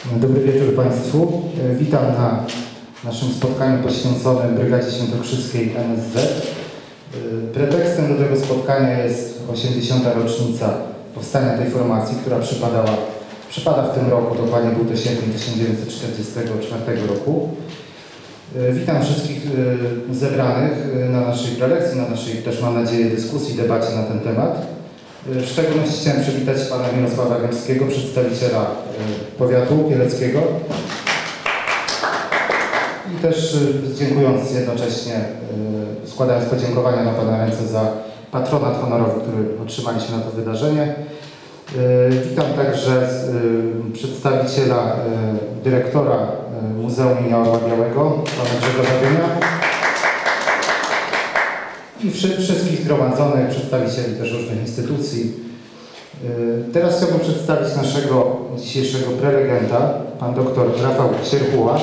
Dobry wieczór Państwu. Witam na naszym spotkaniu poświęconym Brygadzie Świętokrzyskiej NSZ. Pretekstem do tego spotkania jest 80. rocznica powstania tej formacji, która przypada w tym roku, dokładnie był to sierpień 1944 roku. Witam wszystkich zebranych na naszej prelekcji, na naszej też, mam nadzieję, dyskusji, debacie na ten temat. W szczególności chciałem przywitać pana Mirosława Gębskiego, przedstawiciela powiatu kieleckiego. I też dziękując jednocześnie, składając podziękowania na pana ręce za patronat honorowy, który otrzymaliśmy na to wydarzenie. Witam także przedstawiciela dyrektora Muzeum im. Orła Białego, pana Grzegorza Dynia. I wszystkich zgromadzonych, przedstawicieli też różnych instytucji. Teraz chciałbym przedstawić naszego dzisiejszego prelegenta, pan dr Rafał Sierchuła.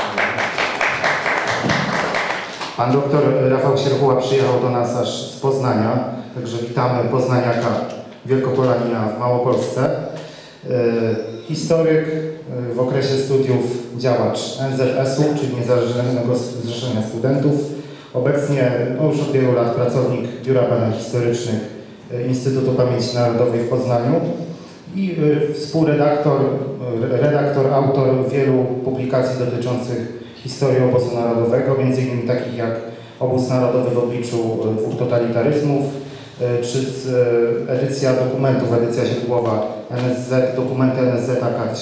Pan dr Rafał Sierchuła przyjechał do nas aż z Poznania, także witamy poznaniaka, wielkopolanina w Małopolsce. Historyk, w okresie studiów działacz NZS-u, czyli Niezależnego Zrzeszenia Studentów. Obecnie już od wielu lat pracownik Biura Badań Historycznych Instytutu Pamięci Narodowej w Poznaniu i współredaktor, autor wielu publikacji dotyczących historii obozu narodowego, m.in. takich jak Obóz Narodowy w obliczu dwóch totalitaryzmów, czy edycja dokumentów, edycja źródłowa NSZ, dokumenty NSZ AK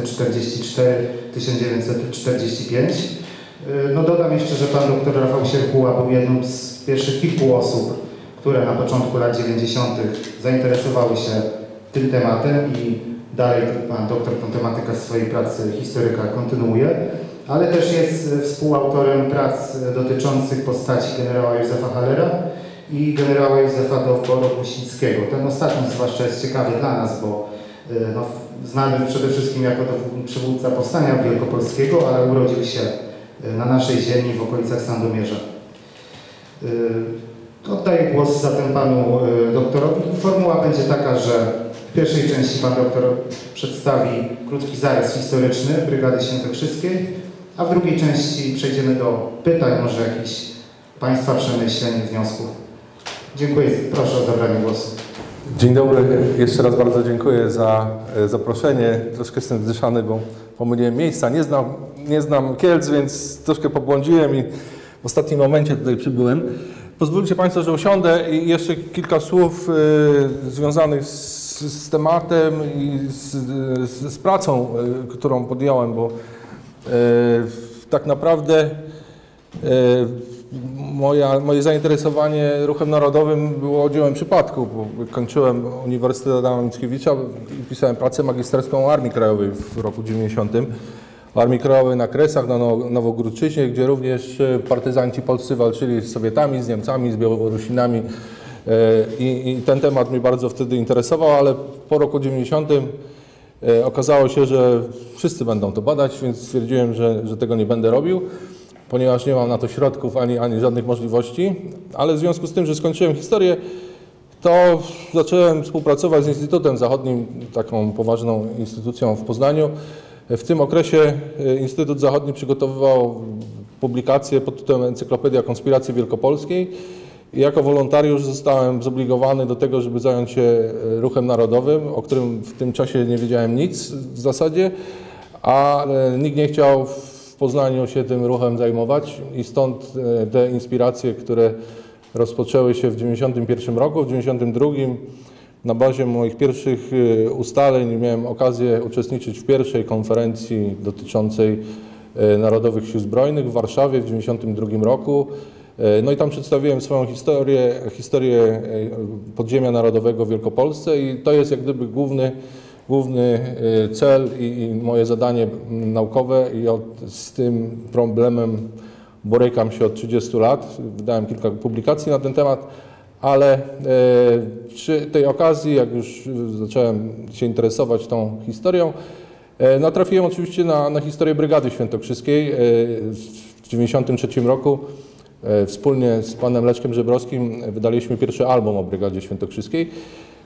1944-1945. No dodam jeszcze, że pan dr Rafał Sierchuła był jedną z pierwszych kilku osób, które na początku lat 90. zainteresowały się tym tematem i dalej pan doktor tę tematykę swojej pracy historyka kontynuuje, ale też jest współautorem prac dotyczących postaci generała Józefa Hallera i generała Józefa Dowbor-Muśnickiego. Ten ostatni zwłaszcza jest ciekawy dla nas, bo znany przede wszystkim jako przywódca powstania wielkopolskiego, ale urodził się na naszej ziemi w okolicach Sandomierza. Oddaję głos zatem panu doktorowi. Formuła będzie taka, że w pierwszej części pan doktor przedstawi krótki zarys historyczny Brygady Świętokrzyskiej, a w drugiej części przejdziemy do pytań, może jakichś państwa przemyśleń, wniosków. Dziękuję. Proszę o zabranie głosu. Dzień dobry. Jeszcze raz bardzo dziękuję za zaproszenie. Troszkę jestem zdyszany, bo pomyliłem miejsca. Nie znam Kielc, więc troszkę pobłądziłem i w ostatnim momencie tutaj przybyłem. Pozwólcie Państwo, że usiądę i jeszcze kilka słów związanych z tematem i z pracą, którą podjąłem, bo tak naprawdę moje zainteresowanie ruchem narodowym było dziełem przypadku, bo kończyłem Uniwersytet Adama Mickiewicza i pisałem pracę magisterską o Armii Krajowej w roku 90. O Armii Krajowej na Kresach, na Nowogródczyźnie, gdzie również partyzanci polscy walczyli z Sowietami, z Niemcami, z Białorusinami i ten temat mnie bardzo wtedy interesował, ale po roku 90 okazało się, że wszyscy będą to badać, więc stwierdziłem, że tego nie będę robił, ponieważ nie mam na to środków ani żadnych możliwości, ale w związku z tym, że skończyłem historię, to zacząłem współpracować z Instytutem Zachodnim, taką poważną instytucją w Poznaniu. W tym okresie Instytut Zachodni przygotowywał publikację pod tytułem Encyklopedia Konspiracji Wielkopolskiej i jako wolontariusz zostałem zobligowany do tego, żeby zająć się ruchem narodowym, o którym w tym czasie nie wiedziałem nic w zasadzie, a nikt nie chciał w Poznaniu się tym ruchem zajmować i stąd te inspiracje, które rozpoczęły się w 1991 roku, w 1992 na bazie moich pierwszych ustaleń miałem okazję uczestniczyć w pierwszej konferencji dotyczącej Narodowych Sił Zbrojnych w Warszawie w 1992 roku. No i tam przedstawiłem swoją historię podziemia narodowego w Wielkopolsce i to jest jak gdyby główny cel i moje zadanie naukowe i z tym problemem borykam się od 30 lat. Wydałem kilka publikacji na ten temat, ale przy tej okazji, jak już zacząłem się interesować tą historią, natrafiłem oczywiście na historię Brygady Świętokrzyskiej. W 1993 roku wspólnie z panem Leszkiem Żebrowskim wydaliśmy pierwszy album o Brygadzie Świętokrzyskiej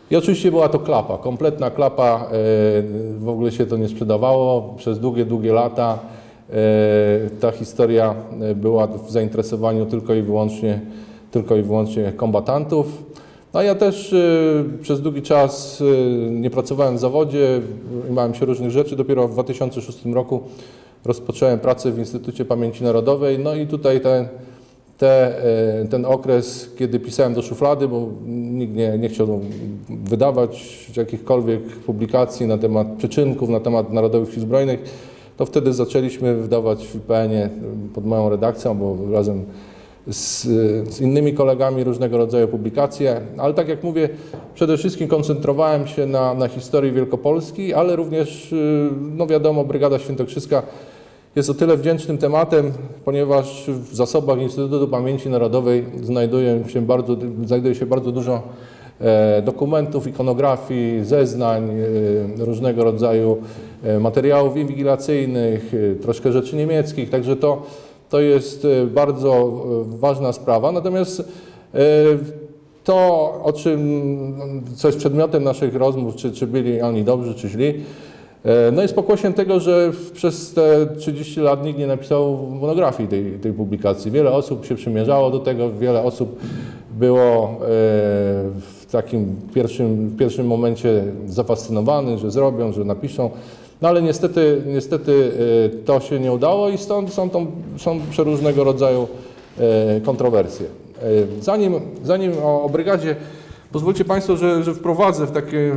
I oczywiście była to klapa, kompletna klapa, w ogóle się to nie sprzedawało. Przez długie lata ta historia była w zainteresowaniu tylko i wyłącznie kombatantów. No ja też przez długi czas nie pracowałem w zawodzie, bałem się różnych rzeczy. Dopiero w 2006 roku rozpocząłem pracę w Instytucie Pamięci Narodowej. No i tutaj ten okres, kiedy pisałem do szuflady, bo nikt nie chciał wydawać jakichkolwiek publikacji na temat przyczynków, na temat Narodowych Sił Zbrojnych, to wtedy zaczęliśmy wydawać w IPN-ie pod moją redakcją, bo razem z innymi kolegami różnego rodzaju publikacje, ale tak jak mówię, przede wszystkim koncentrowałem się na historii Wielkopolski, ale również, no wiadomo, Brygada Świętokrzyska jest o tyle wdzięcznym tematem, ponieważ w zasobach Instytutu Pamięci Narodowej znajduje się bardzo dużo dokumentów, ikonografii, zeznań, różnego rodzaju materiałów inwigilacyjnych, troszkę rzeczy niemieckich, także to jest bardzo ważna sprawa. Natomiast to, co jest przedmiotem naszych rozmów, czy byli oni dobrzy, czy źli, no jest pokłosiem tego, że przez te 30 lat nikt nie napisał monografii tej publikacji. Wiele osób się przymierzało do tego, wiele osób było w takim pierwszym momencie zafascynowanych, że zrobią, że napiszą. No ale niestety to się nie udało i stąd są przeróżnego rodzaju kontrowersje. Zanim o brygadzie, pozwólcie Państwo, że wprowadzę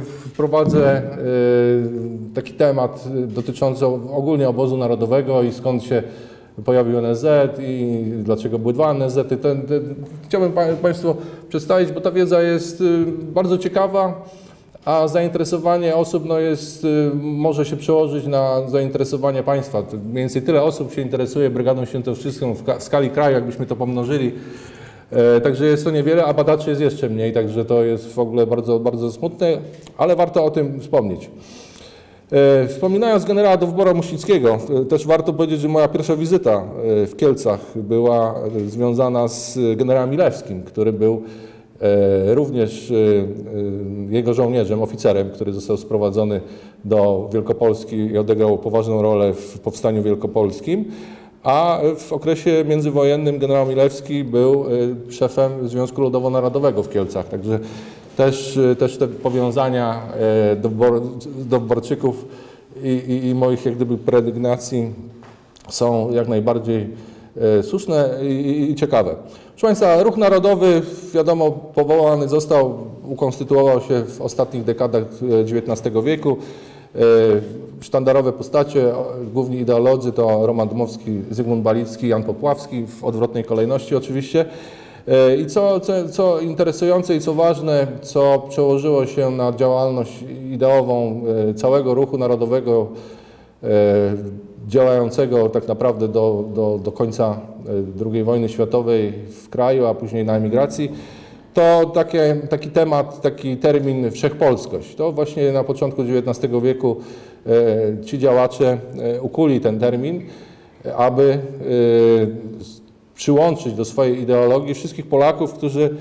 taki temat dotyczący ogólnie obozu narodowego i skąd się pojawił NSZ i dlaczego były dwa NSZ-y. Chciałbym Państwu przedstawić, bo ta wiedza jest bardzo ciekawa, a zainteresowanie osób może się przełożyć na zainteresowanie państwa. Mniej więcej tyle osób się interesuje Brygadą Świętokrzyską w skali kraju, jakbyśmy to pomnożyli. Także jest to niewiele, a badaczy jest jeszcze mniej, także to jest w ogóle bardzo, bardzo smutne, ale warto o tym wspomnieć. Wspominając generała Dowbora Muśnickiego, też warto powiedzieć, że moja pierwsza wizyta w Kielcach była związana z generałem Milewskim, który był również jego żołnierzem, oficerem, który został sprowadzony do Wielkopolski i odegrał poważną rolę w powstaniu wielkopolskim, a w okresie międzywojennym generał Milewski był szefem Związku Ludowo-Narodowego w Kielcach. Także też te powiązania Dowborczyków i moich jak gdyby predygnacji są jak najbardziej słuszne i ciekawe. Proszę Państwa, Ruch Narodowy, wiadomo, powołany został, ukonstytuował się w ostatnich dekadach XIX wieku. Sztandarowe postacie, główni ideolodzy to Roman Dmowski, Zygmunt Balicki, Jan Popławski, w odwrotnej kolejności oczywiście. I co interesujące i co ważne, co przełożyło się na działalność ideową całego ruchu narodowego, działającego tak naprawdę do końca II wojny światowej w kraju, a później na emigracji, to taki temat, taki termin wszechpolskość. To właśnie na początku XIX wieku ci działacze ukuli ten termin, aby przyłączyć do swojej ideologii wszystkich Polaków,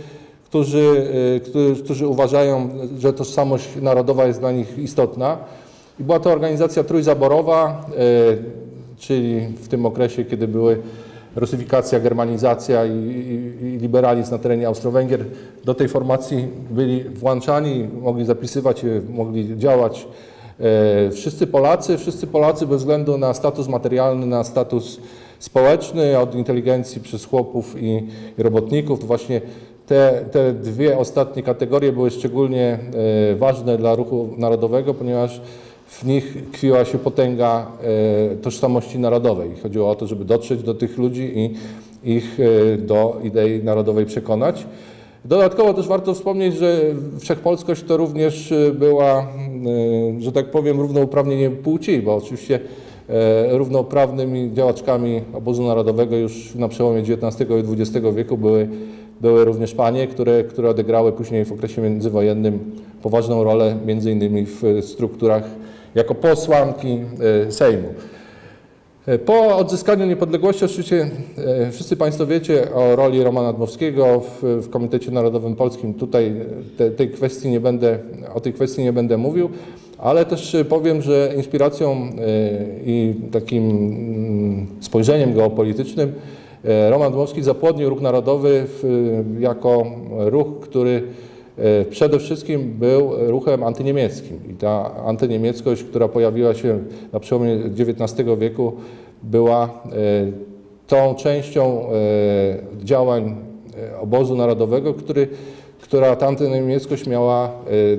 którzy uważają, że tożsamość narodowa jest dla nich istotna. I była to organizacja trójzaborowa, czyli w tym okresie, kiedy były rusyfikacja, germanizacja i liberalizm na terenie Austro-Węgier, do tej formacji byli włączani, mogli zapisywać, mogli działać wszyscy Polacy bez względu na status materialny, na status społeczny, od inteligencji przez chłopów i robotników. To właśnie te dwie ostatnie kategorie były szczególnie ważne dla ruchu narodowego, ponieważ w nich tkwiła się potęga tożsamości narodowej. Chodziło o to, żeby dotrzeć do tych ludzi i ich do idei narodowej przekonać. Dodatkowo też warto wspomnieć, że wszechpolskość to również była, że tak powiem, równouprawnienie płci, bo oczywiście równoprawnymi działaczkami obozu narodowego już na przełomie XIX i XX wieku były również panie, które odegrały później w okresie międzywojennym poważną rolę, między innymi w strukturach jako posłanki Sejmu. Po odzyskaniu niepodległości oczywiście wszyscy Państwo wiecie o roli Romana Dmowskiego w Komitecie Narodowym Polskim. Tutaj o tej kwestii nie będę mówił, ale też powiem, że inspiracją i takim spojrzeniem geopolitycznym Roman Dmowski zapłodnił Ruch Narodowy jako ruch, który przede wszystkim był ruchem antyniemieckim i ta antyniemieckość, która pojawiła się na przełomie XIX wieku, była tą częścią działań obozu narodowego, która ta antyniemieckość miała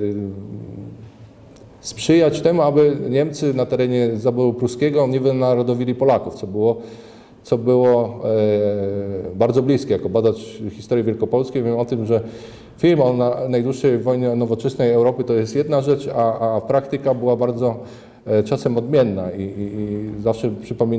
sprzyjać temu, aby Niemcy na terenie zaboru pruskiego nie wynarodowili Polaków, co było bardzo bliskie. Jako badacz historii wielkopolskiej wiem o tym, że film o najdłuższej wojnie nowoczesnej Europy to jest jedna rzecz, a praktyka była bardzo czasem odmienna i zawsze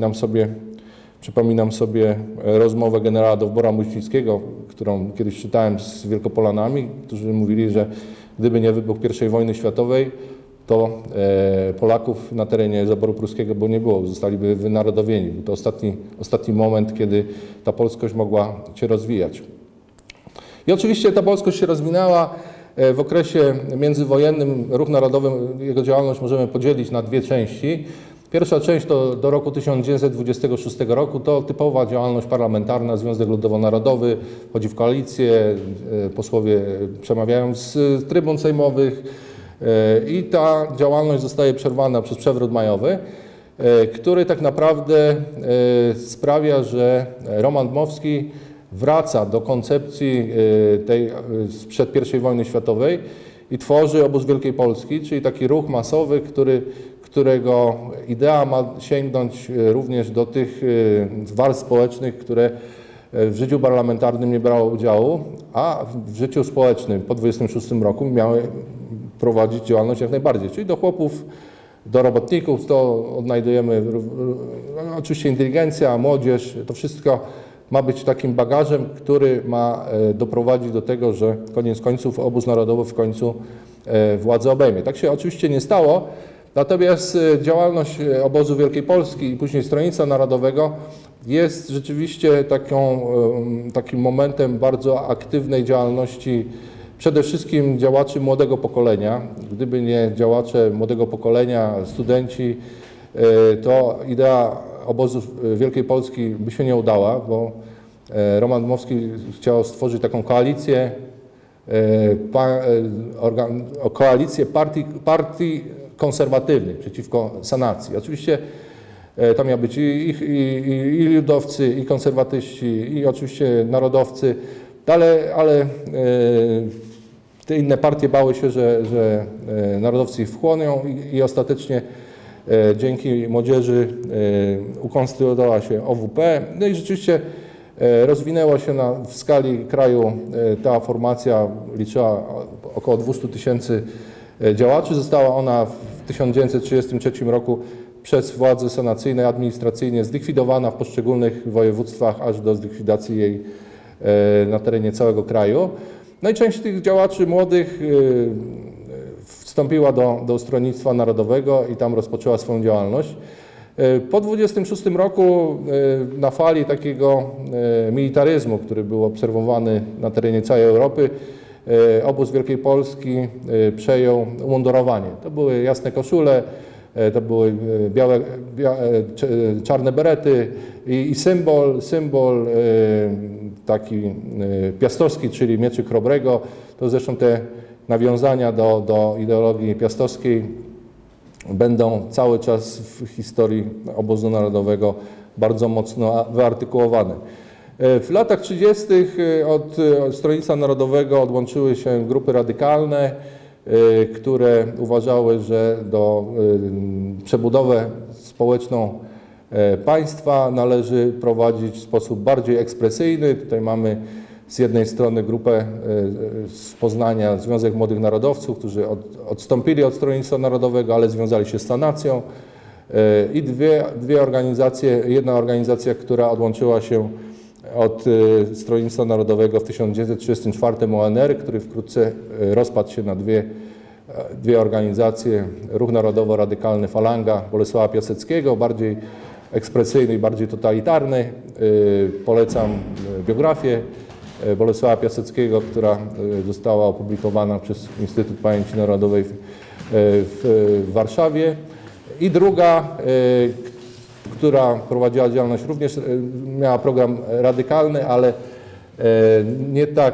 przypominam sobie rozmowę generała Dowbora-Muśnickiego, którą kiedyś czytałem z Wielkopolanami, którzy mówili, że gdyby nie wybuch I wojny światowej, to Polaków na terenie zaboru pruskiego by nie było, zostaliby wynarodowieni. Był to ostatni moment, kiedy ta polskość mogła się rozwijać. I oczywiście ta polskość się rozwinęła. W okresie międzywojennym Ruch Narodowy, jego działalność możemy podzielić na dwie części. Pierwsza część to do roku 1926 roku, to typowa działalność parlamentarna, Związek Ludowo-Narodowy, wchodzi w koalicję, posłowie przemawiają z trybun sejmowych i ta działalność zostaje przerwana przez przewrót majowy, który tak naprawdę sprawia, że Roman Dmowski wraca do koncepcji tej sprzed I wojny światowej i tworzy Obóz Wielkiej Polski, czyli taki ruch masowy, którego idea ma sięgnąć również do tych warstw społecznych, które w życiu parlamentarnym nie brały udziału, a w życiu społecznym po 1926 roku miały prowadzić działalność jak najbardziej, czyli do chłopów, do robotników, to odnajdujemy oczywiście inteligencja, młodzież, to wszystko ma być takim bagażem, który ma doprowadzić do tego, że koniec końców obóz narodowy w końcu władzę obejmie. Tak się oczywiście nie stało, natomiast działalność obozu Wielkiej Polski i później Stronnictwa Narodowego jest rzeczywiście takim momentem bardzo aktywnej działalności przede wszystkim działaczy młodego pokolenia. Gdyby nie działacze młodego pokolenia, studenci, to idea obozu Wielkiej Polski by się nie udała, bo Roman Dmowski chciał stworzyć taką koalicję, koalicję partii konserwatywnych przeciwko sanacji. Oczywiście tam miał być i ludowcy, i konserwatyści, i oczywiście narodowcy, ale te inne partie bały się, że narodowcy ich wchłonią i ostatecznie dzięki młodzieży ukonstytuowała się OWP. No i rzeczywiście rozwinęła się w skali kraju ta formacja, liczyła około 200 000 działaczy. Została ona w 1933 roku przez władze sanacyjne administracyjnie zlikwidowana w poszczególnych województwach, aż do zlikwidacji jej na terenie całego kraju. No i część tych działaczy młodych wstąpiła do Stronnictwa Narodowego i tam rozpoczęła swoją działalność. Po 1926 roku na fali takiego militaryzmu, który był obserwowany na terenie całej Europy, obóz Wielkiej Polski przejął umundurowanie. To były jasne koszule, to były czarne berety i symbol taki piastowski, czyli mieczyk chrobrego. To zresztą te nawiązania do ideologii piastowskiej będą cały czas w historii obozu narodowego bardzo mocno wyartykułowane. W latach 30. od Stronnictwa Narodowego odłączyły się grupy radykalne, które uważały, że przebudowę społeczną państwa należy prowadzić w sposób bardziej ekspresyjny. Tutaj mamy z jednej strony grupę z Poznania, Związek Młodych Narodowców, którzy odstąpili od Stronnictwa Narodowego, ale związali się z sanacją, i dwie organizacje, jedna organizacja, która odłączyła się od Stronnictwa Narodowego w 1934 ONR, który wkrótce rozpadł się na dwie organizacje, Ruch Narodowo-Radykalny Falanga Bolesława Piaseckiego, bardziej ekspresyjny i bardziej totalitarny. Polecam biografię Bolesława Piaseckiego, która została opublikowana przez Instytut Pamięci Narodowej w Warszawie. I druga, która prowadziła działalność, również miała program radykalny, ale nie tak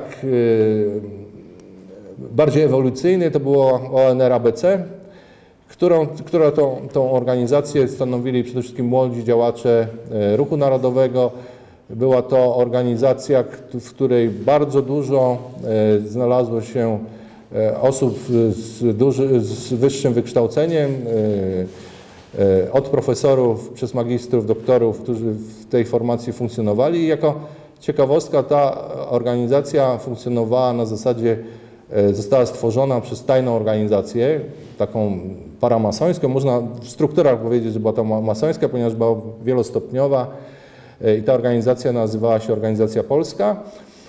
bardziej ewolucyjny, to było ONR-ABC, która tą organizację stanowili przede wszystkim młodzi działacze Ruchu Narodowego. Była to organizacja, w której bardzo dużo znalazło się osób z wyższym wykształceniem, od profesorów przez magistrów, doktorów, którzy w tej formacji funkcjonowali. I jako ciekawostka ta organizacja funkcjonowała na zasadzie, została stworzona przez tajną organizację, taką paramasońską. Można w strukturach powiedzieć, że była to masońska, ponieważ była wielostopniowa i ta organizacja nazywała się Organizacja Polska.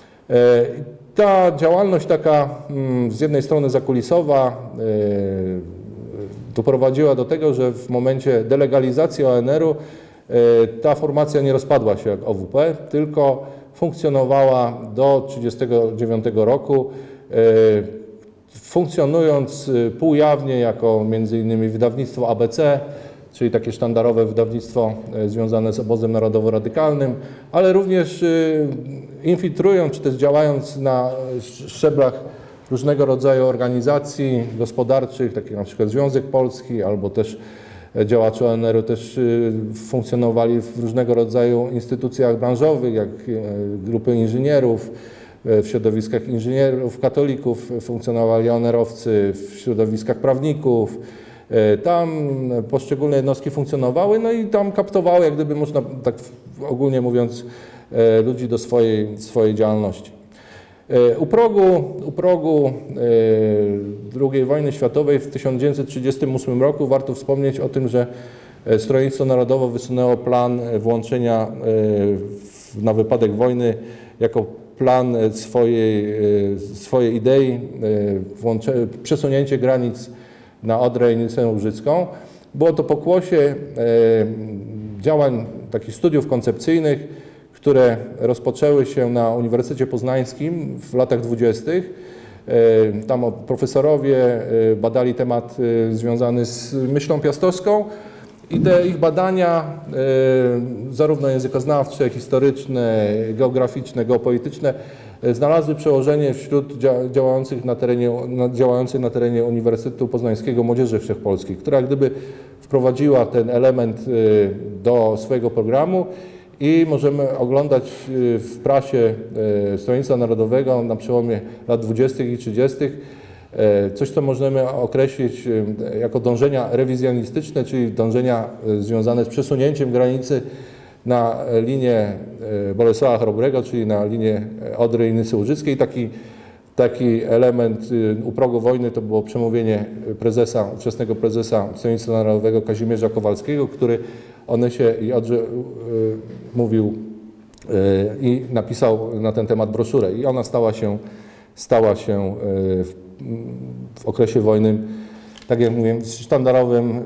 Ta działalność taka z jednej strony zakulisowa doprowadziła do tego, że w momencie delegalizacji ONR-u ta formacja nie rozpadła się jak OWP, tylko funkcjonowała do 1939 roku, funkcjonując półjawnie jako m.in. wydawnictwo ABC, czyli takie sztandarowe wydawnictwo związane z obozem narodowo-radykalnym, ale również infiltrując, czy też działając na szczeblach różnego rodzaju organizacji gospodarczych, takich jak na przykład Związek Polski, albo też działacze ONR-u też funkcjonowali w różnego rodzaju instytucjach branżowych, jak grupy inżynierów, w środowiskach inżynierów, katolików, funkcjonowali ONR-owcy w środowiskach prawników. Tam poszczególne jednostki funkcjonowały, no i tam kaptowały, jak gdyby można tak ogólnie mówiąc, ludzi do swojej działalności. U progu II wojny światowej w 1938 roku warto wspomnieć o tym, że Stronnictwo Narodowe wysunęło plan włączenia na wypadek wojny jako plan swojej idei, przesunięcie granic na Odrę i Nicę Łużycką. Było to pokłosie działań, takich studiów koncepcyjnych, które rozpoczęły się na Uniwersytecie Poznańskim w latach 20. Tam profesorowie badali temat związany z myślą piastowską i te ich badania, zarówno językoznawcze, historyczne, geograficzne, geopolityczne, znalazły przełożenie wśród działających na terenie Uniwersytetu Poznańskiego Młodzieży Wszechpolskiej, która jak gdyby wprowadziła ten element do swojego programu i możemy oglądać w prasie Stronnictwa Narodowego na przełomie lat 20. i 30. coś, co możemy określić jako dążenia rewizjonistyczne, czyli dążenia związane z przesunięciem granicy na linię Bolesława Chrobrego, czyli na linię Odry i Nysy Łużyckiej. Taki element u progu wojny to było przemówienie ówczesnego prezesa Stronnictwa Narodowego Kazimierza Kowalskiego, który o Nysie i Odrze mówił i napisał na ten temat broszurę. I ona stała się w okresie wojny, tak jak mówię, sztandarowym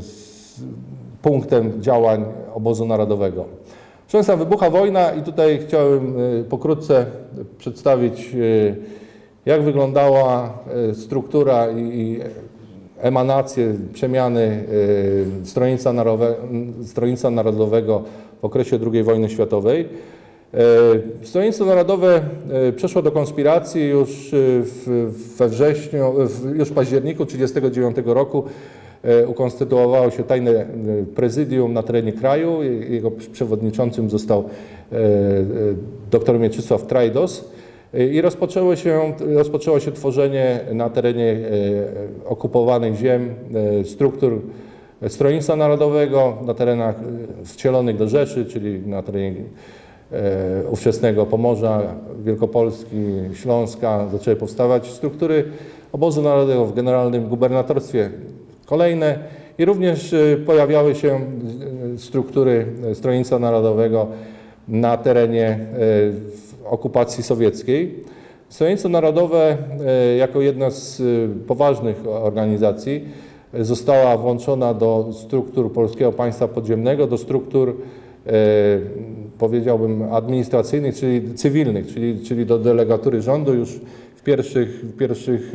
punktem działań obozu narodowego. Proszę Państwa, wybucha wojna i tutaj chciałem pokrótce przedstawić, jak wyglądała struktura i emanacje, przemiany Stronnictwa Narodowego w okresie II wojny światowej. Stronnictwo Narodowe przeszło do konspiracji już we wrześniu, już w październiku 1939 roku. Ukonstytuowało się tajne prezydium na terenie kraju. Jego przewodniczącym został dr Mieczysław Trajdos. I rozpoczęło się tworzenie na terenie okupowanych ziem struktur Stronnictwa Narodowego, na terenach wcielonych do Rzeszy, czyli na terenie ówczesnego Pomorza, Wielkopolski, Śląska. Zaczęły powstawać struktury obozu narodowego w generalnym gubernatorstwie kolejne i również pojawiały się struktury Stronnictwa Narodowego na terenie okupacji sowieckiej. Stronnictwo Narodowe jako jedna z poważnych organizacji została włączona do struktur Polskiego Państwa Podziemnego, do struktur powiedziałbym administracyjnych, czyli cywilnych, czyli do delegatury rządu już w pierwszych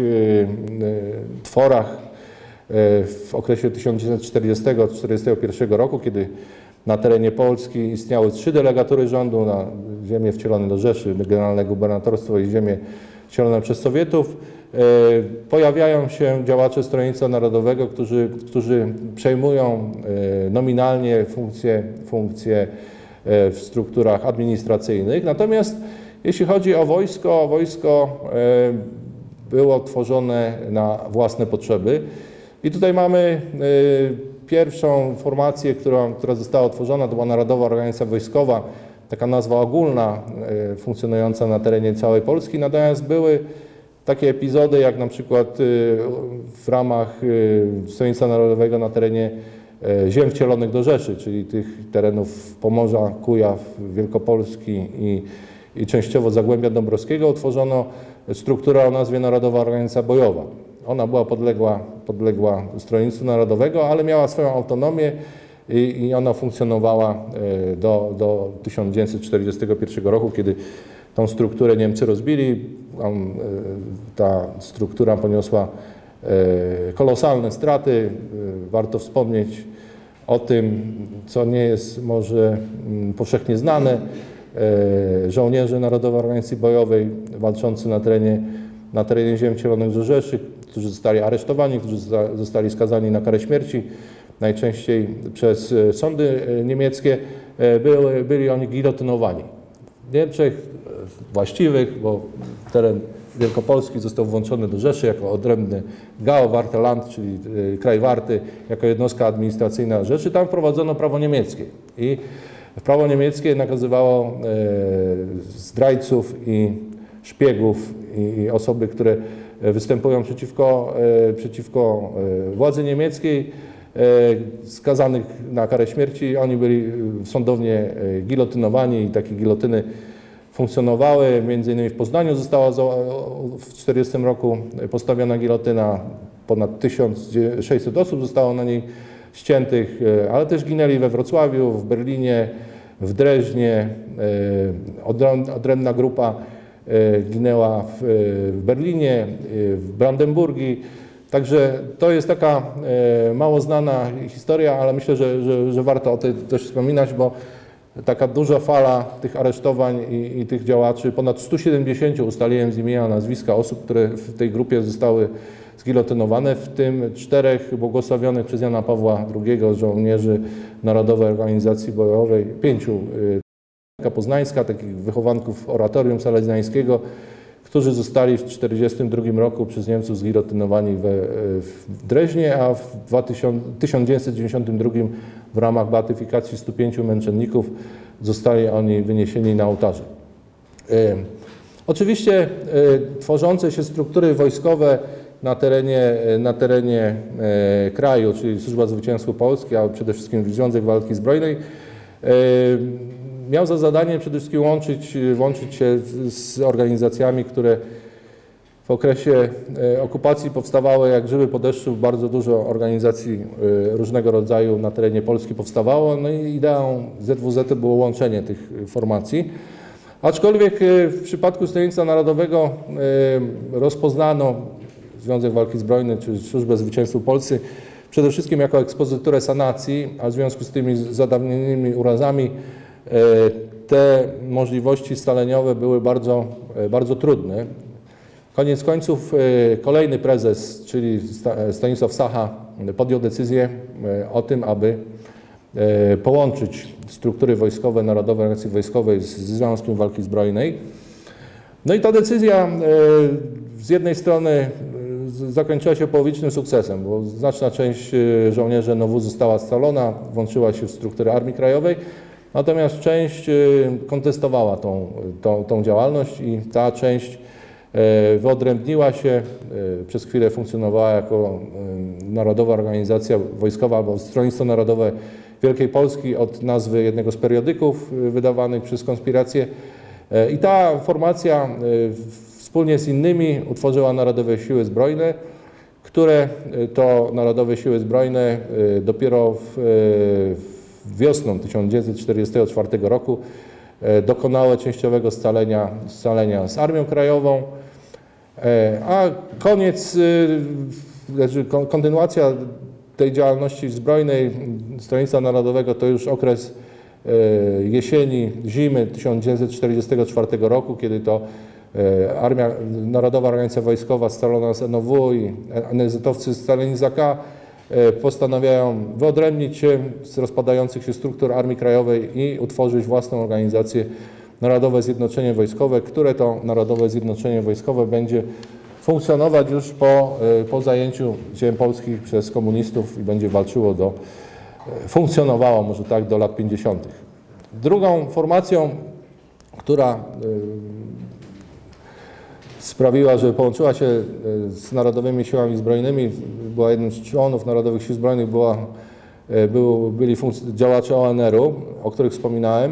tworach w okresie 1940-1941 roku, kiedy na terenie Polski istniały 3 delegatury rządu na ziemie wcielone do Rzeszy, Generalne Gubernatorstwo i ziemie wcielone przez Sowietów. Pojawiają się działacze Stronnictwa Narodowego, którzy przejmują nominalnie funkcje w strukturach administracyjnych. Natomiast jeśli chodzi o wojsko było tworzone na własne potrzeby. I tutaj mamy pierwszą formację, która została utworzona, to była Narodowa Organizacja Wojskowa, taka nazwa ogólna, funkcjonująca na terenie całej Polski. Natomiast były takie epizody, jak na przykład w ramach Stronnictwa Narodowego na terenie ziem wcielonych do Rzeszy, czyli tych terenów Pomorza, Kujaw, Wielkopolski i częściowo Zagłębia Dąbrowskiego, utworzono strukturę o nazwie Narodowa Organizacja Bojowa. Ona była podległa Stronnictwu Narodowego, ale miała swoją autonomię i ona funkcjonowała do 1941 roku, kiedy tą strukturę Niemcy rozbili. Ta struktura poniosła kolosalne straty. Warto wspomnieć o tym, co nie jest może powszechnie znane. Żołnierze Narodowej Organizacji Bojowej walczący na terenie ziem wcielonych do Rzeszy, którzy zostali aresztowani, którzy zostali skazani na karę śmierci, najczęściej przez sądy niemieckie, byli oni gilotynowani. W Niemczech właściwych, bo teren Wielkopolski został włączony do Rzeszy jako odrębny Gau, Warteland, czyli kraj warty, jako jednostka administracyjna Rzeszy. Tam wprowadzono prawo niemieckie i prawo niemieckie nakazywało zdrajców i szpiegów i osoby, które występują przeciwko władzy niemieckiej, skazanych na karę śmierci. Oni byli sądownie gilotynowani i takie gilotyny funkcjonowały. Między innymi w Poznaniu została w 1940 roku postawiona gilotyna. Ponad 1600 osób zostało na niej ściętych, ale też ginęli we Wrocławiu, w Berlinie, w Dreźnie. Odrębna grupa ginęła w Berlinie, w Brandenburgii. Także to jest taka mało znana historia, ale myślę, że warto o tej też wspominać, bo taka duża fala tych aresztowań i tych działaczy, ponad 170 ustaliłem z imienia, nazwiska osób, które w tej grupie zostały zgilotynowane, w tym 4 błogosławionych przez Jana Pawła II żołnierzy Narodowej Organizacji Bojowej, 5 poznańska, takich wychowanków oratorium salezjańskiego, którzy zostali w 1942 roku przez Niemców zgilotynowani w Dreźnie, a w 1992 w ramach beatyfikacji 105 męczenników zostali oni wyniesieni na ołtarze. Oczywiście tworzące się struktury wojskowe na terenie kraju, czyli Służba Zwycięstwa Polski, a przede wszystkim Związek Walki Zbrojnej, miał za zadanie przede wszystkim łączyć się z organizacjami, które w okresie okupacji powstawały jak grzyby po deszczu. Bardzo dużo organizacji różnego rodzaju na terenie Polski powstawało. No i ideą ZWZ było łączenie tych formacji. Aczkolwiek w przypadku Stronnictwa Narodowego rozpoznano Związek Walki Zbrojnej czy Służbę Zwycięstwa Polski przede wszystkim jako ekspozyturę sanacji, a w związku z tymi zadawnionymi urazami te możliwości scaleniowe były bardzo trudne. Koniec końców kolejny prezes, czyli Stanisław Sacha, podjął decyzję o tym, aby połączyć struktury wojskowe Narodowej Organizacji Wojskowej z Związkiem Walki Zbrojnej. No i ta decyzja z jednej strony zakończyła się połowicznym sukcesem, bo znaczna część żołnierzy NOW została scalona, włączyła się w struktury Armii Krajowej, natomiast część kontestowała tą działalność i ta część wyodrębniła się, przez chwilę funkcjonowała jako Narodowa Organizacja Wojskowa albo Stronnictwo Narodowe Wielkiej Polski od nazwy jednego z periodyków wydawanych przez konspirację. I ta formacja wspólnie z innymi utworzyła Narodowe Siły Zbrojne, które to Narodowe Siły Zbrojne dopiero wiosną 1944 roku dokonały częściowego scalenia z Armią Krajową, a kontynuacja tej działalności zbrojnej Stronnictwa Narodowego to już okres jesieni, zimy 1944 roku, kiedy to Narodowa Organizacja Wojskowa scalona z NOW i NSZ-owcy scaleni z AK postanawiają wyodrębnić się z rozpadających się struktur Armii Krajowej i utworzyć własną organizację Narodowe Zjednoczenie Wojskowe, które to Narodowe Zjednoczenie Wojskowe będzie funkcjonować już po zajęciu ziem polskich przez komunistów i będzie walczyło funkcjonowało może tak do lat 50. Drugą formacją, która sprawiła, że połączyła się z Narodowymi Siłami Zbrojnymi, była jednym z członów Narodowych Sił Zbrojnych, byli działacze ONR-u, o których wspominałem.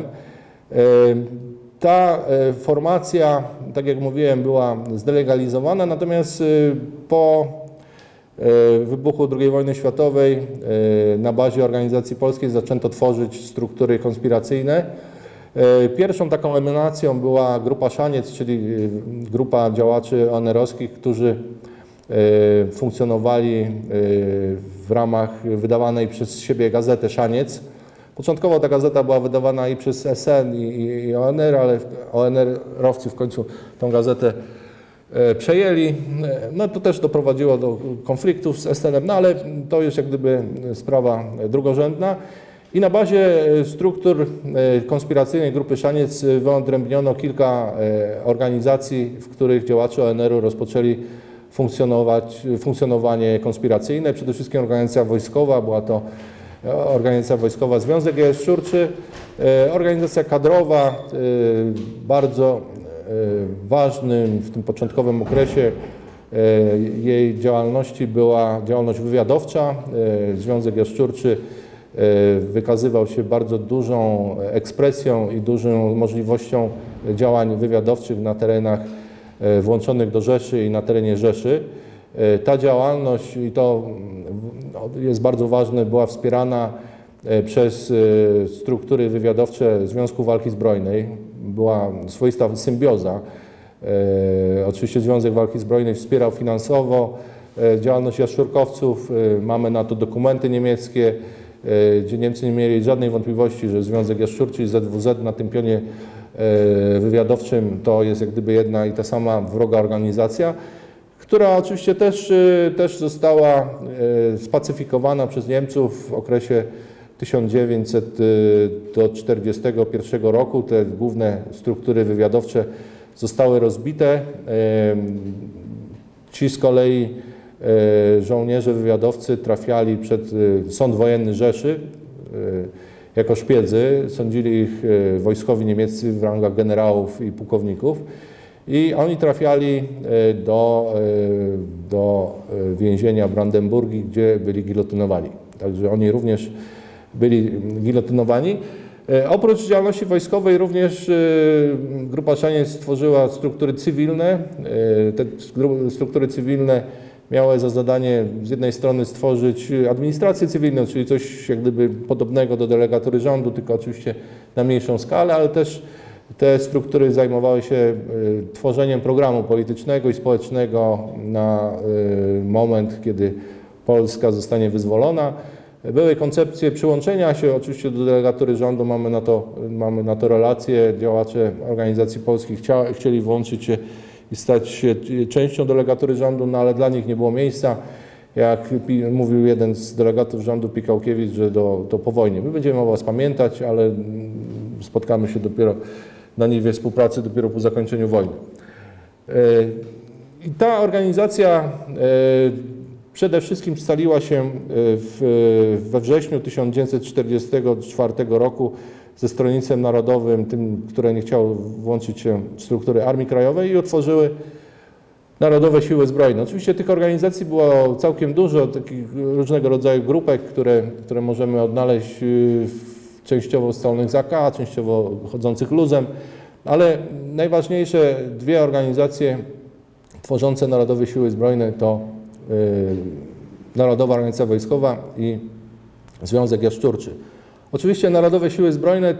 Ta formacja, tak jak mówiłem, była zdelegalizowana, natomiast po wybuchu II wojny światowej na bazie Organizacji Polskiej zaczęto tworzyć struktury konspiracyjne. Pierwszą taką emanacją była Grupa Szaniec, czyli grupa działaczy ONR-owskich, którzy funkcjonowali w ramach wydawanej przez siebie gazety Szaniec. Początkowo ta gazeta była wydawana i przez SN i ONR, ale ONR-owcy w końcu tą gazetę przejęli. No to też doprowadziło do konfliktów z SN-em, no ale to jest jak gdyby sprawa drugorzędna. I na bazie struktur konspiracyjnej Grupy Szaniec wyodrębniono kilka organizacji, w których działacze ONR-u rozpoczęli funkcjonowanie konspiracyjne. Przede wszystkim organizacja wojskowa, była to organizacja wojskowa Związek Jaszczurczy, organizacja kadrowa, bardzo ważnym w tym początkowym okresie jej działalności była działalność wywiadowcza. Związek Jaszczurczy wykazywał się bardzo dużą ekspresją i dużą możliwością działań wywiadowczych na terenach włączonych do Rzeszy i na terenie Rzeszy. Ta działalność, i to jest bardzo ważne, była wspierana przez struktury wywiadowcze Związku Walki Zbrojnej. Była swoista symbioza. Oczywiście Związek Walki Zbrojnej wspierał finansowo działalność jaszczurkowców. Mamy na to dokumenty niemieckie, gdzie Niemcy nie mieli żadnej wątpliwości, że Związek Jaszczurczy i ZWZ na tym pionie wywiadowczym to jest jak gdyby jedna i ta sama wroga organizacja, która oczywiście też została spacyfikowana przez Niemców w okresie 1900 do 1941 roku. Te główne struktury wywiadowcze zostały rozbite. Ci z kolei żołnierze wywiadowcy trafiali przed Sąd Wojenny Rzeszy jako szpiedzy. Sądzili ich wojskowi niemieccy w rangach generałów i pułkowników. I oni trafiali do więzienia Brandenburgii, gdzie byli gilotynowani. Także oni również byli gilotynowani. Oprócz działalności wojskowej również Grupa Szaniec stworzyła struktury cywilne. Te struktury cywilne miały za zadanie z jednej strony stworzyć administrację cywilną, czyli coś jak gdyby podobnego do delegatury rządu, tylko oczywiście na mniejszą skalę, ale też te struktury zajmowały się tworzeniem programu politycznego i społecznego na moment, kiedy Polska zostanie wyzwolona. Były koncepcje przyłączenia się oczywiście do delegatury rządu, mamy na to relacje. Działacze organizacji polskich chcieli włączyć się i stać się częścią delegatury rządu, no ale dla nich nie było miejsca. Jak mówił jeden z delegatów rządu, Pikałkiewicz, że to po wojnie. My będziemy o was pamiętać, ale spotkamy się dopiero na niwie współpracy dopiero po zakończeniu wojny. I ta organizacja przede wszystkim scaliła się we wrześniu 1944 roku ze Stronnictwem Narodowym, tym, które nie chciało włączyć się w struktury Armii Krajowej, i utworzyły Narodowe Siły Zbrojne. Oczywiście tych organizacji było całkiem dużo, takich różnego rodzaju grupek, które możemy odnaleźć częściowo scalonych z AK, częściowo chodzących luzem, ale najważniejsze dwie organizacje tworzące Narodowe Siły Zbrojne to Narodowa Organizacja Wojskowa i Związek Jaszczurczy. Oczywiście Narodowe Siły Zbrojne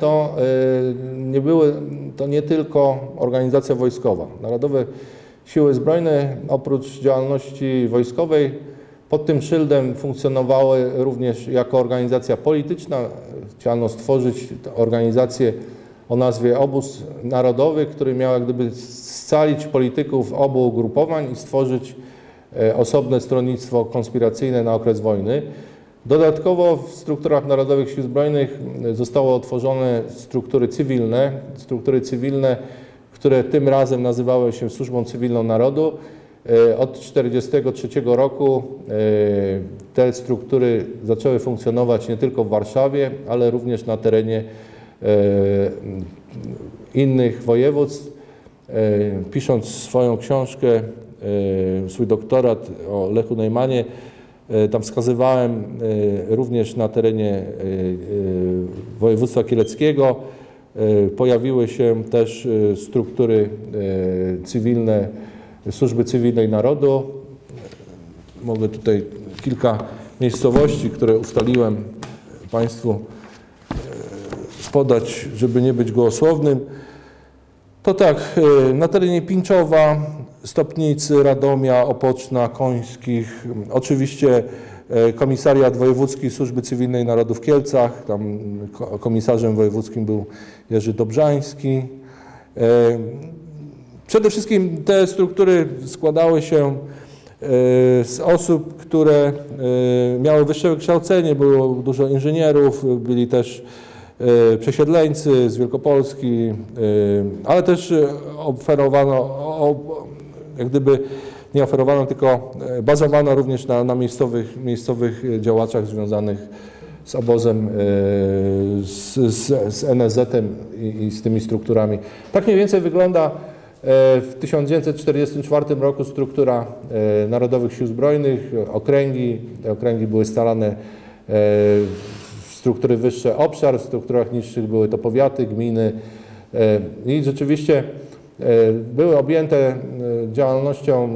to nie tylko organizacja wojskowa. Narodowe Siły Zbrojne oprócz działalności wojskowej pod tym szyldem funkcjonowały również jako organizacja polityczna. Chciano stworzyć organizację o nazwie Obóz Narodowy, który miał jak gdyby scalić polityków obu ugrupowań i stworzyć osobne stronnictwo konspiracyjne na okres wojny. Dodatkowo w strukturach Narodowych Sił Zbrojnych zostały utworzone struktury cywilne, które tym razem nazywały się Służbą Cywilną Narodu. Od 1943 roku te struktury zaczęły funkcjonować nie tylko w Warszawie, ale również na terenie innych województw. Pisząc swoją książkę, swój doktorat o Lechu Neumannie, tam wskazywałem również na terenie województwa kieleckiego pojawiły się też struktury cywilne Służby Cywilnej Narodu. Mogę tutaj kilka miejscowości, które ustaliłem Państwu podać, żeby nie być gołosłownym. To tak, na terenie Pińczowa, Stopnicy, Radomia, Opoczna, Końskich, oczywiście Komisariat Wojewódzki Służby Cywilnej Narodu w Kielcach, tam komisarzem wojewódzkim był Jerzy Dobrzański. Przede wszystkim te struktury składały się z osób, które miały wyższe wykształcenie, było dużo inżynierów, byli też przesiedleńcy z Wielkopolski, ale też oferowano, jak gdyby nie oferowano, tylko bazowano również na miejscowych działaczach związanych z obozem, z NSZ-em i z tymi strukturami. Tak mniej więcej wygląda w 1944 roku struktura Narodowych Sił Zbrojnych, okręgi. Te okręgi były scalane w struktury wyższe obszar, w strukturach niższych były to powiaty, gminy i rzeczywiście były objęte działalnością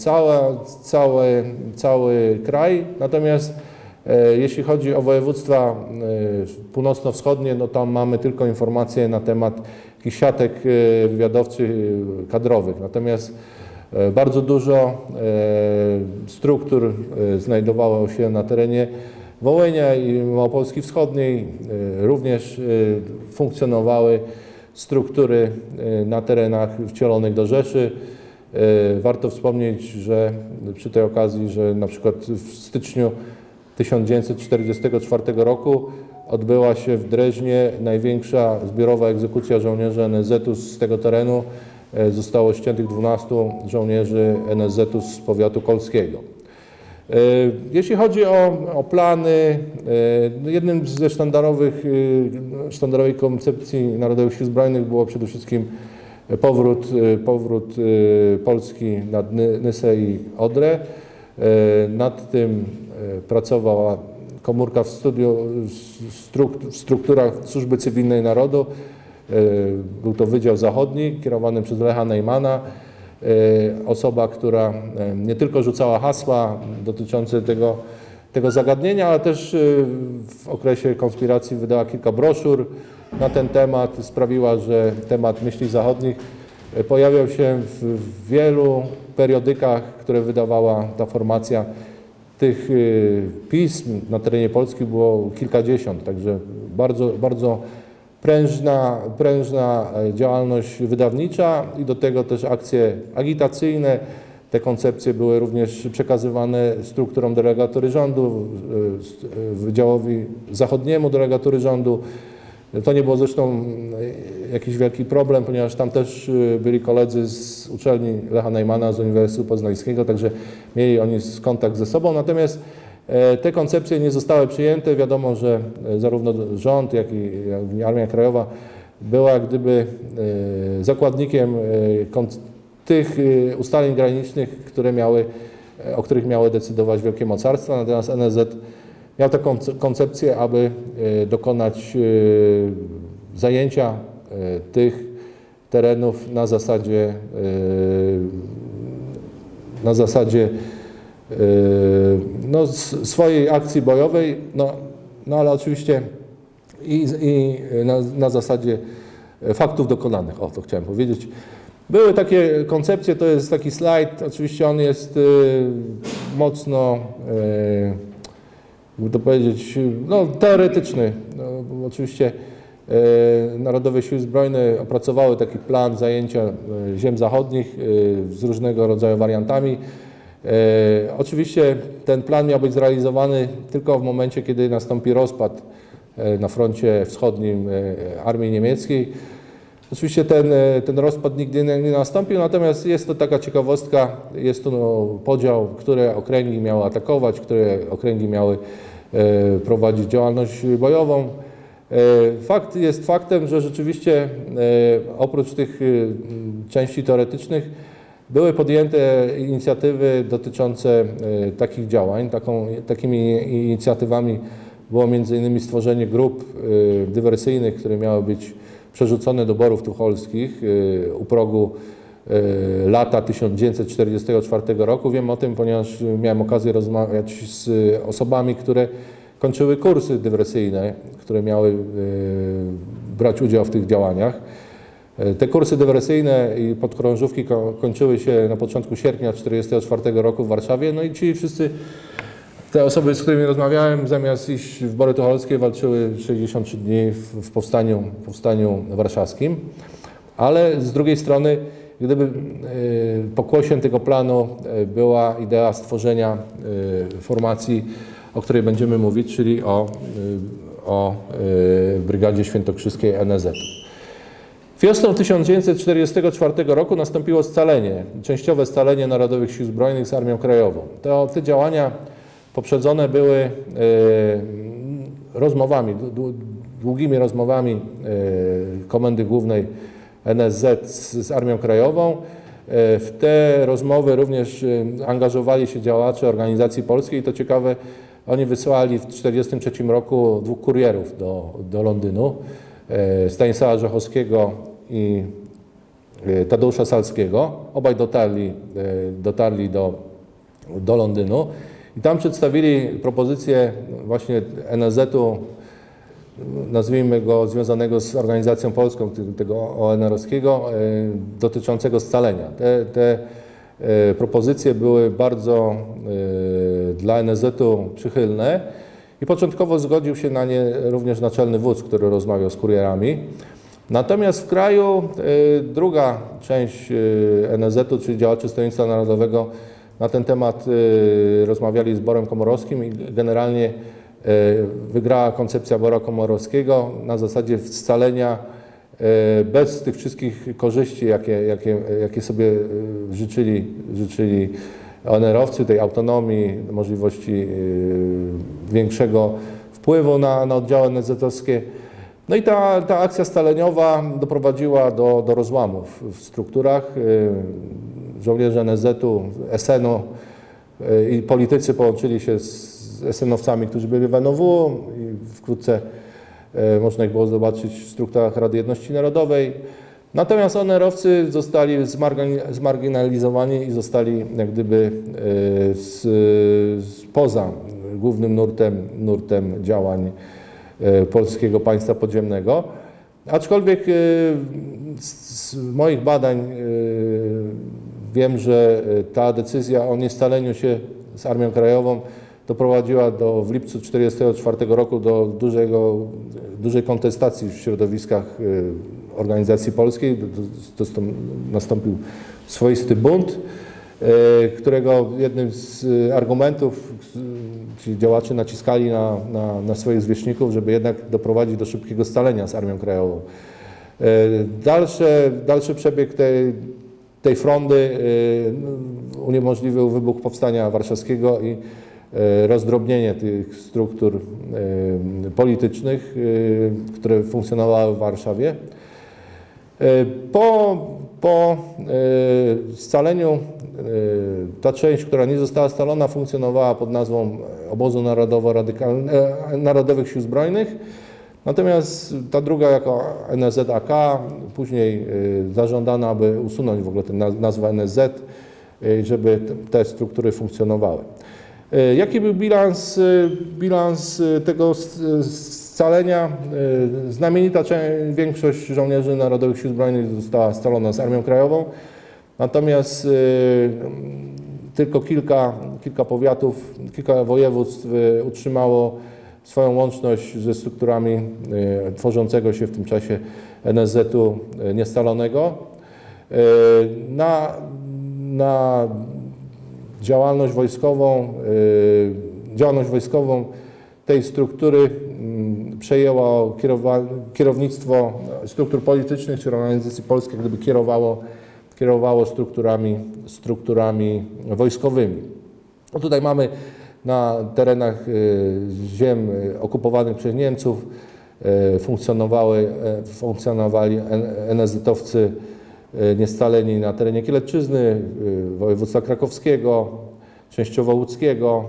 cały kraj, natomiast jeśli chodzi o województwa północno-wschodnie, no tam mamy tylko informacje na temat jakichś siatek wywiadowczych, kadrowych. Natomiast bardzo dużo struktur znajdowało się na terenie Wołynia i Małopolski Wschodniej. Również funkcjonowały struktury na terenach wcielonych do Rzeszy. Warto wspomnieć, że przy tej okazji, że na przykład w styczniu 1944 roku odbyła się w Dreźnie największa zbiorowa egzekucja żołnierzy NSZ-u z tego terenu. Zostało ściętych 12 żołnierzy NSZ-u z powiatu kolskiego. Jeśli chodzi o plany, jednym ze sztandarowej koncepcji Narodowych Sił Zbrojnych było przede wszystkim powrót Polski nad Nysę i Odrę. Nad tym pracowała komórka w strukturach Służby Cywilnej Narodu. Był to Wydział Zachodni kierowany przez Lecha Neumana. Osoba, która nie tylko rzucała hasła dotyczące tego zagadnienia, ale też w okresie konspiracji wydała kilka broszur na ten temat. Sprawiła, że temat myśli zachodnich pojawiał się w wielu periodykach, które wydawała ta formacja. Tych pism na terenie Polski było kilkadziesiąt, także bardzo prężna działalność wydawnicza i do tego też akcje agitacyjne. Te koncepcje były również przekazywane strukturom delegatury rządu, Wydziałowi Zachodniemu delegatury rządu. To nie było zresztą jakiś wielki problem, ponieważ tam też byli koledzy z uczelni Lecha Neumana, z Uniwersytetu Poznańskiego, także mieli oni kontakt ze sobą. Natomiast te koncepcje nie zostały przyjęte. Wiadomo, że zarówno rząd, jak i Armia Krajowa była jak gdyby zakładnikiem tych ustaleń granicznych, o których miały decydować wielkie mocarstwa. Natomiast NSZ miał taką koncepcję, aby dokonać zajęcia tych terenów na zasadzie no, swojej akcji bojowej, no ale oczywiście na zasadzie faktów dokonanych, o to chciałem powiedzieć. Były takie koncepcje, to jest taki slajd, oczywiście on jest mocno, jakby to powiedzieć, no, teoretyczny. No, oczywiście Narodowe Siły Zbrojne opracowały taki plan zajęcia ziem zachodnich z różnego rodzaju wariantami. Oczywiście ten plan miał być zrealizowany tylko w momencie, kiedy nastąpi rozpad na froncie wschodnim armii niemieckiej. Oczywiście ten rozpad nigdy nie nastąpił, natomiast jest to taka ciekawostka, jest to podział, które okręgi miały atakować, które okręgi miały prowadzić działalność bojową. Fakt jest faktem, że rzeczywiście oprócz tych części teoretycznych były podjęte inicjatywy dotyczące takich działań. Takimi inicjatywami było m.in. stworzenie grup dywersyjnych, które miały być przerzucone do Borów Tucholskich u progu lata 1944 roku. Wiem o tym, ponieważ miałem okazję rozmawiać z osobami, które kończyły kursy dywersyjne, które miały brać udział w tych działaniach. Te kursy dywersyjne i podchorążówki kończyły się na początku sierpnia 1944 roku w Warszawie. No i ci wszyscy, te osoby, z którymi rozmawiałem, zamiast iść w Bory Tucholskie, walczyły 63 dni w powstaniu warszawskim. Ale z drugiej strony, gdyby pokłosiem tego planu była idea stworzenia formacji, o której będziemy mówić, czyli o Brygadzie Świętokrzyskiej NSZ. Wiosną 1944 roku nastąpiło scalenie, częściowe scalenie Narodowych Sił Zbrojnych z Armią Krajową. Te działania poprzedzone były rozmowami, długimi rozmowami Komendy Głównej NSZ z Armią Krajową. W te rozmowy również angażowali się działacze organizacji polskiej. To ciekawe, oni wysłali w 1943 roku 2 kurierów do Londynu, Stanisława Żochowskiego i Tadeusza Salskiego. Obaj dotarli do Londynu i tam przedstawili propozycję właśnie NSZ-u, nazwijmy go związanego z organizacją polską, tego ONR-owskiego, dotyczącego scalenia. Te propozycje były bardzo dla NSZ-u przychylne i początkowo zgodził się na nie również naczelny wódz, który rozmawiał z kurierami. Natomiast w kraju druga część NSZ-u, czyli działacze Stronnictwa Narodowego, na ten temat rozmawiali z Borem Komorowskim i generalnie wygrała koncepcja Bora Komorowskiego na zasadzie scalenia bez tych wszystkich korzyści, jakie sobie życzyli ONR-owcy, tej autonomii, możliwości większego wpływu na oddziały NSZ-owskie. No i ta akcja scaleniowa doprowadziła do rozłamów w strukturach. Żołnierze NSZ-u, SN-u i politycy połączyli się z SN-owcami, którzy byli w NOW i wkrótce można ich było zobaczyć w strukturach Rady Jedności Narodowej. Natomiast ONR-owcy zostali zmarginalizowani i zostali jak gdyby poza głównym nurtem działań polskiego państwa podziemnego. Aczkolwiek z moich badań wiem, że ta decyzja o niescaleniu się z Armią Krajową doprowadziła w lipcu 1944 roku do dużej kontestacji w środowiskach organizacji polskiej. Nastąpił swoisty bunt, którego jednym z argumentów ci działacze naciskali na swoich zwierzchników, żeby jednak doprowadzić do szybkiego scalenia z Armią Krajową. Dalszy przebieg tej frondy uniemożliwił wybuch Powstania Warszawskiego i rozdrobnienie tych struktur politycznych, które funkcjonowały w Warszawie. Po scaleniu ta część, która nie została scalona, funkcjonowała pod nazwą Obozu Narodowych Sił Zbrojnych. Natomiast ta druga jako NSZAK, później zażądano, aby usunąć w ogóle tę nazwę NSZ. żeby te struktury funkcjonowały. Jaki był bilans tego scalenia? Znamienita większość żołnierzy Narodowych Sił Zbrojnych została scalona z Armią Krajową, natomiast tylko kilka powiatów, kilka województw utrzymało swoją łączność ze strukturami tworzącego się w tym czasie NSZ-u niescalonego. Na działalność wojskową tej struktury przejęło kierownictwo struktur politycznych czy organizacji polskich, jak gdyby kierowało strukturami wojskowymi. No tutaj mamy na terenach ziem okupowanych przez Niemców funkcjonowali NSZ-owcy niescaleni na terenie Kielecczyzny, województwa krakowskiego, częściowo łódzkiego.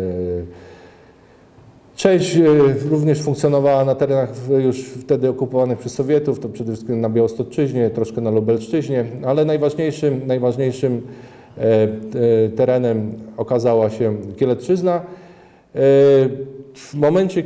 Część również funkcjonowała na terenach już wtedy okupowanych przez Sowietów, to przede wszystkim na Białostoczyźnie, troszkę na Lubelszczyźnie, ale najważniejszym terenem okazała się Kielecczyzna. W momencie,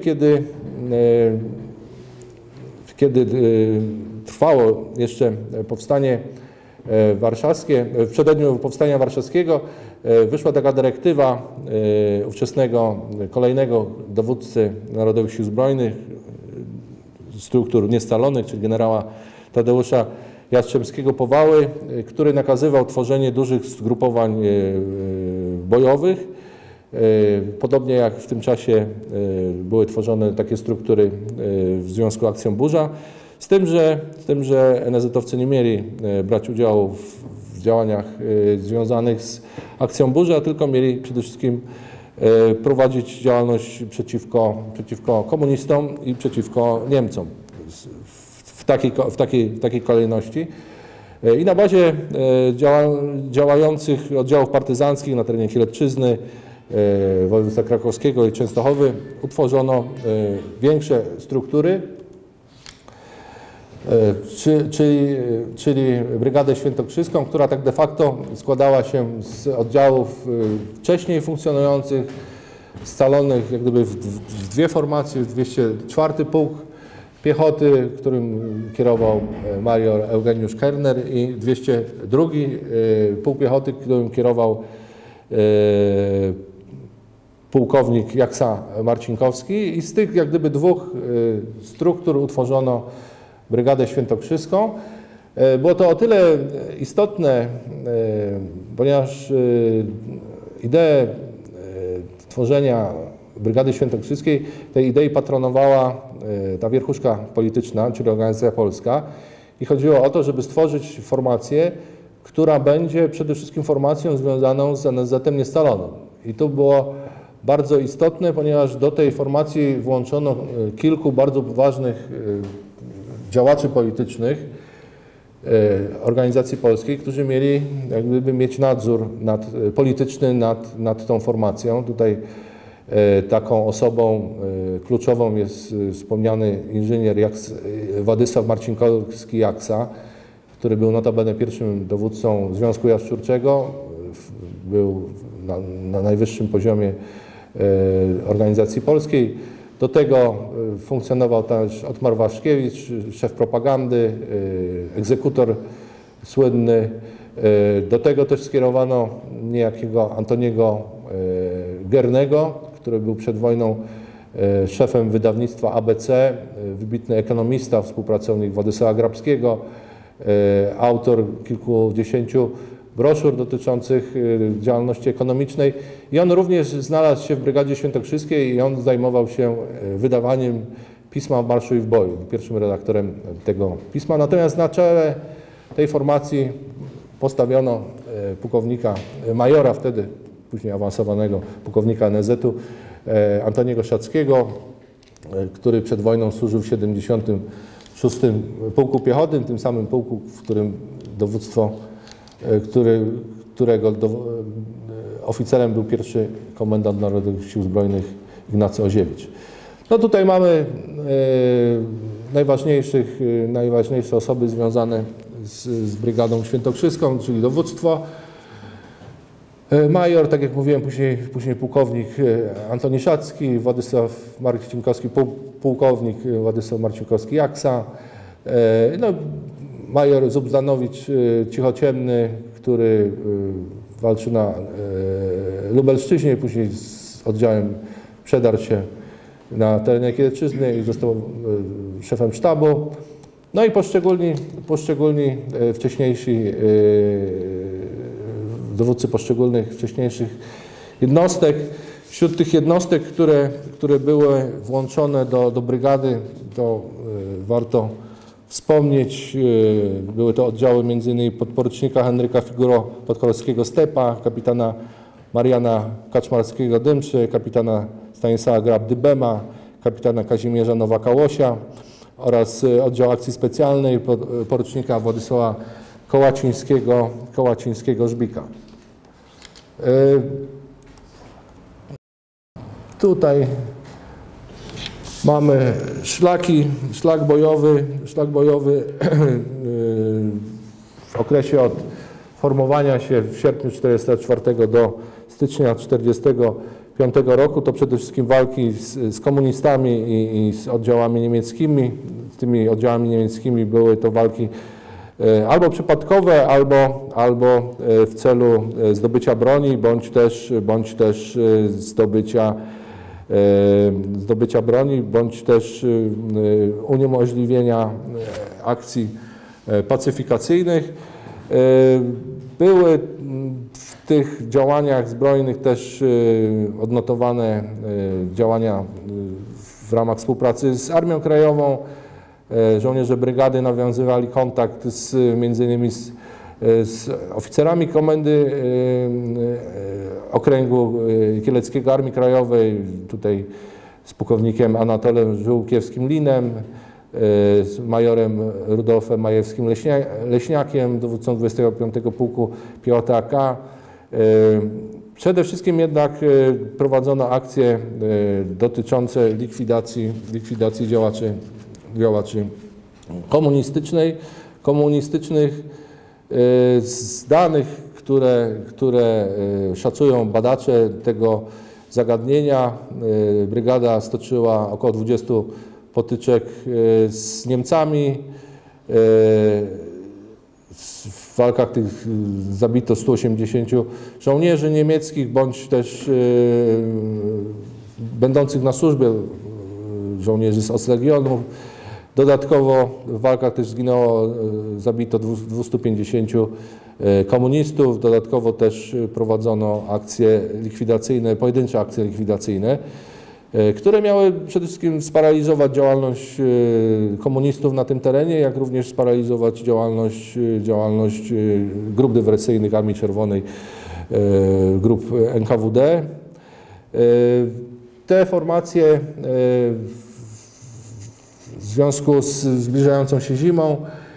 kiedy trwało jeszcze powstanie warszawskie, w przededniu powstania warszawskiego wyszła taka dyrektywa ówczesnego, kolejnego dowódcy Narodowych Sił Zbrojnych, struktur niescalonych, czyli generała Tadeusza Jastrzębskiego-Powały, który nakazywał tworzenie dużych zgrupowań bojowych. Podobnie jak w tym czasie były tworzone takie struktury w Związku Akcją Burza, z tym, że NSZ-owcy nie mieli brać udziału w działaniach związanych z Akcją Burza, tylko mieli przede wszystkim prowadzić działalność przeciwko komunistom i przeciwko Niemcom w takiej kolejności. I na bazie działających oddziałów partyzanckich na terenie Kielecczyzny, województwa krakowskiego i Częstochowy utworzono większe struktury, czyli Brygadę Świętokrzyską, która tak de facto składała się z oddziałów wcześniej funkcjonujących, scalonych jak gdyby w dwie formacje, 204 Pułk Piechoty, którym kierował major Eugeniusz Kerner, i 202 Pułk Piechoty, którym kierował pułkownik Jaksa Marcinkowski, i z tych jak gdyby dwóch struktur utworzono Brygadę Świętokrzyską. Było to o tyle istotne, ponieważ ideę tworzenia Brygady Świętokrzyskiej, tej idei patronowała ta wierchuszka polityczna, czyli Organizacja Polska, i chodziło o to, żeby stworzyć formację, która będzie przede wszystkim formacją związaną z NSZ-em niescalonym. I to było bardzo istotne, ponieważ do tej formacji włączono kilku bardzo ważnych działaczy politycznych organizacji polskiej, którzy mieli jak gdyby mieć nadzór polityczny nad tą formacją. Tutaj taką osobą kluczową jest wspomniany inżynier Władysław Marcinkowski-Jaksa, który był notabene pierwszym dowódcą Związku Jaszczurczego, był na najwyższym poziomie organizacji polskiej. Do tego funkcjonował też Otmar Waszkiewicz, szef propagandy, egzekutor słynny. Do tego też skierowano niejakiego Antoniego Gernego, który był przed wojną szefem wydawnictwa ABC, wybitny ekonomista, współpracownik Władysława Grabskiego, autor kilkudziesięciu broszur dotyczących działalności ekonomicznej, i on również znalazł się w Brygadzie Świętokrzyskiej i on zajmował się wydawaniem pisma o marszu i w boju. Był pierwszym redaktorem tego pisma. Natomiast na czele tej formacji postawiono pułkownika, majora wtedy, później awansowanego pułkownika NSZ-u, Antoniego Szackiego, który przed wojną służył w 76. Pułku Piechoty, tym samym pułku, w którym dowództwo, którego oficerem był pierwszy komendant Narodowych Sił Zbrojnych Ignacy Oziewicz. No tutaj mamy najważniejsze osoby związane z Brygadą Świętokrzyską, czyli dowództwo. Major, tak jak mówiłem, później pułkownik Antoni Szacki, Władysław Marcinkowski, pułkownik Władysław Marcinkowski-Jaksa, no, major Zubzdanowicz Cichociemny, który walczył na Lubelszczyźnie, później z oddziałem przedarł się na terenie Kielecczyzny i został szefem sztabu. No i poszczególni wcześniejsi dowódcy poszczególnych wcześniejszych jednostek. Wśród tych jednostek, które były włączone do brygady, to warto wspomnieć, były to oddziały m.in. podporucznika Henryka Figuro-Podkolskiego-Stepa, kapitana Mariana Kaczmarskiego-Dymczy, kapitana Stanisława Grab-Dybema, kapitana Kazimierza Nowaka-Łosia oraz oddział akcji specjalnej porucznika Władysława Kołacińskiego-Żbika. Tutaj mamy szlak bojowy w okresie od formowania się w sierpniu 1944 do stycznia 1945 roku. To przede wszystkim walki z komunistami i z oddziałami niemieckimi. Z tymi oddziałami niemieckimi były to walki albo przypadkowe, albo w celu zdobycia broni, bądź też zdobycia broni, bądź też uniemożliwienia akcji pacyfikacyjnych. Były w tych działaniach zbrojnych też odnotowane działania w ramach współpracy z Armią Krajową. Żołnierze brygady nawiązywali kontakt między innymi z oficerami komendy okręgu kieleckiego Armii Krajowej, tutaj z pułkownikiem Anatolem Żółkiewskim-Linem, z majorem Rudolfem Majewskim-Leśniakiem, dowódcą 25 Pułku Piechoty AK. Przede wszystkim jednak prowadzono akcje dotyczące likwidacji działaczy komunistycznych. Z danych, które szacują badacze tego zagadnienia, brygada stoczyła około 20 potyczek z Niemcami. W walkach tych zabito 180 żołnierzy niemieckich, bądź też będących na służbie żołnierzy z Ostlegionów. Dodatkowo w walkach też zabito 250 komunistów. Dodatkowo też prowadzono akcje likwidacyjne, pojedyncze akcje likwidacyjne, które miały przede wszystkim sparaliżować działalność komunistów na tym terenie, jak również sparaliżować działalność grup dywersyjnych Armii Czerwonej, grup NKWD. Te formacje w związku z zbliżającą się zimą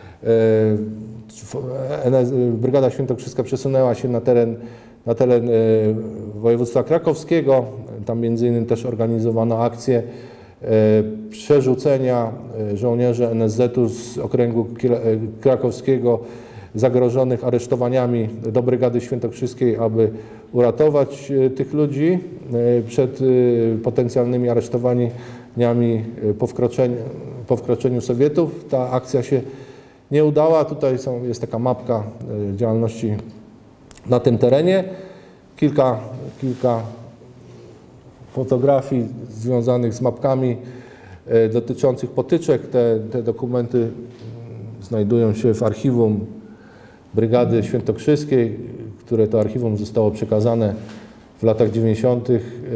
Brygada Świętokrzyska przesunęła się na teren województwa krakowskiego. Tam między innymi też organizowano akcję przerzucenia żołnierzy NSZ-u z okręgu krakowskiego zagrożonych aresztowaniami do Brygady Świętokrzyskiej, aby uratować tych ludzi przed potencjalnymi aresztowaniami po wkroczeniu Sowietów. Ta akcja się nie udała. Tutaj jest taka mapka działalności na tym terenie. Kilka fotografii związanych z mapkami dotyczących potyczek. Te dokumenty znajdują się w archiwum Brygady Świętokrzyskiej, które to archiwum zostało przekazane w latach 90.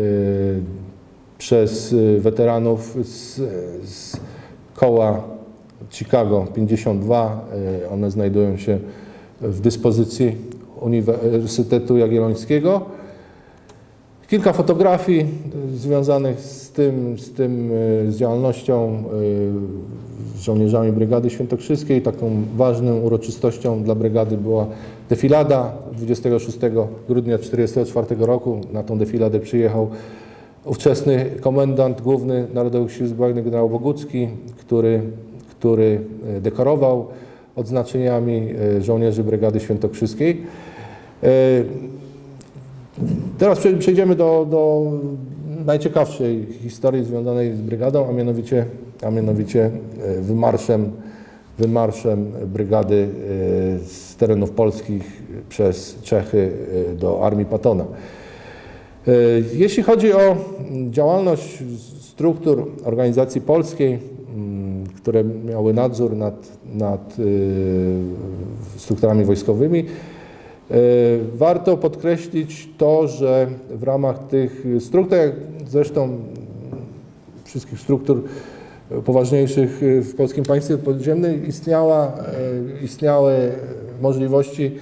Przez weteranów z koła Chicago 52. One znajdują się w dyspozycji Uniwersytetu Jagiellońskiego. Kilka fotografii związanych z działalnością z żołnierzami Brygady Świętokrzyskiej. Taką ważną uroczystością dla brygady była defilada 26 grudnia 1944 roku. Na tą defiladę przyjechał ówczesny komendant główny Narodowych Sił Zbrojnych generał Bogucki, który dekorował odznaczeniami żołnierzy Brygady Świętokrzyskiej. Teraz przejdziemy do najciekawszej historii związanej z brygadą, a mianowicie wymarszem brygady z terenów polskich przez Czechy do armii Pattona. Jeśli chodzi o działalność struktur organizacji polskiej, które miały nadzór nad strukturami wojskowymi, warto podkreślić to, że w ramach tych struktur, jak zresztą wszystkich struktur poważniejszych w polskim państwie podziemnym, istniały możliwości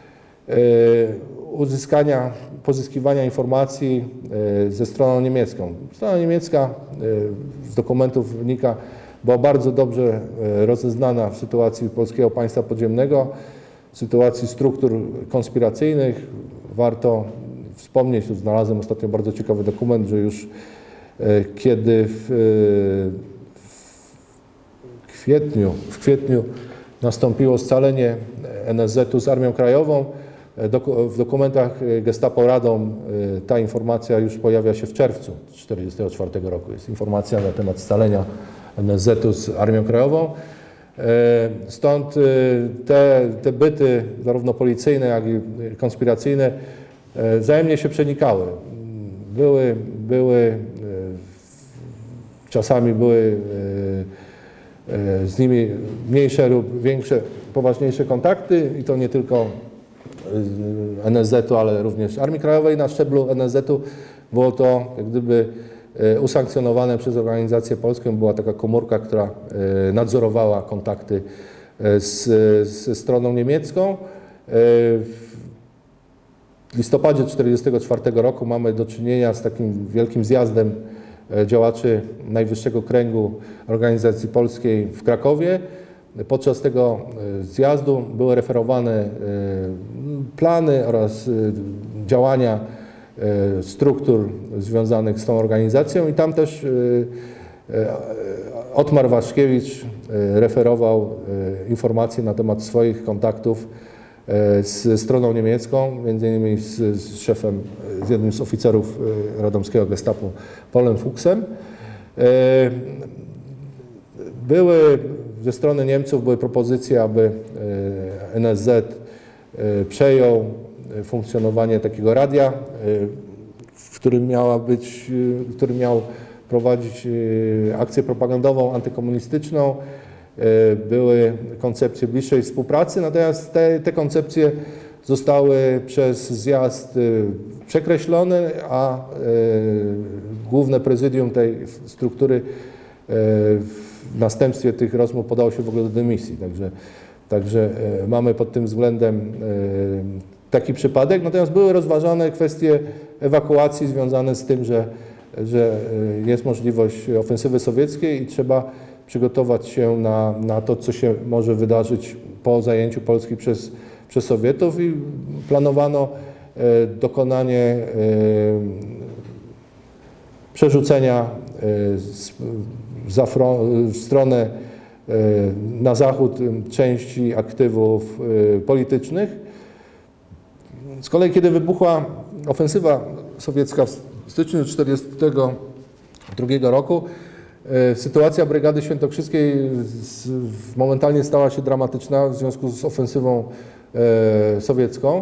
pozyskiwania informacji ze stroną niemiecką. Strona niemiecka z dokumentów wynika, była bardzo dobrze rozeznana w sytuacji polskiego państwa podziemnego, w sytuacji struktur konspiracyjnych. Warto wspomnieć, tu znalazłem ostatnio bardzo ciekawy dokument, że już kiedy w kwietniu nastąpiło scalenie NSZ-u z Armią Krajową, w dokumentach Gestapo Radom ta informacja już pojawia się w czerwcu 1944 roku. Jest informacja na temat scalenia NSZ-u z Armią Krajową. Stąd te byty, zarówno policyjne, jak i konspiracyjne, wzajemnie się przenikały. Czasami były z nimi mniejsze lub większe, poważniejsze kontakty i to nie tylko NSZ-u, ale również Armii Krajowej. Na szczeblu NSZ-u było to jak gdyby usankcjonowane przez organizację polską. Była taka komórka, która nadzorowała kontakty ze stroną niemiecką. W listopadzie 1944 roku mamy do czynienia z takim wielkim zjazdem działaczy najwyższego kręgu organizacji polskiej w Krakowie. Podczas tego zjazdu były referowane plany oraz działania struktur związanych z tą organizacją i tam też Otmar Waszkiewicz referował informacje na temat swoich kontaktów z stroną niemiecką, między innymi z szefem, z jednym z oficerów radomskiego gestapo, Polem Fuchsem. Ze strony Niemców były propozycje, aby NSZ przejął funkcjonowanie takiego radia, który miał prowadzić akcję propagandową, antykomunistyczną. Były koncepcje bliższej współpracy, natomiast te koncepcje zostały przez zjazd przekreślone, a główne prezydium tej struktury w następstwie tych rozmów podało się w ogóle do dymisji. Także mamy pod tym względem taki przypadek. Natomiast były rozważane kwestie ewakuacji związane z tym, że jest możliwość ofensywy sowieckiej i trzeba przygotować się na to, co się może wydarzyć po zajęciu Polski przez Sowietów i planowano dokonanie przerzucenia w stronę na zachód części aktywów politycznych. Z kolei kiedy wybuchła ofensywa sowiecka w styczniu 1942 roku, sytuacja Brygady Świętokrzyskiej momentalnie stała się dramatyczna w związku z ofensywą sowiecką.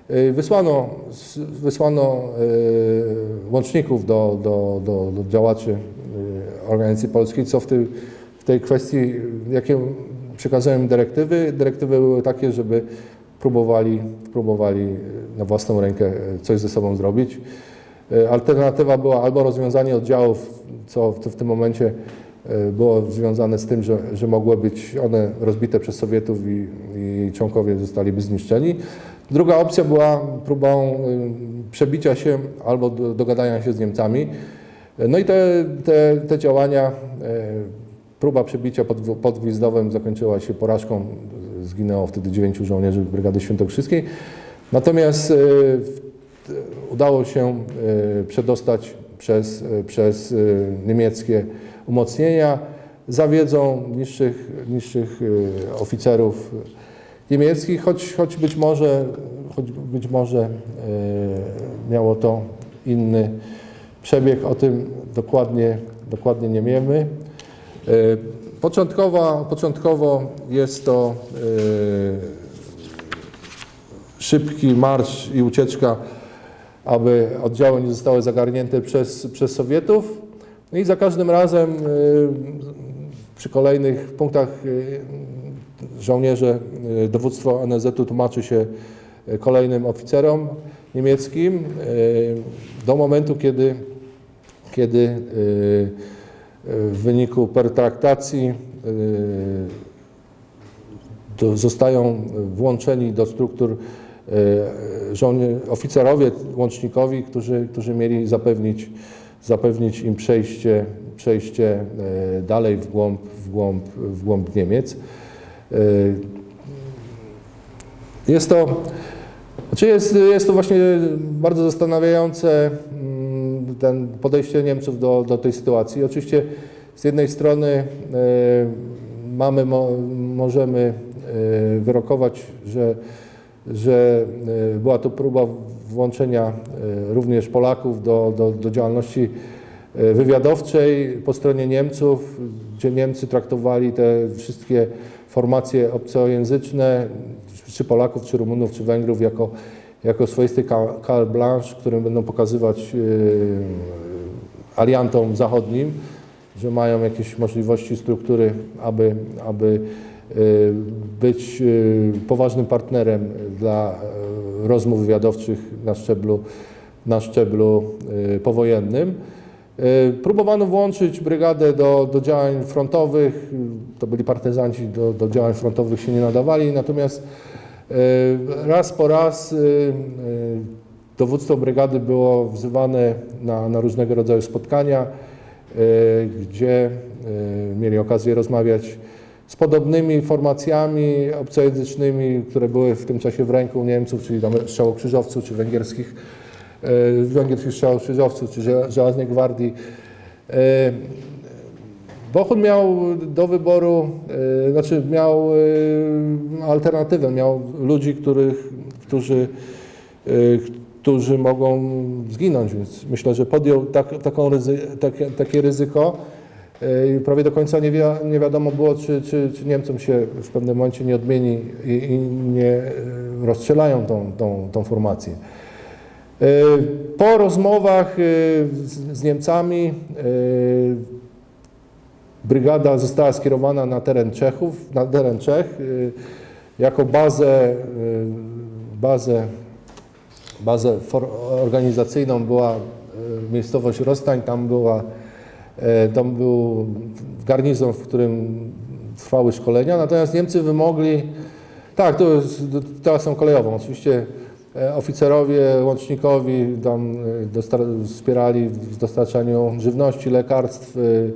Wysłano łączników do działaczy organizacji polskiej, co w tej kwestii, jakie przekazałem dyrektywy. Dyrektywy były takie, żeby próbowali na własną rękę coś ze sobą zrobić. Alternatywa była albo rozwiązanie oddziałów, co w tym momencie było związane z tym, że mogły być one rozbite przez Sowietów i członkowie zostaliby zniszczeni. Druga opcja była próbą przebicia się albo dogadania się z Niemcami. No i te działania, próba przebicia pod Gwizdowem zakończyła się porażką. Zginęło wtedy 9 żołnierzy Brygady Świętokrzyskiej. Natomiast udało się przedostać przez niemieckie umocnienia za wiedzą niższych oficerów niemieckich, choć być może miało to inny przebieg, o tym dokładnie nie wiemy. Początkowo jest to szybki marsz i ucieczka, aby oddziały nie zostały zagarnięte przez Sowietów. I za każdym razem przy kolejnych punktach żołnierze, dowództwo NSZ-u tłumaczy się kolejnym oficerom niemieckim do momentu, kiedy w wyniku pertraktacji zostają włączeni do struktur oficerowie łącznikowi, którzy mieli zapewnić im przejście dalej w głąb Niemiec. Jest to właśnie bardzo zastanawiające podejście Niemców do tej sytuacji. Oczywiście z jednej strony możemy wyrokować, że była to próba włączenia również Polaków do działalności wywiadowczej po stronie Niemców, gdzie Niemcy traktowali te wszystkie formacje obcojęzyczne, czy Polaków, czy Rumunów, czy Węgrów, jako swoisty carte blanche, którym będą pokazywać aliantom zachodnim, że mają jakieś możliwości, struktury, aby być poważnym partnerem dla rozmów wywiadowczych na szczeblu powojennym. Próbowano włączyć brygadę do działań frontowych, to byli partyzanci, do działań frontowych się nie nadawali, natomiast raz po raz dowództwo brygady było wzywane na różnego rodzaju spotkania, gdzie mieli okazję rozmawiać z podobnymi formacjami obcojęzycznymi, które były w tym czasie w ręku Niemców, czyli tam strzałokrzyżowców, czy węgierskich strzałokrzyżowców, czy Żelaznej Gwardii. Bohun miał do wyboru, miał alternatywę, miał ludzi, którzy mogą zginąć, więc myślę, że podjął takie ryzyko. I prawie do końca nie wiadomo było, czy Niemcom się w pewnym momencie nie odmieni i nie rozstrzelają tą formację. Po rozmowach z Niemcami brygada została skierowana na teren Czech jako bazę organizacyjną była miejscowość Rostań, tam był garnizon, w którym trwały szkolenia, natomiast Niemcy wymogli, tak, teraz są kolejową, oczywiście oficerowie łącznikowi tam wspierali w dostarczaniu żywności, lekarstw.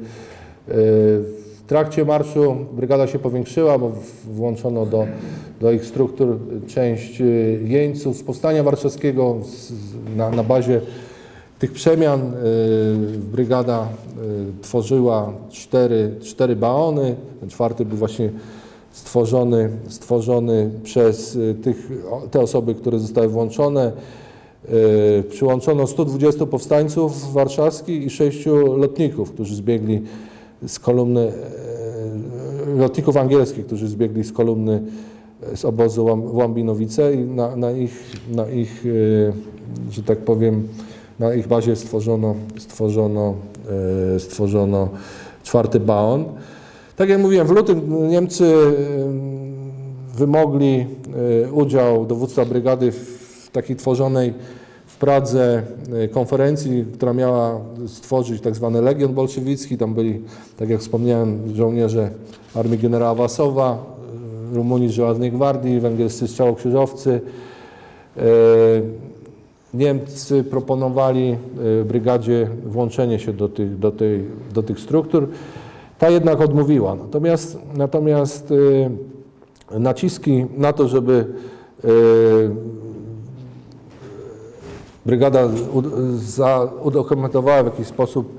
W trakcie marszu brygada się powiększyła, bo włączono do ich struktur część jeńców z Powstania Warszawskiego. Na bazie tych przemian brygada tworzyła cztery baony. Ten czwarty był właśnie stworzony przez te osoby, które zostały włączone. Przyłączono 120 powstańców warszawskich i 6 lotników, którzy zbiegli z kolumny, lotników angielskich, którzy zbiegli z kolumny z obozu Łambinowice i na ich, że tak powiem, na ich bazie stworzono 4. baon. Tak jak mówiłem, w lutym Niemcy wymogli udział dowództwa brygady w takiej tworzonej w Pradze konferencji, która miała stworzyć tak zwany Legion Bolszewicki. Tam byli, tak jak wspomniałem, żołnierze armii generała Wasowa, Rumuni z Żelaznej Gwardii, węgierscy strzałokrzyżowcy. Niemcy proponowali brygadzie włączenie się do tych struktur. Ta jednak odmówiła. Natomiast naciski na to, żeby brygada udokumentowała w jakiś sposób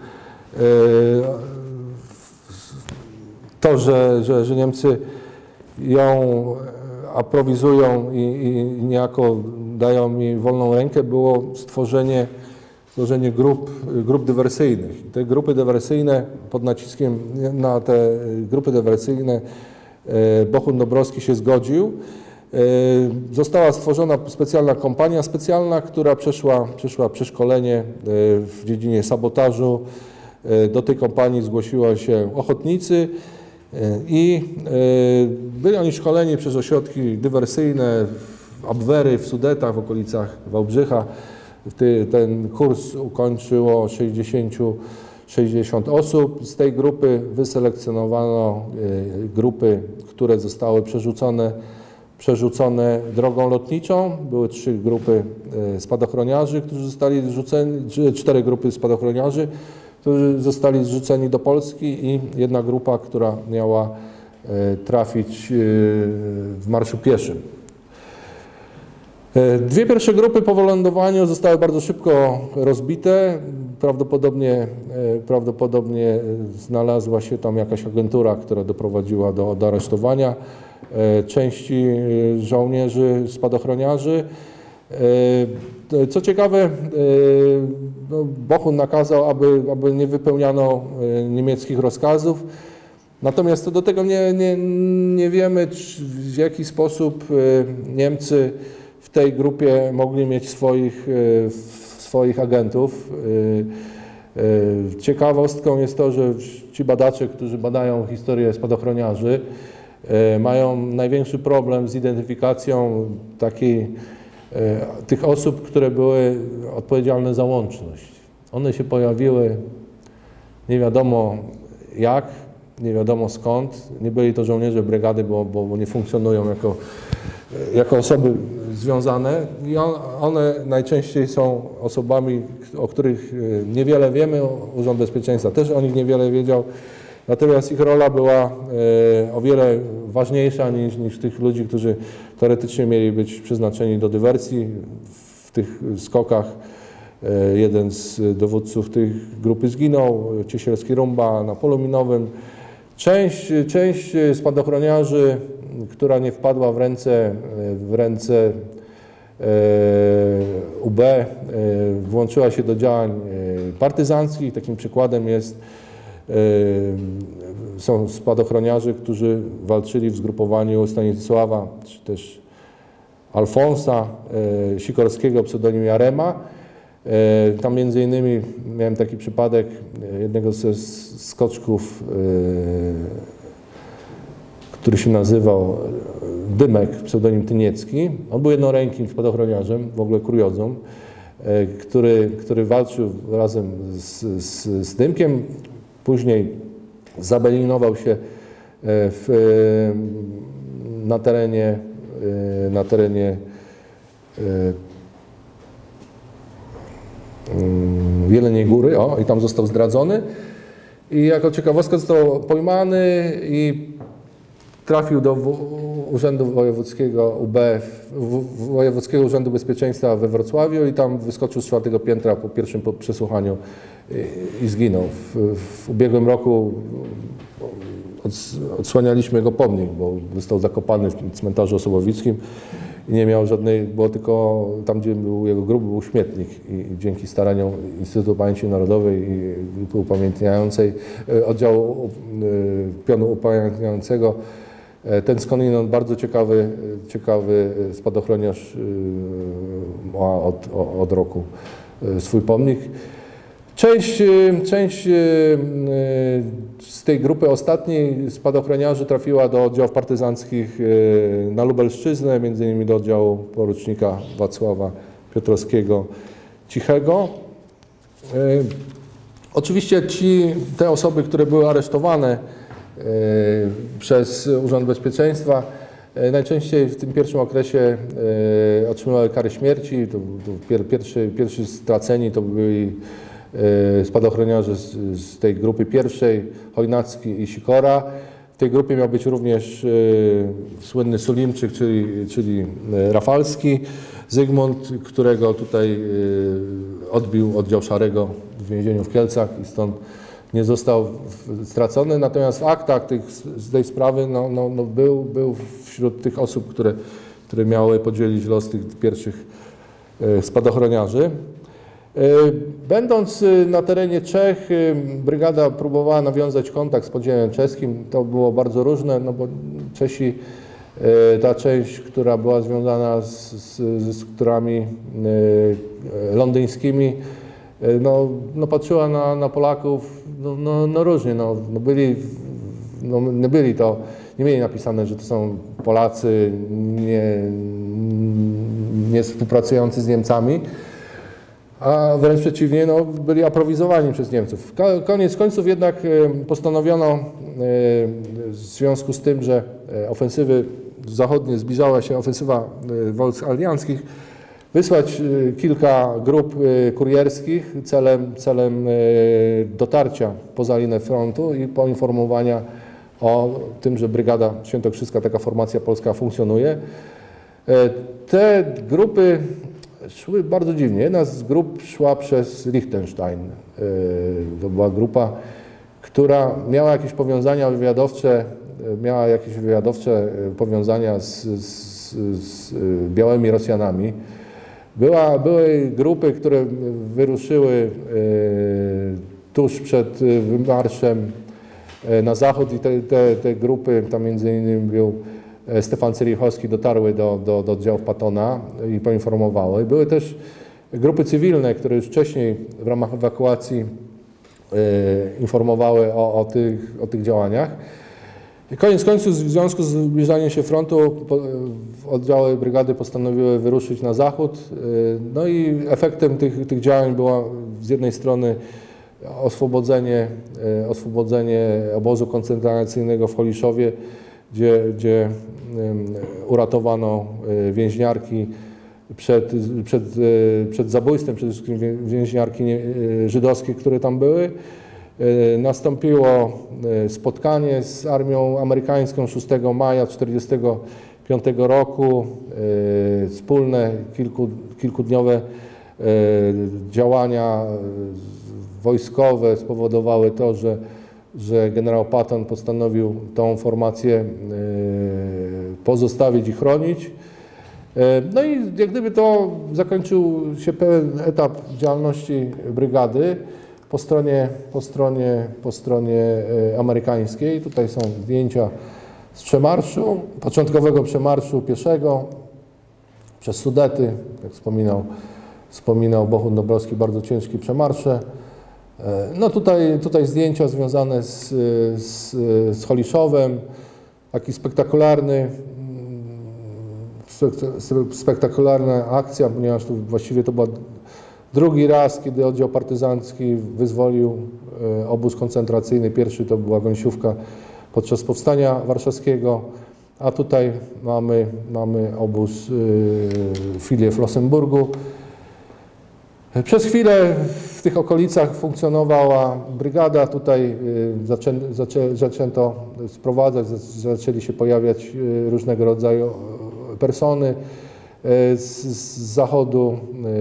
to, że Niemcy ją aprowizują i niejako dają mi wolną rękę, było stworzenie grup dywersyjnych. I te grupy dywersyjne, pod naciskiem na te grupy dywersyjne Bohun Dąbrowski się zgodził. Została stworzona specjalna kompania specjalna, która przeszła przeszkolenie w dziedzinie sabotażu. Do tej kompanii zgłosiła się ochotnicy i byli oni szkoleni przez ośrodki dywersyjne w Abwery, w Sudetach, w okolicach Wałbrzycha. Ten kurs ukończyło 60 osób. Z tej grupy wyselekcjonowano grupy, które zostały przerzucone drogą lotniczą. Były 3 grupy spadochroniarzy, którzy zostali zrzuceni, 4 grupy spadochroniarzy, którzy zostali zrzuceni do Polski i 1 grupa, która miała trafić w marszu pieszym. 2 pierwsze grupy po wylądowaniu zostały bardzo szybko rozbite. Prawdopodobnie znalazła się tam jakaś agentura, która doprowadziła do aresztowania części żołnierzy, spadochroniarzy. Co ciekawe, Bohun nakazał, aby nie wypełniano niemieckich rozkazów. Natomiast co do tego nie wiemy, w jaki sposób Niemcy w tej grupie mogli mieć swoich agentów. Ciekawostką jest to, że ci badacze, którzy badają historię spadochroniarzy, mają największy problem z identyfikacją tych osób, które były odpowiedzialne za łączność. One się pojawiły nie wiadomo jak, nie wiadomo skąd. Nie byli to żołnierze brygady, bo nie funkcjonują jako osoby związane i one najczęściej są osobami, o których niewiele wiemy. Urząd Bezpieczeństwa też o nich niewiele wiedział, natomiast ich rola była o wiele ważniejsza niż tych ludzi, którzy teoretycznie mieli być przeznaczeni do dywersji. W tych skokach jeden z dowódców tych grupy zginął, Ciesielski Rumba na polu minowym. Część spadochroniarzy, która nie wpadła w ręce UB, włączyła się do działań partyzanckich. Takim przykładem są spadochroniarze, którzy walczyli w zgrupowaniu Stanisława, czy też Alfonsa Sikorskiego, pseudonim Jarema. Tam między innymi miałem taki przypadek jednego ze skoczków, który się nazywał Dymek, pseudonim Tyniecki. On był jednorękim spadochroniarzem, w ogóle kuriozum, który walczył razem z Dymkiem. Później zabelinował się na terenie Jeleniej Góry, i tam został zdradzony. I jako ciekawostka został pojmany i trafił do Urzędu Wojewódzkiego UB, Wojewódzkiego Urzędu Bezpieczeństwa we Wrocławiu i tam wyskoczył z 4. piętra po pierwszym przesłuchaniu i zginął. W ubiegłym roku odsłanialiśmy jego pomnik, bo został zakopany w cmentarzu Osobowickim i nie miał żadnej, było tylko tam, gdzie był jego grób, był śmietnik i dzięki staraniom Instytutu Pamięci Narodowej i grupy upamiętniającej, oddziału pionu upamiętniającego, ten skądinąd bardzo ciekawy spadochroniarz ma od roku swój pomnik. Część z tej grupy ostatniej spadochroniarzy trafiła do oddziałów partyzanckich na Lubelszczyznę, między innymi do oddziału porucznika Wacława Piotrowskiego Cichego. Oczywiście te osoby, które były aresztowane przez Urząd Bezpieczeństwa, najczęściej w tym pierwszym okresie otrzymywały kary śmierci. Pierwsi straceni to byli spadochroniarze z tej grupy pierwszej, Chojnacki i Sikora. W tej grupie miał być również słynny Sulimczyk, czyli Rafalski Zygmunt, którego tutaj odbił oddział Szarego w więzieniu w Kielcach i stąd nie został stracony, natomiast w aktach z tej sprawy był wśród tych osób, które miały podzielić los tych pierwszych spadochroniarzy. Będąc na terenie Czech, brygada próbowała nawiązać kontakt z podziemiem czeskim. To było bardzo różne, no bo Czesi, ta część, która była związana ze strukturami londyńskimi, no patrzyła na Polaków różnie. Nie mieli napisane, że to są Polacy nie współpracujący z Niemcami, a wręcz przeciwnie, byli aprowizowani przez Niemców. Koniec końców jednak postanowiono w związku z tym, że ofensywy zachodnie zbliżała się ofensywa wojsk alianckich, wysłać kilka grup kurierskich celem dotarcia poza linię frontu i poinformowania o tym, że Brygada Świętokrzyska, taka formacja polska funkcjonuje. Te grupy szły bardzo dziwnie. Jedna z grup szła przez Liechtenstein. To była grupa, która miała jakieś powiązania wywiadowcze, powiązania z białymi Rosjanami. Były grupy, które wyruszyły tuż przed wymarszem na zachód i te grupy, tam między innymi był Stefan Cerichowski, dotarły do oddziałów Pattona i poinformowały. Były też grupy cywilne, które już wcześniej w ramach ewakuacji informowały o tych działaniach. Koniec końców, w związku z zbliżaniem się frontu, oddziały brygady postanowiły wyruszyć na zachód. No i efektem tych działań było z jednej strony oswobodzenie obozu koncentracyjnego w Holiszowie, gdzie uratowano więźniarki przed zabójstwem, przede wszystkim więźniarki żydowskie, które tam były. Nastąpiło spotkanie z armią amerykańską 6 maja 1945 roku. Wspólne kilkudniowe działania wojskowe spowodowały to, że generał Patton postanowił tą formację pozostawić i chronić. No i jak gdyby to zakończył się pewien etap działalności brygady po stronie amerykańskiej. Tutaj są zdjęcia z przemarszu, początkowego przemarszu pieszego przez Sudety, jak wspominał Bohun Dąbrowski, bardzo ciężkie przemarsze. No tutaj zdjęcia związane z Holiszowem, taki spektakularna akcja, ponieważ właściwie to była drugi raz, kiedy oddział partyzancki wyzwolił obóz koncentracyjny. Pierwszy to była Gąsiówka podczas Powstania Warszawskiego, a tutaj mamy obóz filię w Flossenburgu. Przez chwilę w tych okolicach funkcjonowała brygada, tutaj zaczęto sprowadzać, zaczęli się pojawiać różnego rodzaju persony z zachodu.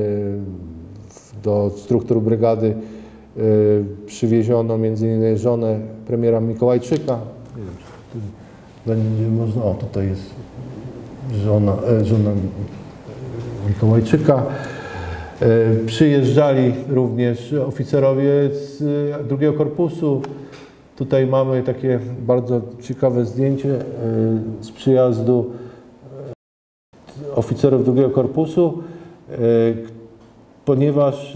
Do struktur brygady przywieziono m.in. żonę premiera Mikołajczyka. Nie wiem, czy będzie można. O, tutaj jest żona Mikołajczyka. Przyjeżdżali również oficerowie z II Korpusu. Tutaj mamy takie bardzo ciekawe zdjęcie z przyjazdu oficerów II Korpusu, ponieważ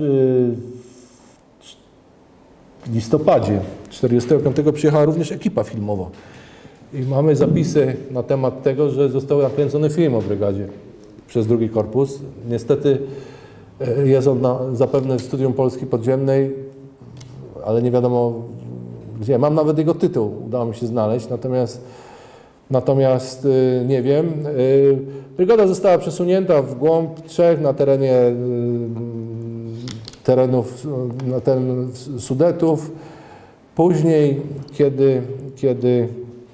w listopadzie 1945 przyjechała również ekipa filmowa. I mamy zapisy na temat tego, że został nakręcony film o brygadzie przez II Korpus. Niestety jest on zapewne w Studium Polski Podziemnej, ale nie wiadomo gdzie. Mam nawet jego tytuł, udało mi się znaleźć, natomiast nie wiem. Brygada została przesunięta w głąb Czech na teren Sudetów. Później, kiedy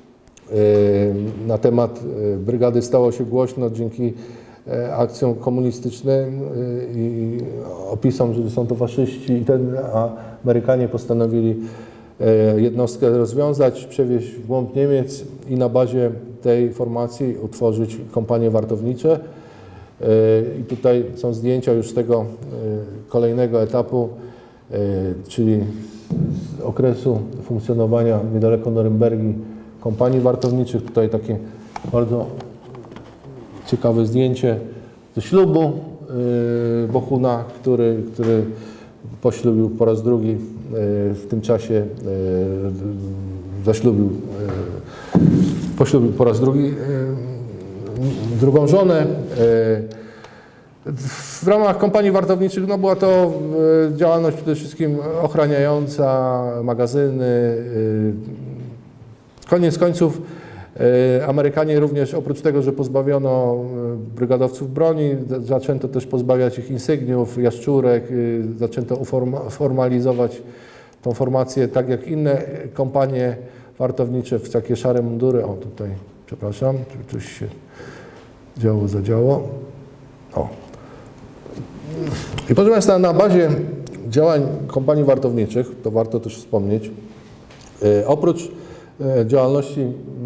na temat brygady stało się głośno dzięki akcjom komunistycznym i opisom, że są to faszyści, a Amerykanie postanowili jednostkę rozwiązać, przewieźć w głąb Niemiec i na bazie tej formacji utworzyć kompanie wartownicze. I tutaj są zdjęcia już z tego kolejnego etapu, czyli z okresu funkcjonowania niedaleko Norymbergi kompanii wartowniczych. Tutaj takie bardzo ciekawe zdjęcie ze ślubu Bohuna, który poślubił po raz drugi w tym czasie, poślubił po raz drugi drugą żonę. W ramach kompanii wartowniczych była to działalność przede wszystkim ochraniająca magazyny. Koniec końców Amerykanie również, oprócz tego, że pozbawiono brygadowców broni, zaczęto też pozbawiać ich insygniów, jaszczurek, zaczęto formalizować tą formację tak jak inne kompanie wartownicze w takie szare mundury. O, tutaj, przepraszam, coś się zadziało. O. I proszę Państwa, na bazie działań kompanii wartowniczych, to warto też wspomnieć, oprócz działalności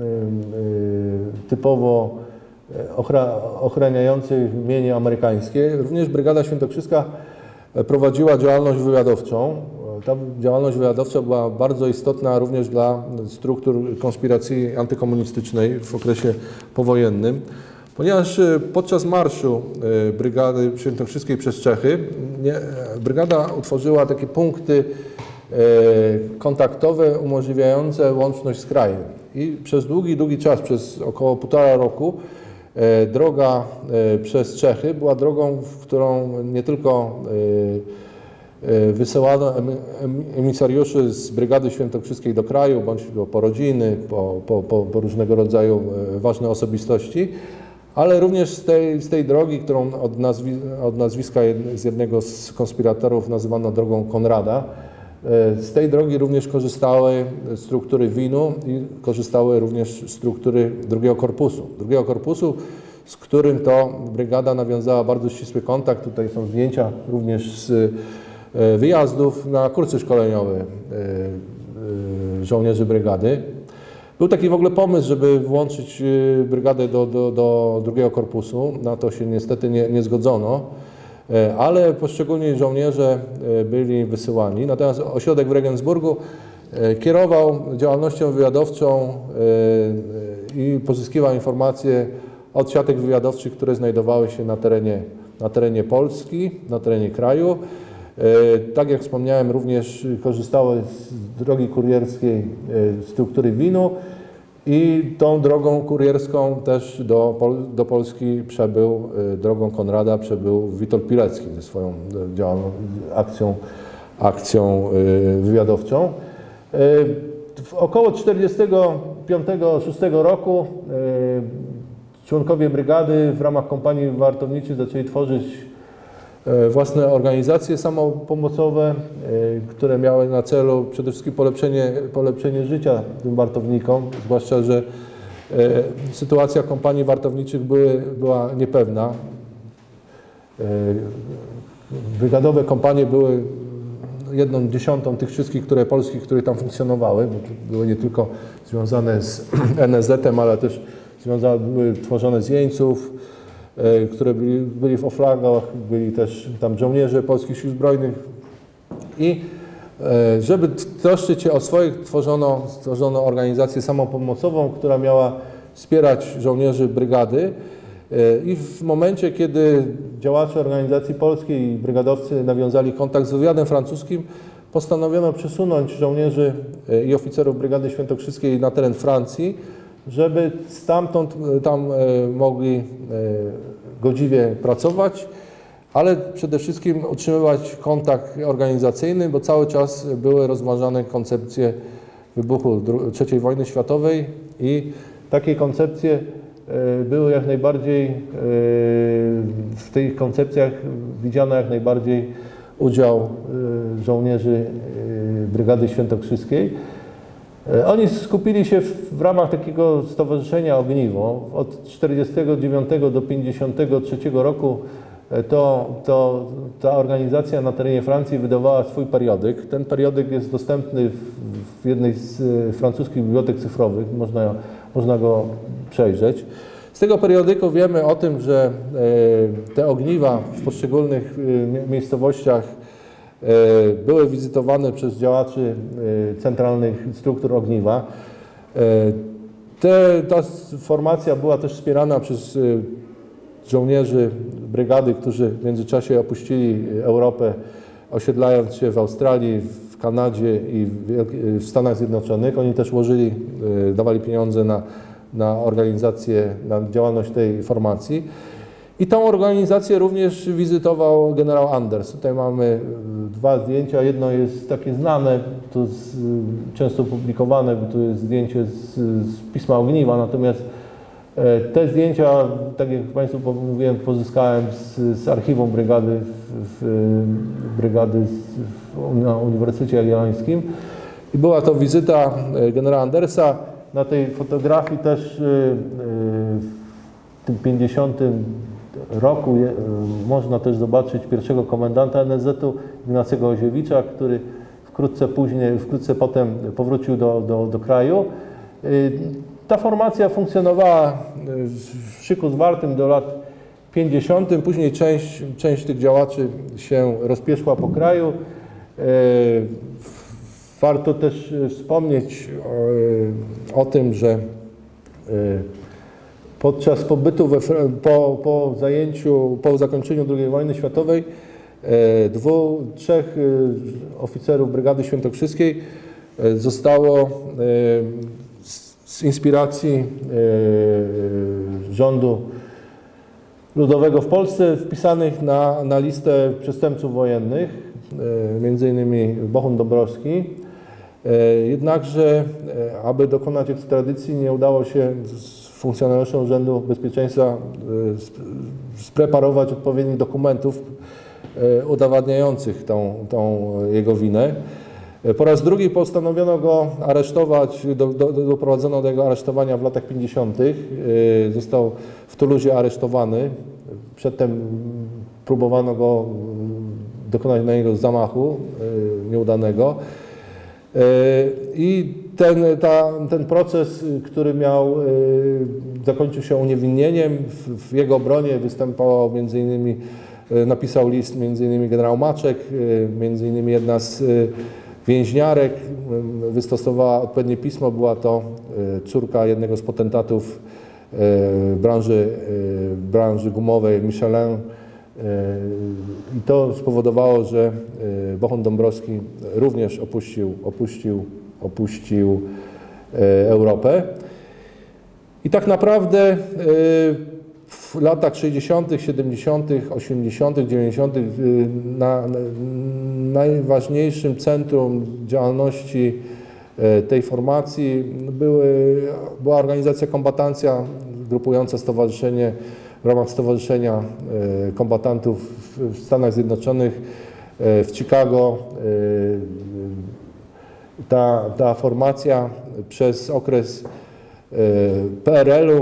typowo ochraniającej mienie amerykańskie, również Brygada Świętokrzyska prowadziła działalność wywiadowczą. Ta działalność wywiadowcza była bardzo istotna również dla struktur konspiracji antykomunistycznej w okresie powojennym, ponieważ podczas marszu Brygady Świętokrzyskiej przez Czechy brygada utworzyła takie punkty kontaktowe umożliwiające łączność z krajem. I przez długi czas, przez około 1,5 roku, droga przez Czechy była drogą, w którą nie tylko wysyłano emisariuszy z Brygady Świętokrzyskiej do kraju, bądź po rodziny, po różnego rodzaju ważne osobistości, ale również z tej drogi, którą od nazwiska z jednego z konspiratorów nazywano drogą Konrada, z tej drogi również korzystały struktury WIN-u i korzystały również struktury drugiego korpusu, z którym to brygada nawiązała bardzo ścisły kontakt. Tutaj są zdjęcia również z wyjazdów na kursy szkoleniowe żołnierzy brygady. Był taki w ogóle pomysł, żeby włączyć brygadę do drugiego korpusu. Na to się niestety nie zgodzono, ale poszczególni żołnierze byli wysyłani. Natomiast ośrodek w Regensburgu kierował działalnością wywiadowczą i pozyskiwał informacje od siatek wywiadowczych, które znajdowały się na terenie Polski, na terenie kraju. Tak jak wspomniałem, również korzystały z drogi kurierskiej struktury WIN-u i tą drogą kurierską też do Polski drogą Konrada przebył Witold Pilecki ze swoją akcją wywiadowczą. W około 1945-1946 roku członkowie brygady w ramach kompanii wartowniczych zaczęli tworzyć własne organizacje samopomocowe, które miały na celu przede wszystkim polepszenie życia tym wartownikom, zwłaszcza że sytuacja kompanii wartowniczych była niepewna. Brygadowe kompanie były 1/10 tych wszystkich polskich, które tam funkcjonowały, bo były nie tylko związane z NSZ-em, ale też były tworzone z jeńców, które byli w oflagach, byli też tam żołnierze polskich sił zbrojnych i żeby troszczyć się o swoich, stworzono organizację samopomocową, która miała wspierać żołnierzy brygady i w momencie, kiedy działacze organizacji polskiej i brygadowcy nawiązali kontakt z wywiadem francuskim, postanowiono przesunąć żołnierzy i oficerów Brygady Świętokrzyskiej na teren Francji, żeby stamtąd tam mogli godziwie pracować, ale przede wszystkim utrzymywać kontakt organizacyjny, bo cały czas były rozważane koncepcje wybuchu III wojny światowej i takie koncepcje były jak najbardziej, w tych koncepcjach widziano jak najbardziej udział żołnierzy Brygady Świętokrzyskiej. Oni skupili się w ramach takiego stowarzyszenia Ogniwo. Od 1949 do 1953 roku ta organizacja na terenie Francji wydawała swój periodyk. Ten periodyk jest dostępny w jednej z francuskich bibliotek cyfrowych, można go przejrzeć. Z tego periodyku wiemy o tym, że te ogniwa w poszczególnych miejscowościach były wizytowane przez działaczy centralnych struktur ogniwa. Ta formacja była też wspierana przez żołnierzy brygady, którzy w międzyczasie opuścili Europę, osiedlając się w Australii, w Kanadzie i w Stanach Zjednoczonych. Oni też dawali pieniądze na organizację, na działalność tej formacji. I tą organizację również wizytował generał Anders. Tutaj mamy dwa zdjęcia. Jedno jest takie znane, to jest często publikowane, bo tu jest zdjęcie z Pisma Ogniwa, natomiast te zdjęcia, tak jak Państwu mówiłem, pozyskałem z archiwum brygady na Uniwersytecie Jagiellońskim. I była to wizyta generała Andersa. Na tej fotografii też w tym 50 roku można też zobaczyć pierwszego komendanta NSZ-u, Ignacego Oziewicza, który wkrótce potem powrócił do kraju. Ta formacja funkcjonowała w szyku zwartym do lat 50. Później część tych działaczy się rozpieszła po kraju. Warto też wspomnieć o tym, że podczas pobytu po zakończeniu II wojny światowej trzech oficerów Brygady Świętokrzyskiej zostało z inspiracji rządu ludowego w Polsce wpisanych na listę przestępców wojennych, między innymi Bohun Dąbrowski. Jednakże, aby dokonać ekstradycji, nie udało się funkcjonariuszom Urzędu Bezpieczeństwa spreparować odpowiednich dokumentów udowadniających tą jego winę. Po raz drugi postanowiono go aresztować, doprowadzono do jego aresztowania w latach 50. Został w Toulouse aresztowany. Przedtem próbowano dokonać na niego zamachu nieudanego. I ten proces, który zakończył się uniewinnieniem, w jego obronie występował napisał list m.in. generał Maczek, m.in. jedna z więźniarek wystosowała odpowiednie pismo, była to córka jednego z potentatów branży gumowej Michelin. I to spowodowało, że Bohun Dąbrowski również opuścił Europę. I tak naprawdę w latach 60., 70., 80., 90. Najważniejszym centrum działalności tej formacji była organizacja Kombatancja, grupująca stowarzyszenie w ramach Stowarzyszenia Kombatantów w Stanach Zjednoczonych, w Chicago. Ta formacja przez okres PRL-u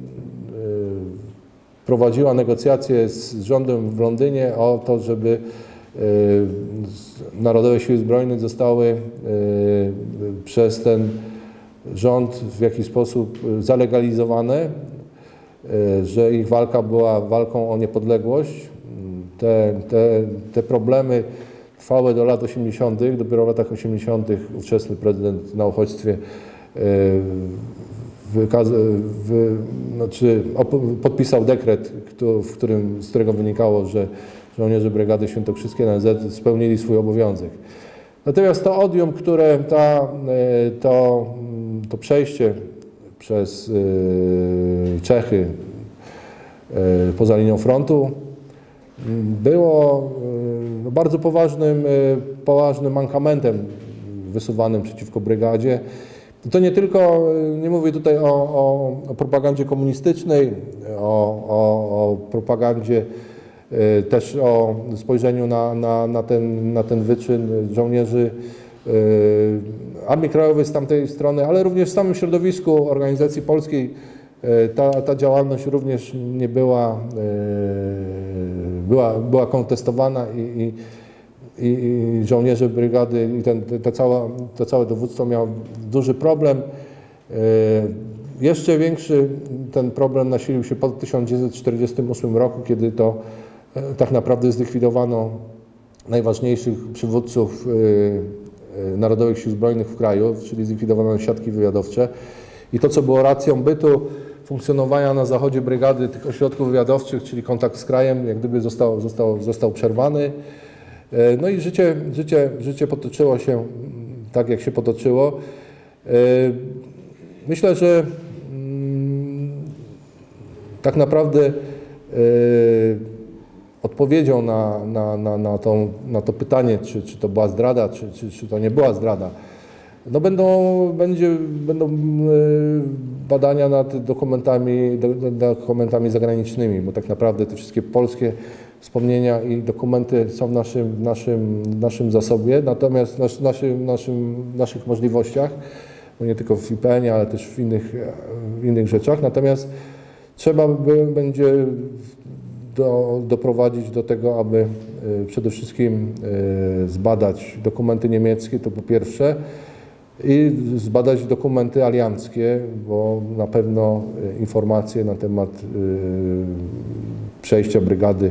prowadziła negocjacje z rządem w Londynie o to, żeby Narodowe Siły Zbrojne zostały przez ten rząd w jakiś sposób zalegalizowane, że ich walka była walką o niepodległość. Te problemy trwały do lat 80. Dopiero w latach 80. ówczesny prezydent na uchodźstwie podpisał dekret, z którego wynikało, że żołnierze Brygady Świętokrzyskiej NZ spełnili swój obowiązek. Natomiast to odium, które to przejście przez Czechy poza linią frontu było bardzo poważnym mankamentem wysuwanym przeciwko brygadzie. To nie tylko, nie mówię tutaj o propagandzie komunistycznej, o propagandzie, też o spojrzeniu na ten wyczyn żołnierzy Armii Krajowej z tamtej strony, ale również w samym środowisku organizacji polskiej Ta działalność również nie była, była kontestowana i żołnierze brygady i to całe dowództwo miało duży problem. Jeszcze większy ten problem nasilił się po 1948 roku, kiedy to tak naprawdę zlikwidowano najważniejszych przywódców Narodowych Sił Zbrojnych w kraju, czyli zlikwidowano siatki wywiadowcze. I to, co było racją bytu funkcjonowania na zachodzie brygady tych ośrodków wywiadowczych, czyli kontakt z krajem, jak gdyby został przerwany. No i życie potoczyło się tak, jak się potoczyło. Myślę, że tak naprawdę odpowiedzią na to pytanie, czy to była zdrada, czy to nie była zdrada, no będą badania nad dokumentami zagranicznymi, bo tak naprawdę te wszystkie polskie wspomnienia i dokumenty są w naszym zasobie, natomiast w naszych możliwościach, bo nie tylko w IPN-ie, ale też w innych rzeczach. Natomiast trzeba będzie doprowadzić do tego, aby przede wszystkim zbadać dokumenty niemieckie, to po pierwsze, i zbadać dokumenty alianckie, bo na pewno informacje na temat przejścia brygady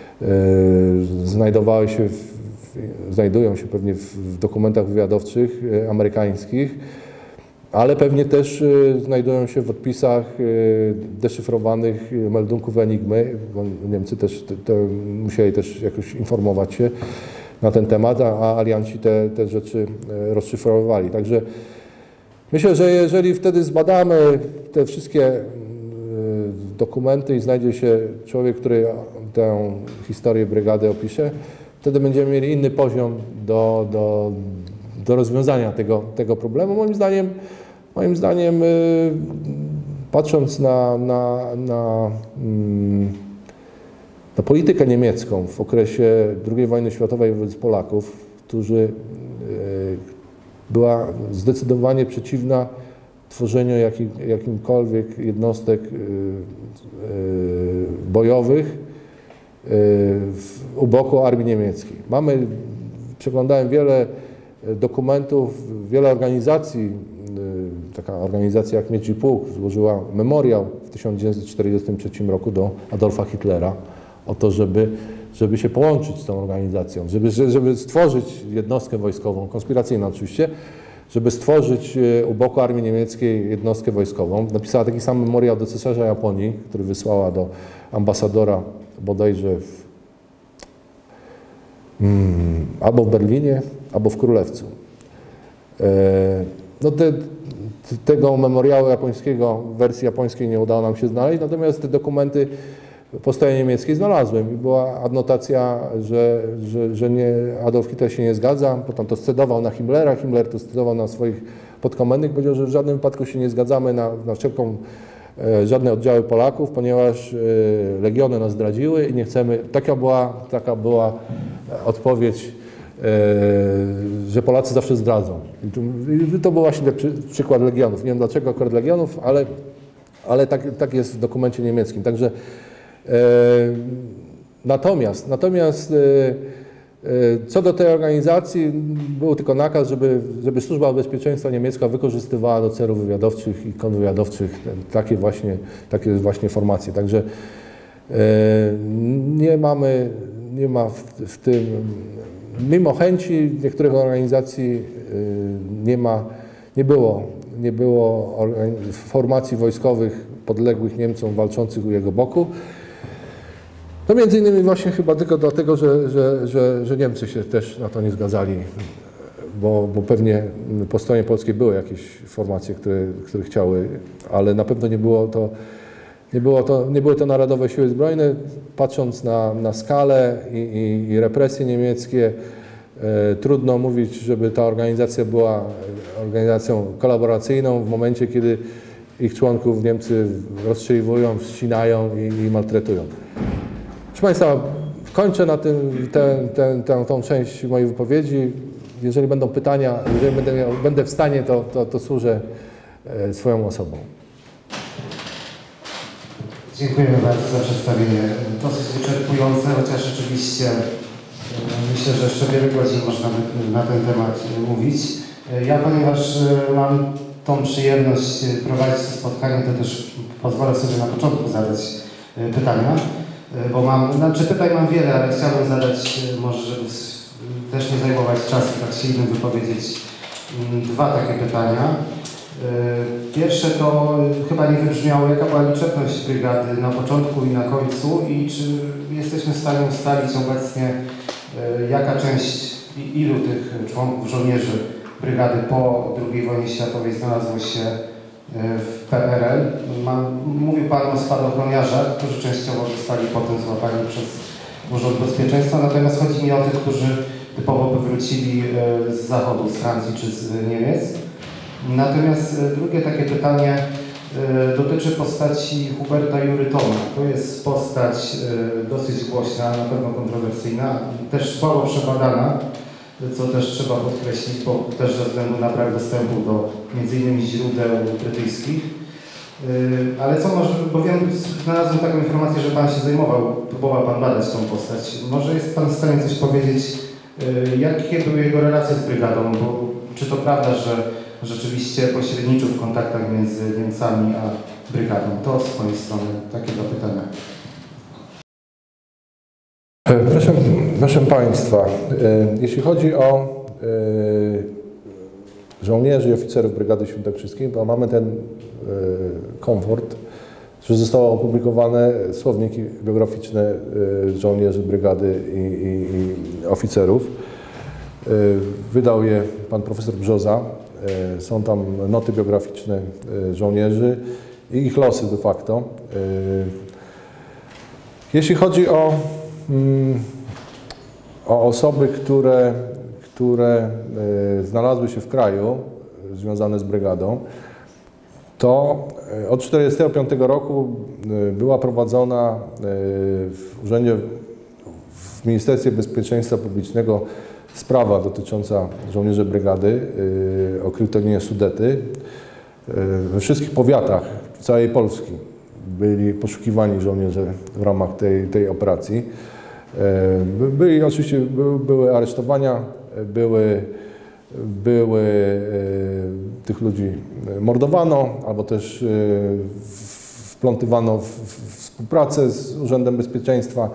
znajdują się pewnie w dokumentach wywiadowczych amerykańskich, ale pewnie też znajdują się w odpisach deszyfrowanych meldunków Enigmy, bo Niemcy też musieli też jakoś informować się na ten temat, a alianci te rzeczy rozszyfrowywali. Także myślę, że jeżeli wtedy zbadamy te wszystkie dokumenty i znajdzie się człowiek, który tę historię brygady opisze, wtedy będziemy mieli inny poziom do rozwiązania tego problemu. Moim zdaniem patrząc na politykę niemiecką w okresie II wojny światowej wobec Polaków, którzy była zdecydowanie przeciwna tworzeniu jakimkolwiek jednostek bojowych u boku armii niemieckiej. Przeglądałem wiele dokumentów, wiele organizacji. Taka organizacja jak Miedzi Pułk złożyła memoriał w 1943 roku do Adolfa Hitlera o to, żeby się połączyć z tą organizacją, żeby stworzyć jednostkę wojskową, konspiracyjną oczywiście, żeby stworzyć u boku armii niemieckiej jednostkę wojskową. Napisała taki sam memoriał do cesarza Japonii, który wysłała do ambasadora bodajże albo w Berlinie, albo w Królewcu. No tego memoriału japońskiego, w wersji japońskiej nie udało nam się znaleźć, natomiast te dokumenty po stronie niemieckiej znalazłem i była adnotacja, że Adolf Hitler się nie zgadza, potem to scedował na Himmlera, Himmler to scedował na swoich podkomendnych, powiedział, że w żadnym wypadku się nie zgadzamy na żadne oddziały Polaków, ponieważ legiony nas zdradziły i nie chcemy, taka była odpowiedź, że Polacy zawsze zdradzą. I to był właśnie przykład legionów. Nie wiem dlaczego akurat legionów, ale tak jest w dokumencie niemieckim. Także natomiast co do tej organizacji był tylko nakaz, żeby Służba Bezpieczeństwa niemiecka wykorzystywała do celów wywiadowczych i kontrwywiadowczych takie właśnie formacje. Także nie ma w tym, mimo chęci niektórych organizacji nie było formacji wojskowych podległych Niemcom walczących u jego boku. No między innymi właśnie chyba tylko dlatego, że Niemcy się też na to nie zgadzali, bo pewnie po stronie polskiej były jakieś formacje, które chciały, ale na pewno nie były to Narodowe Siły Zbrojne. Patrząc na skalę i represje niemieckie, trudno mówić, żeby ta organizacja była organizacją kolaboracyjną w momencie, kiedy ich członków Niemcy rozstrzeliwują, ścinają i maltretują. Proszę Państwa, kończę na tym tą część mojej wypowiedzi. Jeżeli będą pytania, jeżeli będę w stanie, to służę swoją osobą. Dziękujemy bardzo za przedstawienie. Dosyć wyczerpujące, chociaż rzeczywiście myślę, że jeszcze wiele godzin można by na ten temat mówić. Ja, ponieważ mam tą przyjemność prowadzić to spotkanie, to też pozwolę sobie na początku zadać pytania, bo pytań mam wiele, ale chciałbym zadać, może żeby też nie zajmować czasu, tak się innym wypowiedzieć, dwa takie pytania. Pierwsze to chyba nie wybrzmiało, jaka była liczebność brygady na początku i na końcu i czy jesteśmy w stanie ustalić obecnie, jaka część i ilu tych członków żołnierzy brygady po II wojnie światowej znalazło się w PRL. Mówił Pan o spadochroniarzach, którzy częściowo zostali potem złapani przez Urząd Bezpieczeństwa, natomiast chodzi mi o tych, którzy typowo by wrócili z zachodu, z Francji czy z Niemiec. Natomiast drugie takie pytanie dotyczy postaci Huberta Jury Thoma. To jest postać dosyć głośna, na pewno kontrowersyjna, też słabo przebadana, co też trzeba podkreślić, bo też ze względu na brak dostępu do m.in. źródeł brytyjskich. Ale co może, bo wiem, znalazłem taką informację, że Pan się próbował Pan badać tą postać. Może jest Pan w stanie coś powiedzieć, jakie były jego relacje z brygadą, bo czy to prawda, że rzeczywiście pośredniczył w kontaktach między Niemcami a brygadą? To z mojej strony takie dwa pytania. Proszę Państwa, jeśli chodzi o żołnierzy i oficerów Brygady Świętokrzyskiej, to mamy ten komfort, że zostały opublikowane słowniki biograficzne żołnierzy brygady i oficerów. Wydał je pan profesor Brzoza. Są tam noty biograficzne żołnierzy i ich losy de facto. Jeśli chodzi o osoby, które znalazły się w kraju związane z brygadą, to od 1945 roku była prowadzona w urzędzie, w Ministerstwie Bezpieczeństwa Publicznego sprawa dotycząca żołnierzy brygady o kryptonimie Sudety. We wszystkich powiatach całej Polski byli poszukiwani żołnierze w ramach tej operacji. Oczywiście były aresztowania, tych ludzi mordowano, albo też wplątywano w współpracę z Urzędem Bezpieczeństwa.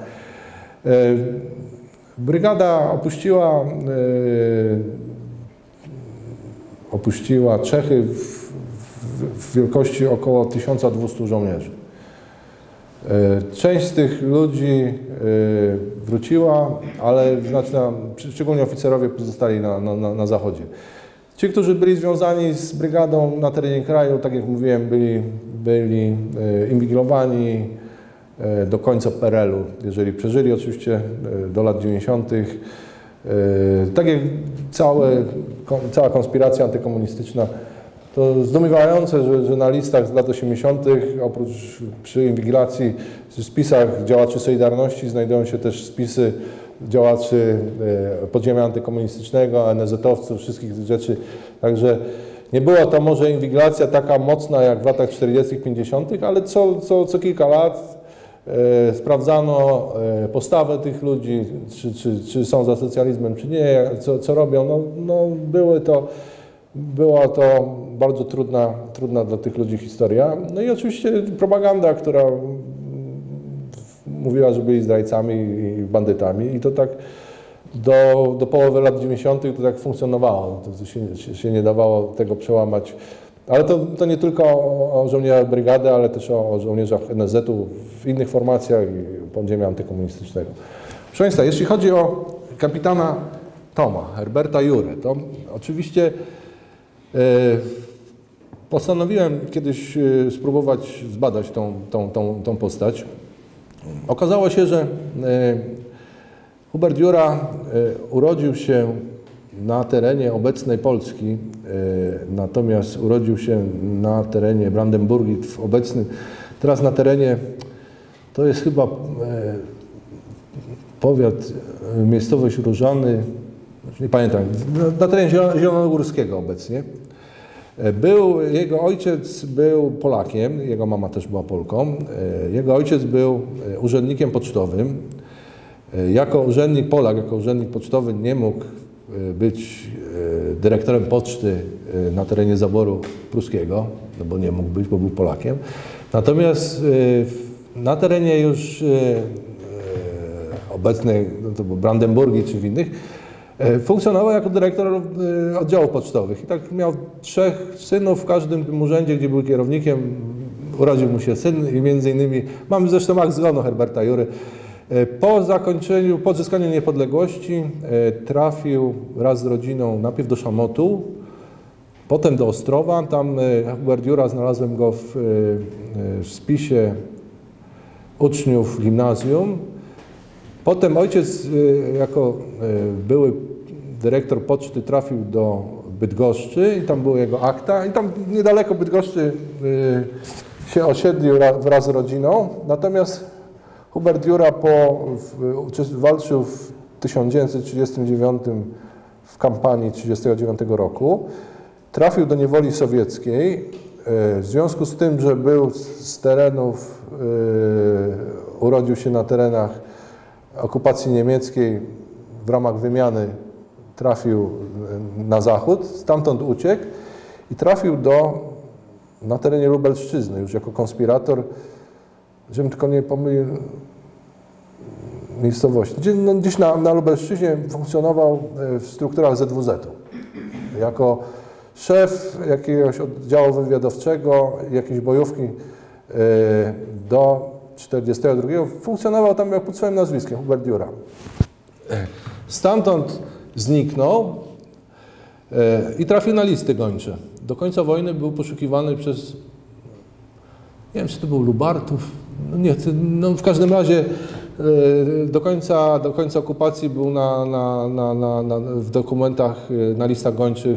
Brygada opuściła Czechy w wielkości około 1200 żołnierzy. Część z tych ludzi wróciła, ale szczególnie oficerowie pozostali na zachodzie. Ci, którzy byli związani z brygadą na terenie kraju, tak jak mówiłem, byli inwigilowani do końca PRL-u, jeżeli przeżyli oczywiście do lat 90. Tak jak cała konspiracja antykomunistyczna. To zdumiewające, że na listach z lat 80. oprócz przy inwigilacji w spisach działaczy Solidarności znajdują się też spisy działaczy podziemia antykomunistycznego, NSZ-owców, wszystkich tych rzeczy. Także nie była to może inwigilacja taka mocna jak w latach 40., 50., ale co kilka lat sprawdzano postawę tych ludzi, czy są za socjalizmem, czy nie, co robią. Była to bardzo trudna dla tych ludzi historia. No i oczywiście propaganda, która mówiła, że byli zdrajcami i bandytami i to tak do połowy lat 90. to tak funkcjonowało. To się nie dawało tego przełamać. Ale to nie tylko o żołnierzach brygady, ale też o żołnierzach NSZ-u w innych formacjach i podziemia antykomunistycznego. Proszę Państwa, jeśli chodzi o kapitana Thoma, Herberta Jurę, to oczywiście postanowiłem kiedyś spróbować zbadać tą postać. Okazało się, że Hubert Jura urodził się na terenie obecnej Polski, natomiast urodził się na terenie Brandenburgii, teraz na terenie, to jest chyba powiat, miejscowość Różany, nie pamiętam, na terenie Zielonogórskiego obecnie. Jego ojciec był Polakiem, jego mama też była Polką. Jego ojciec był urzędnikiem pocztowym. Jako urzędnik Polak, jako urzędnik pocztowy nie mógł być dyrektorem poczty na terenie zaboru pruskiego, no bo nie mógł być, bo był Polakiem. Natomiast na terenie już obecnej, no to było Brandenburgii czy w innych, funkcjonował jako dyrektor oddziałów pocztowych. I tak miał 3 synów w każdym tym urzędzie, gdzie był kierownikiem. Urodził mu się syn i między innymi, mamy zresztą akt zgonu Herberta Jury. Po odzyskaniu niepodległości trafił wraz z rodziną najpierw do Szamotu, potem do Ostrowa. Tam Hubert Jura, znalazłem go w spisie uczniów gimnazjum. Potem ojciec jako były dyrektor poczty trafił do Bydgoszczy i tam były jego akta. I tam niedaleko Bydgoszczy się osiedlił wraz z rodziną. Natomiast Hubert Jura walczył w 1939 w kampanii 1939 roku. Trafił do niewoli sowieckiej. W związku z tym, że był z terenów, urodził się na terenach okupacji niemieckiej, w ramach wymiany trafił na zachód, stamtąd uciekł i trafił na terenie Lubelszczyzny już jako konspirator, żebym tylko nie pomylił miejscowości. Gdzieś na Lubelszczyźnie funkcjonował w strukturach ZWZ-u. Jako szef jakiegoś oddziału wywiadowczego, jakiejś bojówki do 1942 funkcjonował tam pod swoim nazwiskiem, Hubert Jura. Stamtąd zniknął i trafił na listy gończe. Do końca wojny był poszukiwany przez, nie wiem, czy to był Lubartów, no nie, no w każdym razie do końca okupacji był w dokumentach, na listach gończych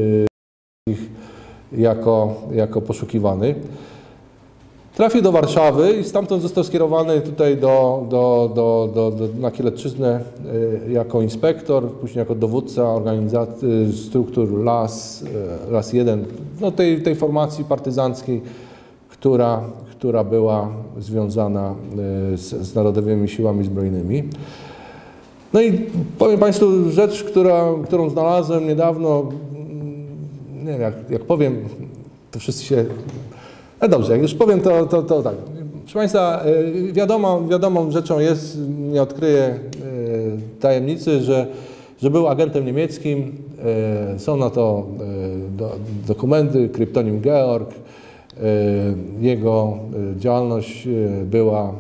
jako poszukiwany. Trafił do Warszawy i stamtąd został skierowany tutaj na Kielecczyznę jako inspektor, później jako dowódca organizacji struktur LAS 1, no tej formacji partyzanckiej, która była związana z Narodowymi Siłami Zbrojnymi. No i powiem Państwu rzecz, którą znalazłem niedawno, nie wiem, jak powiem, to wszyscy się... No dobrze, jak już powiem, to tak. Proszę Państwa, wiadomą rzeczą jest, nie odkryję tajemnicy, że był agentem niemieckim. Są na to dokumenty, kryptonim Georg. Jego działalność była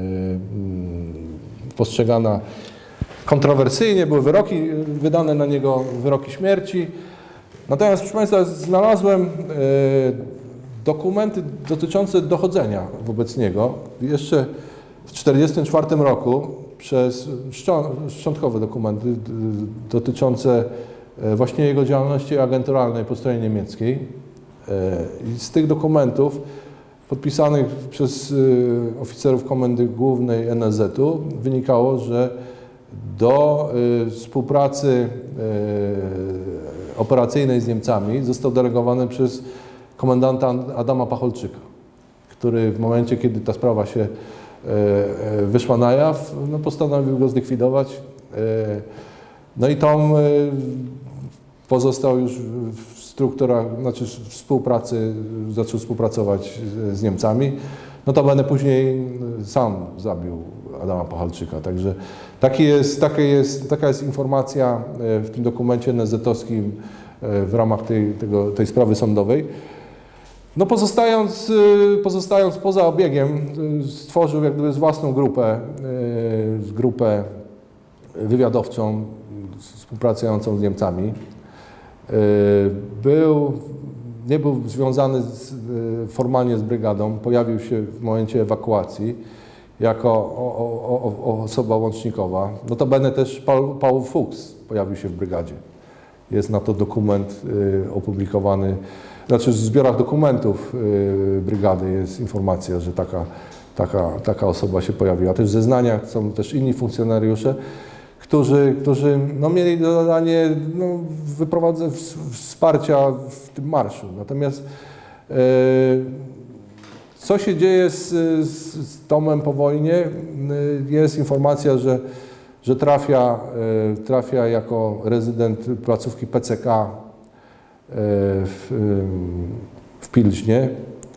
postrzegana kontrowersyjnie, były wyroki, wydane na niego wyroki śmierci. Natomiast, proszę Państwa, znalazłem dokumenty dotyczące dochodzenia wobec niego. Jeszcze w 1944 roku przez szczątkowe dokumenty dotyczące właśnie jego działalności agenturalnej po stronie niemieckiej. I z tych dokumentów podpisanych przez oficerów Komendy Głównej NSZ-u wynikało, że do współpracy operacyjnej z Niemcami został delegowany przez komendanta Adama Pacholczyka, który w momencie, kiedy ta sprawa się wyszła na jaw, no postanowił go zlikwidować. No i tam pozostał już w strukturach, znaczy współpracy, zaczął współpracować z Niemcami. Notabene później sam zabił Adama Pacholczyka. Także taka jest informacja w tym dokumencie NSZ-owskim w ramach tej sprawy sądowej. No pozostając poza obiegiem, stworzył jak gdyby własną grupę wywiadowczą współpracującą z Niemcami. Nie był związany formalnie z brygadą, pojawił się w momencie ewakuacji jako osoba łącznikowa. Notabene też Paul Fuchs pojawił się w brygadzie. Jest na to dokument opublikowany, znaczy w zbiorach dokumentów brygady jest informacja, że taka osoba się pojawiła. Też w zeznaniach są też inni funkcjonariusze. którzy no, mieli zadanie wsparcia w tym marszu. Natomiast co się dzieje z Tomem po wojnie? Jest informacja, że trafia jako rezydent placówki PCK w Pilźnie.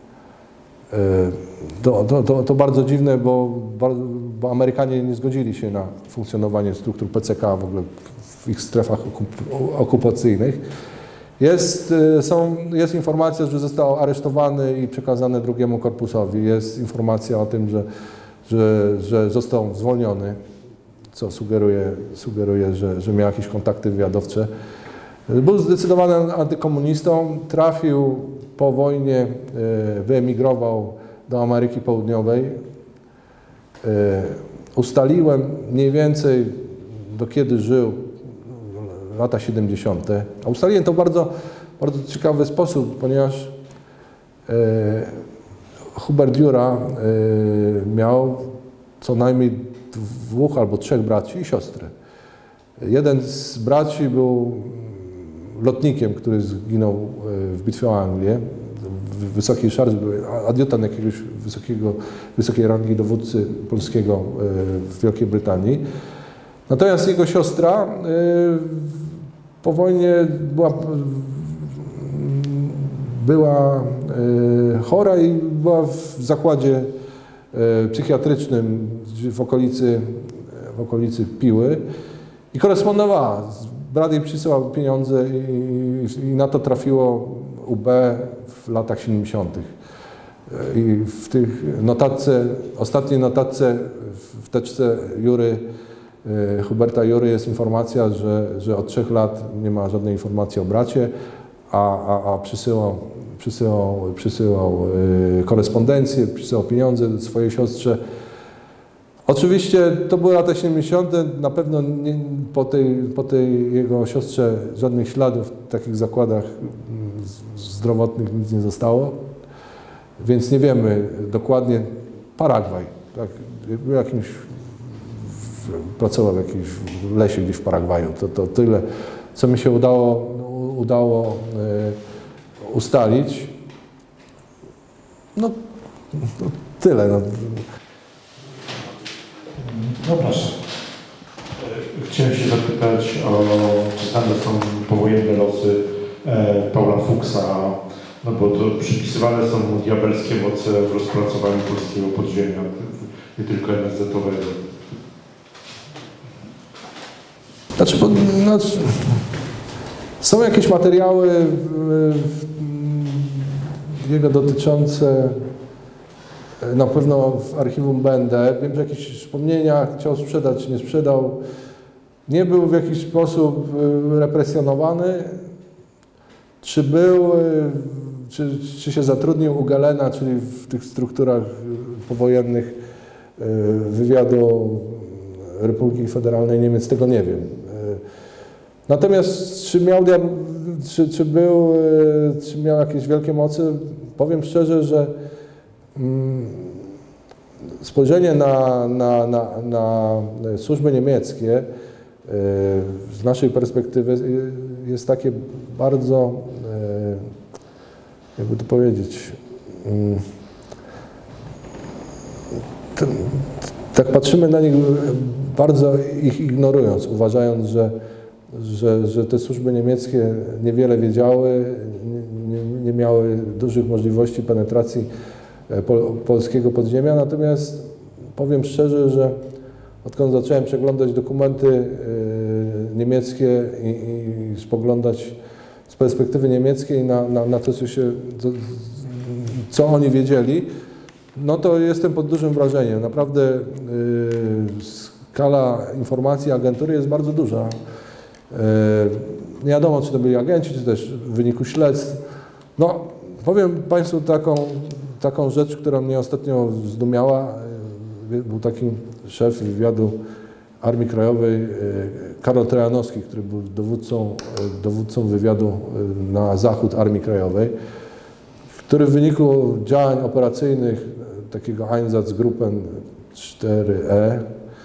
To bardzo dziwne, bo Amerykanie nie zgodzili się na funkcjonowanie struktur PCK w ogóle w ich strefach okupacyjnych. Jest informacja, że został aresztowany i przekazany drugiemu korpusowi. Jest informacja o tym, że został zwolniony, co sugeruje, że miał jakieś kontakty wywiadowcze. Był zdecydowanym antykomunistą, trafił po wojnie, wyemigrował do Ameryki Południowej. Ustaliłem mniej więcej, do kiedy żył, lata 70. A ustaliłem to w bardzo ciekawy sposób, ponieważ Hubert Dziura miał co najmniej 2 albo 3 braci i siostrę. Jeden z braci był lotnikiem, który zginął w bitwie o Anglię, w wysokiej szarży, był adiutant jakiegoś wysokiej rangi dowódcy polskiego w Wielkiej Brytanii. Natomiast jego siostra po wojnie była chora i była w zakładzie psychiatrycznym w okolicy Piły i korespondowała. Brat jej przysyłał pieniądze i na to trafiło UB w latach 70. I w tych ostatniej notatce w teczce Jury, Huberta Jury jest informacja, że od 3 lat nie ma żadnej informacji o bracie, a przysyłał korespondencję, przysyłał pieniądze swojej siostrze. Oczywiście to były lata 70. Na pewno po tej jego siostrze żadnych śladów w takich zakładach zdrowotnych nic nie zostało, więc nie wiemy dokładnie. Paragwaj, tak, pracował w jakimś lesie gdzieś w Paragwaju. To tyle, co mi się udało ustalić. No tyle. No proszę. Chciałem się zapytać, czy znane są powojenne losy Paula Fuchsa, no bo to przypisywane są mu diabelskie moce w rozpracowaniu polskiego podziemia, nie tylko NSZ-owego. Znaczy, są jakieś materiały jego dotyczące, na pewno w archiwum będę. Wiem, że jakieś wspomnienia chciał sprzedać, nie sprzedał. Nie był w jakiś sposób represjonowany. Czy się zatrudnił u Galena, czyli w tych strukturach powojennych wywiadu Republiki Federalnej Niemiec, tego nie wiem. Natomiast czy miał jakieś wielkie moce? Powiem szczerze, że spojrzenie na służby niemieckie z naszej perspektywy jest takie bardzo, jakby to powiedzieć, tak patrzymy na nich bardzo ich ignorując, uważając, że te służby niemieckie niewiele wiedziały, nie miały dużych możliwości penetracji polskiego podziemia. Natomiast powiem szczerze, że odkąd zacząłem przeglądać dokumenty niemieckie i spoglądać z perspektywy niemieckiej na to, co oni wiedzieli, no to jestem pod dużym wrażeniem. Naprawdę skala informacji agentury jest bardzo duża. Nie wiadomo, czy to byli agenci, czy też w wyniku śledztw. No, powiem Państwu taką rzecz, która mnie ostatnio zdumiała. Był taki szef wywiadu Armii Krajowej, Karol Trojanowski, który był dowódcą wywiadu na zachód Armii Krajowej, który w wyniku działań operacyjnych takiego Einsatzgruppen 4E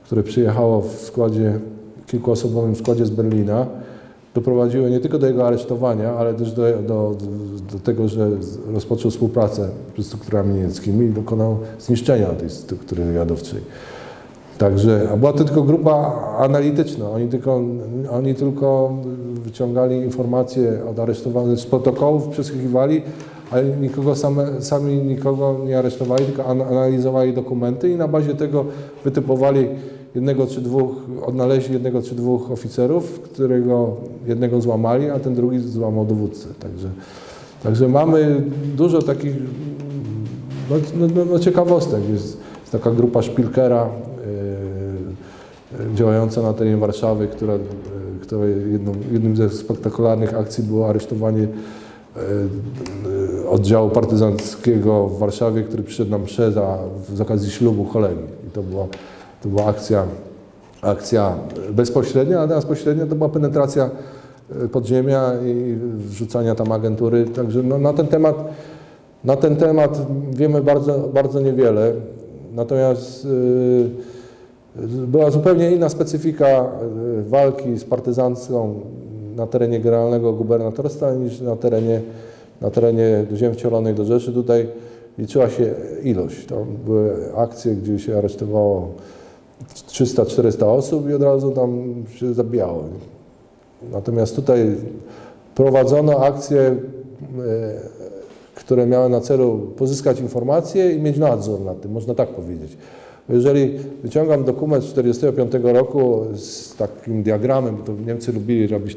które przyjechało w składzie, kilkuosobowym składzie z Berlina, doprowadziły nie tylko do jego aresztowania, ale też do tego, że rozpoczął współpracę ze strukturami niemieckimi i dokonał zniszczenia tej struktury wywiadowczej. Także, a była to tylko grupa analityczna. Oni tylko wyciągali informacje od aresztowanych z protokołów, przesłuchiwali, ale sami nikogo nie aresztowali, tylko analizowali dokumenty i na bazie tego wytypowali odnaleźli jednego czy dwóch oficerów, którego jednego złamali, a ten drugi złamał dowódcę. Także mamy dużo takich ciekawostek. Jest taka grupa Szpilkera działająca na terenie Warszawy, której jednym ze spektakularnych akcji było aresztowanie oddziału partyzanckiego w Warszawie, który przyszedł na mszę z okazji ślubu kolegi. I to była akcja bezpośrednia, a bezpośrednia to była penetracja podziemia i wrzucania tam agentury. Także no, na ten temat wiemy bardzo, bardzo niewiele. Natomiast była zupełnie inna specyfika walki z partyzancką na terenie generalnego gubernatorstwa niż na terenie ziem wcielonych do Rzeszy. Tutaj liczyła się ilość. To były akcje, gdzie się aresztowało 300-400 osób i od razu tam się zabijało. Natomiast tutaj prowadzono akcje, które miały na celu pozyskać informacje i mieć nadzór nad tym, można tak powiedzieć. Jeżeli wyciągam dokument z 1945 roku z takim diagramem, bo to Niemcy lubili robić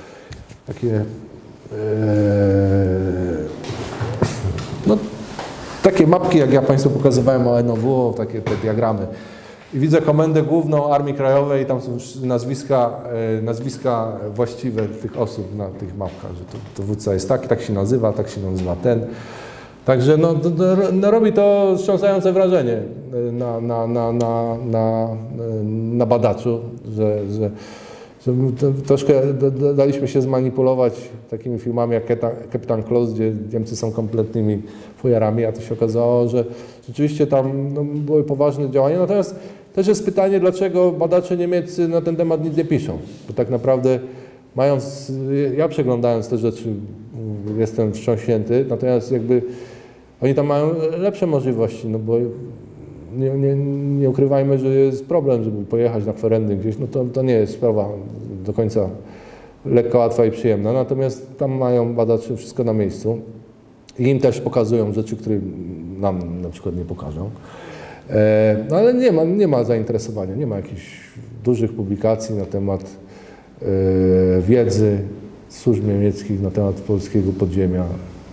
takie mapki, jak ja Państwu pokazywałem o NOW, takie te diagramy. I widzę Komendę Główną Armii Krajowej i tam są nazwiska właściwe tych osób na tych mapkach, że to dowódca jest taki, tak się nazywa ten. Także no, robi to wstrząsające wrażenie na badaczu, że troszkę daliśmy się zmanipulować takimi filmami jak Kapitan Klose, gdzie Niemcy są kompletnymi fujarami, a to się okazało, że rzeczywiście tam były poważne działania. Natomiast też jest pytanie, dlaczego badacze niemieccy na ten temat nic nie piszą, bo tak naprawdę ja przeglądając te rzeczy jestem wstrząśnięty, natomiast jakby oni tam mają lepsze możliwości, no bo nie ukrywajmy, że jest problem, żeby pojechać na kwerendy gdzieś, no to nie jest sprawa do końca lekka, łatwa i przyjemna, natomiast tam mają badacze wszystko na miejscu i im też pokazują rzeczy, które nam na przykład nie pokażą. No ale nie ma zainteresowania, nie ma jakichś dużych publikacji na temat wiedzy służb niemieckich na temat polskiego podziemia.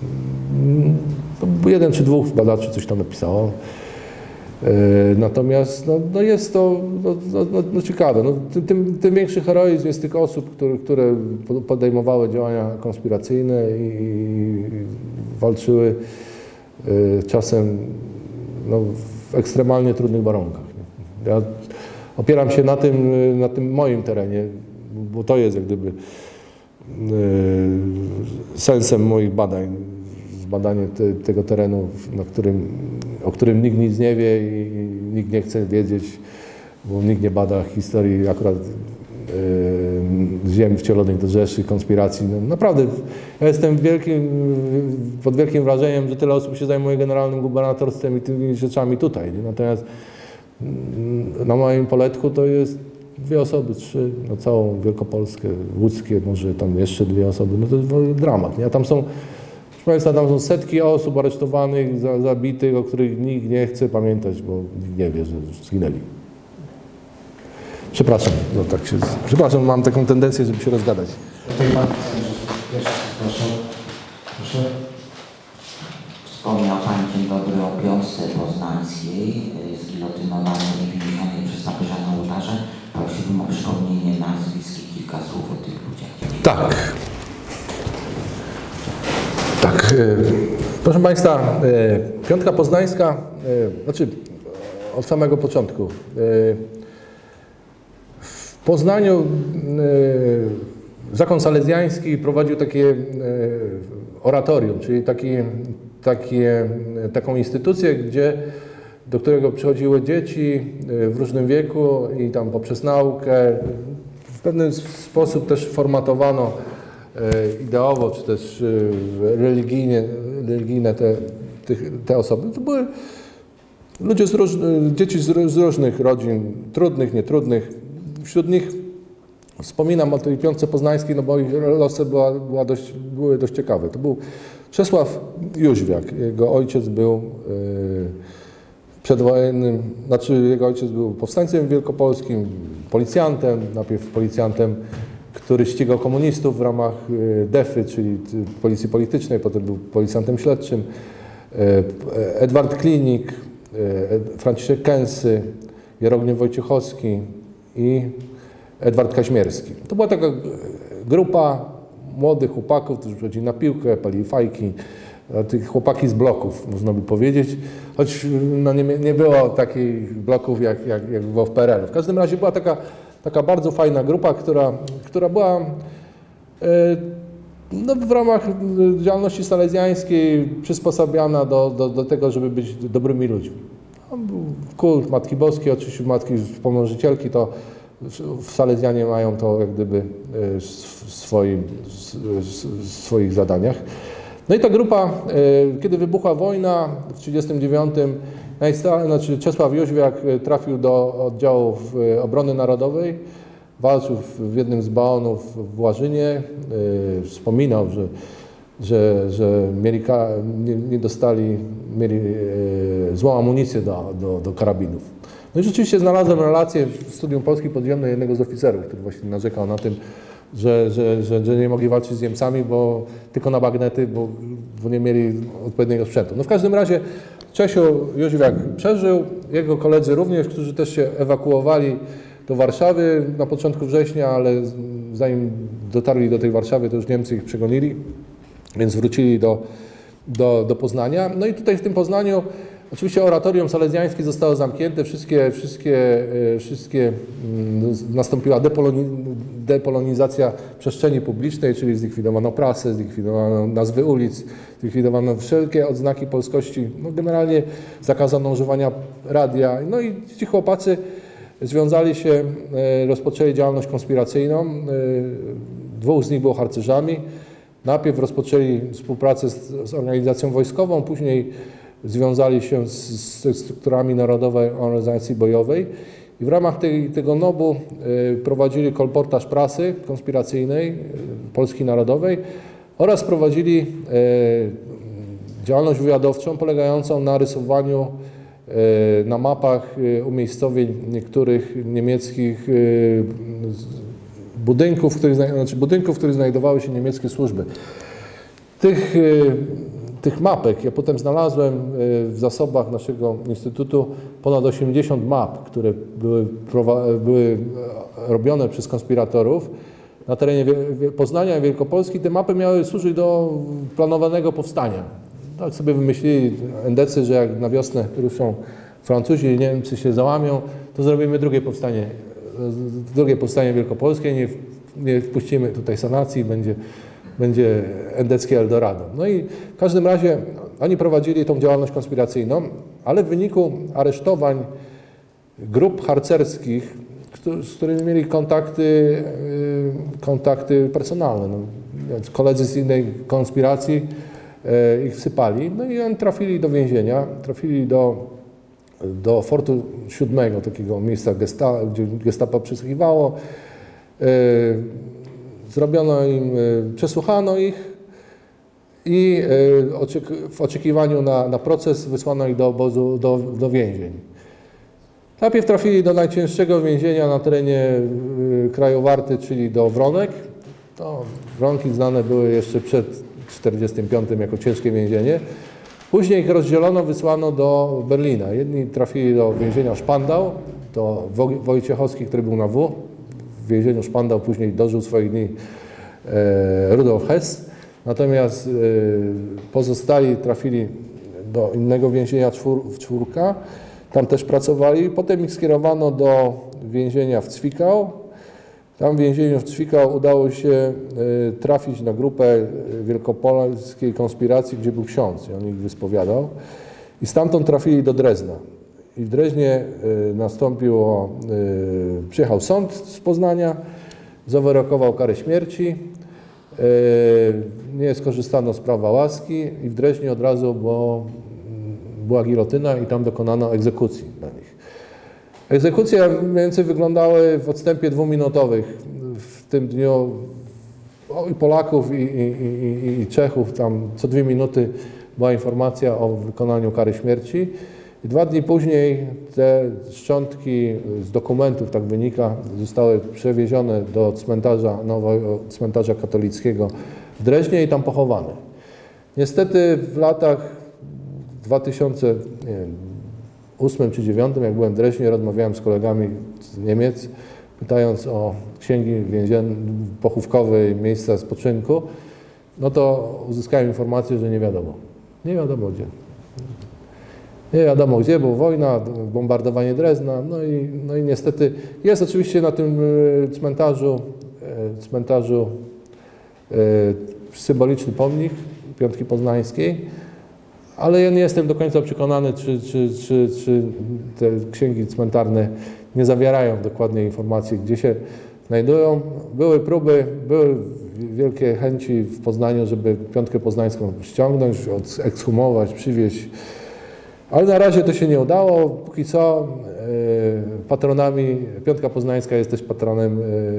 Jeden czy dwóch badaczy coś tam napisało. Natomiast no jest to ciekawe. No, tym większy heroizm jest tych osób, które podejmowały działania konspiracyjne i walczyły czasem w ekstremalnie trudnych warunkach. Ja opieram się na tym moim terenie, bo to jest jak gdyby sensem moich badań. Badanie tego terenu, o którym nikt nic nie wie i nikt nie chce wiedzieć, bo nikt nie bada historii akurat ziem wcielonych do Rzeszy, konspiracji. No, naprawdę, ja jestem pod wielkim wrażeniem, że tyle osób się zajmuje generalnym gubernatorstwem i tymi rzeczami tutaj. Nie? Natomiast na moim poletku to jest 2 osoby, 3, na całą Wielkopolskę, łódzkie, może tam jeszcze 2 osoby. No to jest dramat. Nie? A tam są, proszę Państwa, tam są setki osób aresztowanych, zabitych, o których nikt nie chce pamiętać, bo nikt nie wie, że zginęli. Przepraszam, przepraszam, mam taką tendencję, żeby się rozgadać. Proszę. Wspomniał Pan, dzień dobry, o piątce poznańskiej zgilotynowanej w 90. przez papieża na ołtarze. Prosiłbym o przypomnienie nazwisk i kilka słów o tych ludziach. Tak. Tak. Proszę Państwa, piątka poznańska, znaczy od samego początku. W Poznaniu zakon salezjański prowadził takie oratorium, czyli taką instytucję, do którego przychodziły dzieci w różnym wieku i tam poprzez naukę w pewien sposób też formatowano ideowo, czy też religijne te osoby. To były ludzie dzieci z różnych rodzin, trudnych, nietrudnych. Wśród nich wspominam o tej piątce poznańskiej, no bo ich losy były dość ciekawe. To był Czesław Jóźwiak. Jego ojciec był przedwojennym, jego ojciec był powstańcem wielkopolskim, policjantem, najpierw policjantem, który ścigał komunistów w ramach DEFy, czyli Policji Politycznej, potem był policjantem śledczym. Edward Klinik, Franciszek Kęsy, Jarogniew Wojciechowski i Edward Kaźmierski. To była taka grupa młodych chłopaków, którzy przychodzili na piłkę, palili fajki, tych chłopaki z bloków, można by powiedzieć, choć no, nie było takich bloków jak było w PRL-u. W każdym razie była taka bardzo fajna grupa, która była no, w ramach działalności salezjańskiej przysposabiana do tego, żeby być dobrymi ludźmi. Kult Matki Boskiej, oczywiście Matki Wspomożycielki, to w Salezjanie mają to jak gdyby w swoich zadaniach. No i ta grupa, kiedy wybuchła wojna w 1939, Czesław Jóźwiak trafił do oddziałów obrony narodowej, walczył w jednym z baonów w Łażynie, wspominał, że mieli złą amunicję do karabinów. No i rzeczywiście znalazłem relację w Studium Polski Podziemnej jednego z oficerów, który właśnie narzekał na tym, że nie mogli walczyć z Niemcami, bo tylko na bagnety, bo nie mieli odpowiedniego sprzętu. No w każdym razie Czesiu Jóźwiak przeżył, jego koledzy również, którzy też się ewakuowali do Warszawy na początku września, ale zanim dotarli do tej Warszawy, to już Niemcy ich przegonili, więc wrócili do Poznania. No i tutaj w tym Poznaniu oczywiście oratorium salezjańskie zostało zamknięte, nastąpiła depolonizacja przestrzeni publicznej, czyli zlikwidowano prasę, zlikwidowano nazwy ulic, zlikwidowano wszelkie odznaki polskości, no generalnie zakazano używania radia. No i ci chłopacy związali się, rozpoczęli działalność konspiracyjną, dwóch z nich było harcerzami. Najpierw rozpoczęli współpracę z organizacją wojskową, później związali się ze strukturami Narodowej Organizacji Bojowej i w ramach tego NOB-u prowadzili kolportaż prasy konspiracyjnej Polski Narodowej oraz prowadzili działalność wywiadowczą polegającą na rysowaniu na mapach umiejscowień niektórych niemieckich budynków, w których znajdowały się niemieckie służby. Tych mapek ja potem znalazłem w zasobach naszego instytutu ponad 80 map, które były robione przez konspiratorów na terenie Poznania i Wielkopolski. Te mapy miały służyć do planowanego powstania. Tak sobie wymyślili endecy, że jak na wiosnę ruszą Francuzi i Niemcy się załamią, to zrobimy drugie powstanie wielkopolskie, nie wpuścimy tutaj sanacji, będzie endeckie Eldorado. No i w każdym razie oni prowadzili tą działalność konspiracyjną, ale w wyniku aresztowań grup harcerskich, z którymi mieli kontakty personalne, no, więc koledzy z innej konspiracji ich wsypali, no i oni trafili do więzienia, trafili do Fortu 7, takiego miejsca, gdzie gestapo przesłuchiwało. Zrobiono im, przesłuchano ich i w oczekiwaniu na proces wysłano ich do obozu, do więzień. Najpierw trafili do najcięższego więzienia na terenie kraju Warty, czyli do Wronek. To Wronki znane były jeszcze przed 1945 jako ciężkie więzienie. Później ich rozdzielono, wysłano do Berlina. Jedni trafili do więzienia Szpandau, to Wojciechowski, który był na W. W więzieniu Szpandau później dożył swoich dni Rudolf Hess. Natomiast pozostali trafili do innego więzienia Czwórka. Tam też pracowali. Potem ich skierowano do więzienia w Zwickau. Tam w więzieniu w Zwickau udało się trafić na grupę wielkopolskiej konspiracji, gdzie był ksiądz i on ich wyspowiadał. I stamtąd trafili do Drezna. i w Dreźnie przyjechał sąd z Poznania, zawyrokował karę śmierci, nie skorzystano z prawa łaski i w Dreźnie od razu była gilotyna i tam dokonano egzekucji na nich. Egzekucje mniej więcej wyglądały w odstępie 2-minutowych. W tym dniu i Polaków, i Czechów, tam co 2 minuty była informacja o wykonaniu kary śmierci. I 2 dni później te szczątki z dokumentów, tak wynika, zostały przewiezione do nowego cmentarza katolickiego w Dreźnie i tam pochowane. Niestety w latach 2008 czy 2009, jak byłem w Dreźnie, rozmawiałem z kolegami z Niemiec, pytając o księgi pochówkowe, miejsca spoczynku, no to uzyskałem informację, że nie wiadomo. Nie wiadomo gdzie. Nie wiadomo gdzie, bo wojna, bombardowanie Drezna, no i niestety jest oczywiście na tym cmentarzu symboliczny pomnik Piątki Poznańskiej, ale ja nie jestem do końca przekonany, czy te księgi cmentarne nie zawierają dokładnej informacji, gdzie się znajdują. Były próby, były wielkie chęci w Poznaniu, żeby Piątkę Poznańską ściągnąć, ekshumować, przywieźć, ale na razie to się nie udało. Póki co Piątka Poznańska jest też patronem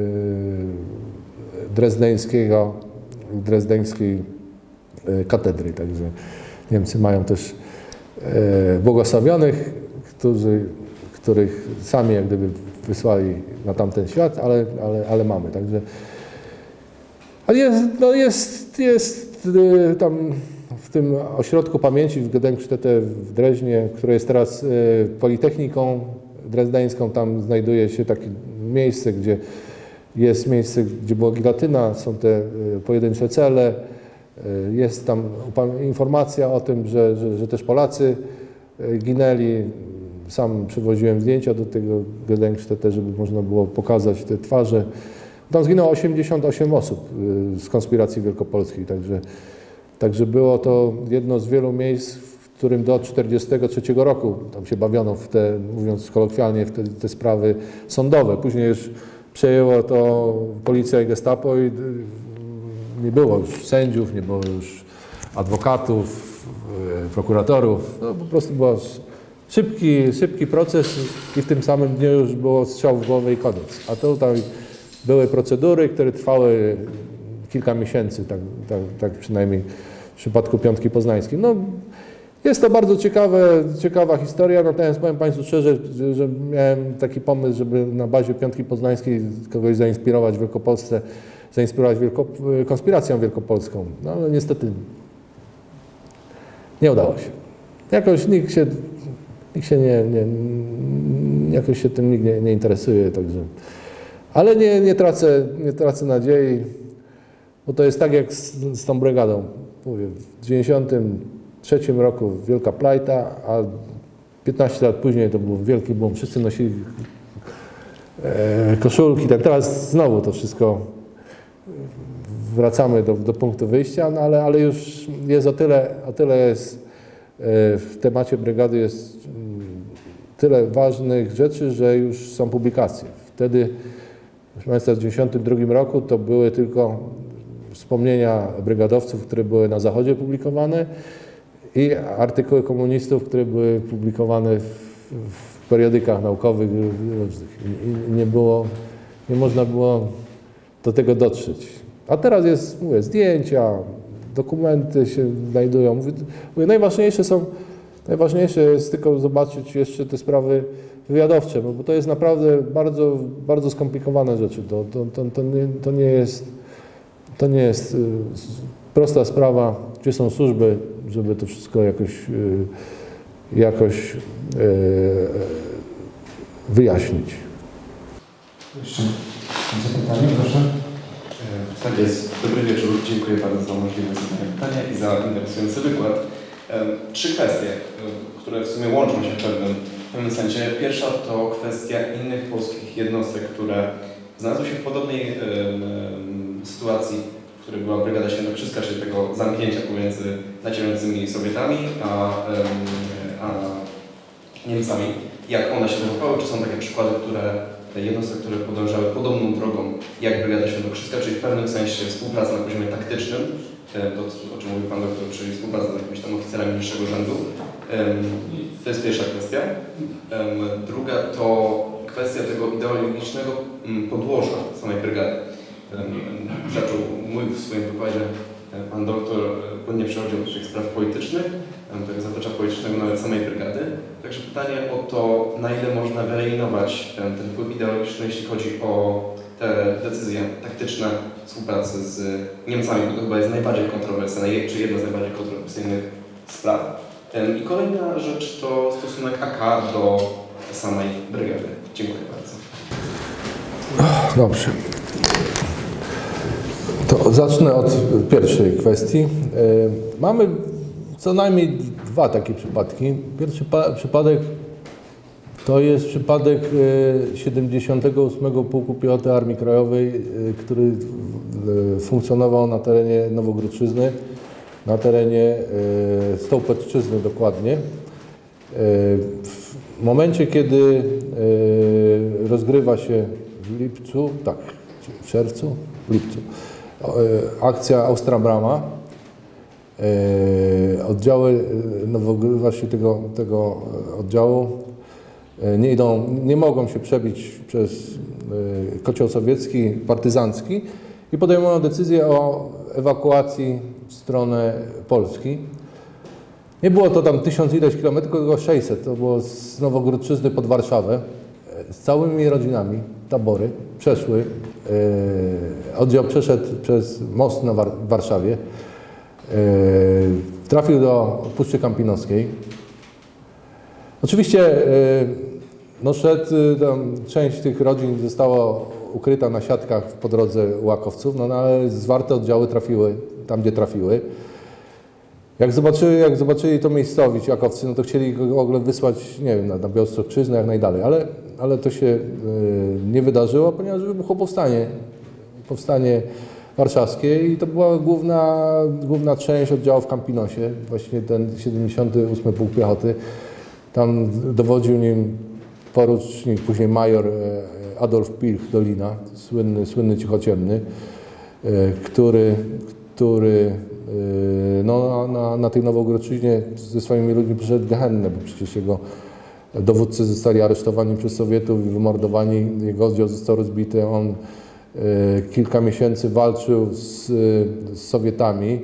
drezdeńskiej katedry, także Niemcy mają też błogosławionych, których sami jak gdyby wysłali na tamten świat, ale mamy. Także, ale jest tam w tym ośrodku pamięci w Gedenkstätte w Dreźnie, które jest teraz Politechniką Drezdeńską, tam znajduje się takie miejsce, gdzie była gilotyna, są te pojedyncze cele. Jest tam informacja o tym, że też Polacy ginęli. Sam przywoziłem zdjęcia do tego Gedenkstätte, żeby można było pokazać te twarze. Tam zginęło 88 osób z konspiracji wielkopolskiej, także było to jedno z wielu miejsc, w którym do 1943 roku tam się bawiono mówiąc kolokwialnie, w te sprawy sądowe. Później już przejęło to policja i gestapo i nie było już sędziów, nie było już adwokatów, prokuratorów. No, po prostu był szybki proces i w tym samym dniu już było strzał w głowę i koniec. A tutaj były procedury, które trwały kilka miesięcy, tak przynajmniej w przypadku Piątki Poznańskiej. No, jest to bardzo ciekawa historia, natomiast powiem Państwu szczerze, że miałem taki pomysł, żeby na bazie Piątki Poznańskiej kogoś zainspirować w Wielkopolsce, konspiracją wielkopolską, no ale niestety nie udało się. Jakoś nikt się jakoś się tym nikt nie interesuje, także. Ale nie tracę nadziei, bo to jest tak jak z tą brygadą. Mówię, w 1993 roku wielka plajta, a 15 lat później to był wielki boom. Wszyscy nosili koszulki. Tak teraz znowu to wszystko wracamy do punktu wyjścia, no ale już jest o tyle jest w temacie brygady jest tyle ważnych rzeczy, że już są publikacje. Wtedy, proszę Państwa, w 1992 roku to były tylko wspomnienia brygadowców, które były na Zachodzie publikowane i artykuły komunistów, które były publikowane w periodykach naukowych różnych. Nie można było do tego dotrzeć. A teraz jest, mówię, zdjęcia, dokumenty się znajdują. Mówię, najważniejsze jest tylko zobaczyć jeszcze te sprawy wywiadowcze, bo to jest naprawdę bardzo, bardzo skomplikowane rzeczy. To nie jest prosta sprawa, gdzie są służby, żeby to wszystko jakoś wyjaśnić. Jeszcze zapytanie, proszę. Tak jest. Dobry wieczór. Dziękuję bardzo za możliwość zadania pytania i za interesujący wykład. 3 kwestie, które w sumie łączą się w pewnym sensie. Pierwsza to kwestia innych polskich jednostek, które znalazły się w podobnej sytuacji, w której była Brygada Świętokrzyska, czyli tego zamknięcia pomiędzy nacierającymi Sowietami a Niemcami, jak one się zachowały, czy są takie przykłady, jednostki, które podążały podobną drogą jak Brygada Świętokrzyska, czyli w pewnym sensie współpraca na poziomie taktycznym, to o czym mówił Pan Doktor, czyli współpraca z jakimiś tam oficerami niższego rzędu. To jest pierwsza kwestia. Druga to kwestia tego ideologicznego podłoża samej brygady. Zaczął mówił w swoim wypowiedzi Pan Doktor, płynnie przechodził do tych spraw politycznych, tego zaplecza politycznego nawet samej brygady. Także pytanie o to, na ile można wyeliminować ten wpływ ideologiczny, jeśli chodzi o te decyzje taktyczne współpracy z Niemcami, bo to chyba jest najbardziej kontrowersyjna, czy jedna z najbardziej kontrowersyjnych spraw. I kolejna rzecz to stosunek AK do samej brygady. Dziękuję bardzo. Dobrze. To zacznę od pierwszej kwestii. Mamy co najmniej dwa takie przypadki. Pierwszy przypadek to jest przypadek 78 Pułku Piechoty Armii Krajowej, który funkcjonował na terenie Nowogródczyzny, na terenie Stołpeczczyzny dokładnie. W momencie, kiedy rozgrywa się w lipcu, tak, w czerwcu, w lipcu, akcja Austra Brama, oddziały, właśnie tego oddziału nie mogą się przebić przez kocioł sowiecki, partyzancki i podejmują decyzję o ewakuacji w stronę Polski. Nie było to tam 1000 ileś kilometrów, tylko 600. To było z Nowogródczyzny pod Warszawę. Z całymi rodzinami, tabory przeszły. Oddział przeszedł przez most w Warszawie. Trafił do Puszczy Kampinoskiej. Oczywiście tam część tych rodzin została ukryta na siatkach po drodze Łakowców, ale zwarte oddziały trafiły tam, gdzie trafiły. Jak zobaczyli to miejscowi Łakowcy, to chcieli go w ogóle wysłać, nie wiem, na Białystok-Czyznę jak najdalej, ale to się nie wydarzyło, ponieważ wybuchło powstanie warszawskie i to była główna część oddziału w Kampinosie, właśnie ten 78 Pułk Piechoty. Tam dowodził nim porucznik, później major Adolf Pilch-Dolina, słynny cichociemny, który na tej Nowogródczyźnie ze swoimi ludźmi przyszedł gehennę, bo przecież jego dowódcy zostali aresztowani przez Sowietów i wymordowani, jego oddział został rozbity, on kilka miesięcy walczył z Sowietami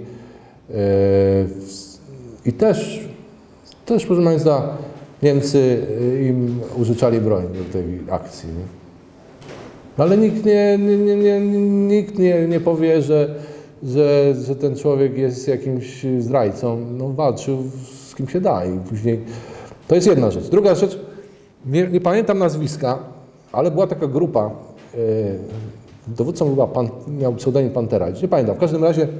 i też proszę Państwa, Niemcy im użyczali broń do tej akcji. Nie? Ale nikt nie powie, że ten człowiek jest jakimś zdrajcą. Walczył z kim się da i później... To jest jedna rzecz. Druga rzecz, nie pamiętam nazwiska, ale była taka grupa, dowódcą miał pseudonim Pantera, nie pamiętam. W każdym razie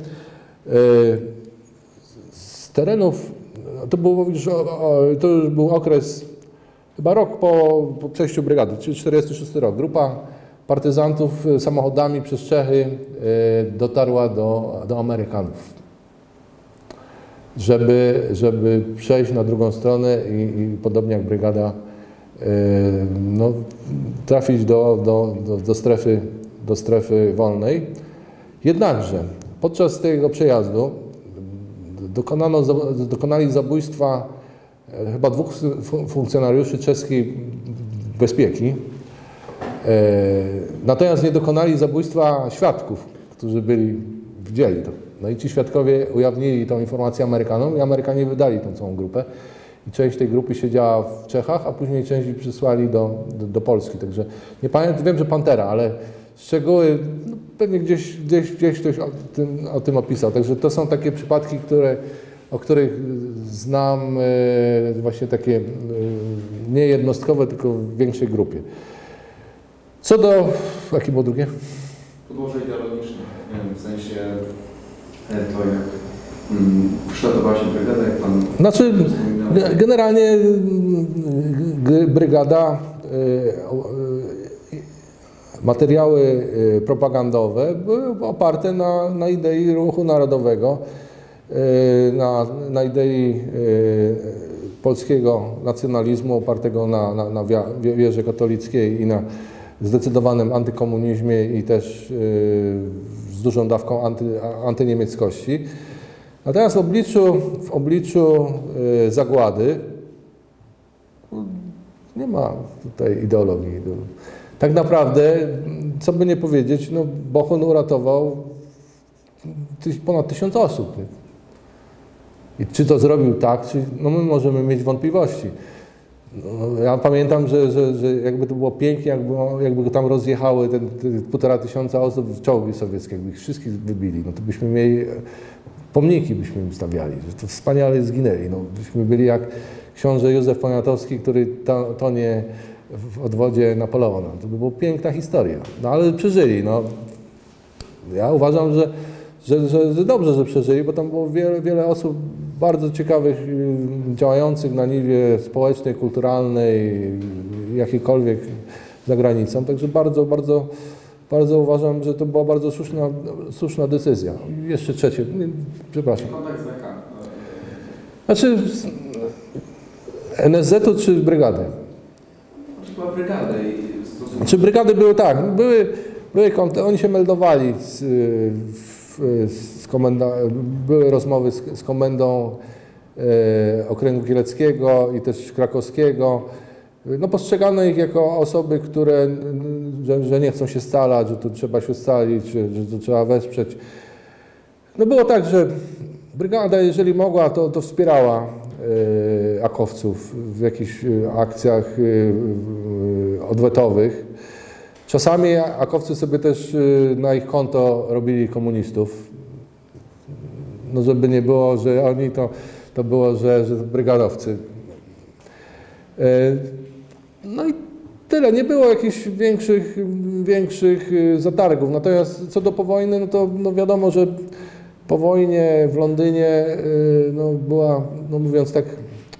z terenów, to już był okres, chyba rok po przejściu brygady, czyli 46 rok. Grupa partyzantów samochodami przez Czechy dotarła do Amerykanów, żeby przejść na drugą stronę i podobnie jak brygada trafić do strefy wolnej. Jednakże podczas tego przejazdu dokonali zabójstwa chyba 2 funkcjonariuszy czeskiej bezpieki. Natomiast nie dokonali zabójstwa świadków, którzy widzieli to. No i ci świadkowie ujawnili tą informację Amerykanom i Amerykanie wydali tą całą grupę. I część tej grupy siedziała w Czechach, a później część przysłali do Polski. Także nie pamiętam, wiem, że Pantera, ale szczegóły pewnie gdzieś ktoś o tym opisał. Także to są takie przypadki, o których znam właśnie takie nie jednostkowe, tylko w większej grupie. Co do... Jakie było drugie? Podłoże ideologiczne. W sensie to, jak kształtowała się brygada, jak Pan... Znaczy, generalnie brygada, materiały propagandowe były oparte na idei ruchu narodowego, na idei polskiego nacjonalizmu opartego na wierze katolickiej i na zdecydowanym antykomunizmie i też z dużą dawką antyniemieckości. Natomiast w obliczu zagłady nie ma tutaj ideologii. Tak naprawdę, co by nie powiedzieć, no Bohun uratował ponad 1000 osób. I czy to zrobił tak, czy no my możemy mieć wątpliwości. No, ja pamiętam, że jakby to było pięknie, jakby go tam rozjechały te 1500 osób w czołgi sowieckie, jakby ich wszystkich wybili, no to byśmy mieli, pomniki byśmy im stawiali, że to wspaniale zginęli. No, byśmy byli jak książę Józef Poniatowski, który tonie w odwodzie Napoleona. To by była piękna historia. No ale przeżyli. No. Ja uważam, że dobrze, że przeżyli, bo tam było wiele osób bardzo ciekawych, działających na niwie społecznej, kulturalnej, jakiejkolwiek za granicą. Także bardzo uważam, że to była bardzo słuszna decyzja. I jeszcze trzecie, przepraszam. Kontakt z AK. Znaczy NSZ-u czy brygady? Chyba brygadę i stosunku. Czy brygady były tak, były oni się meldowali były rozmowy z komendą Okręgu Kieleckiego i też Krakowskiego. No, postrzegano ich jako osoby, które, że nie chcą się scalać, że to trzeba się scalić, że to trzeba wesprzeć. No było tak, że brygada, jeżeli mogła, to wspierała akowców w jakichś akcjach odwetowych. Czasami akowcy sobie też na ich konto robili komunistów. No żeby nie było, że oni to było, że brygadowcy. No i tyle. Nie było jakichś większych zatargów. Natomiast co do powojny, no to no wiadomo, że po wojnie w Londynie no była, no mówiąc tak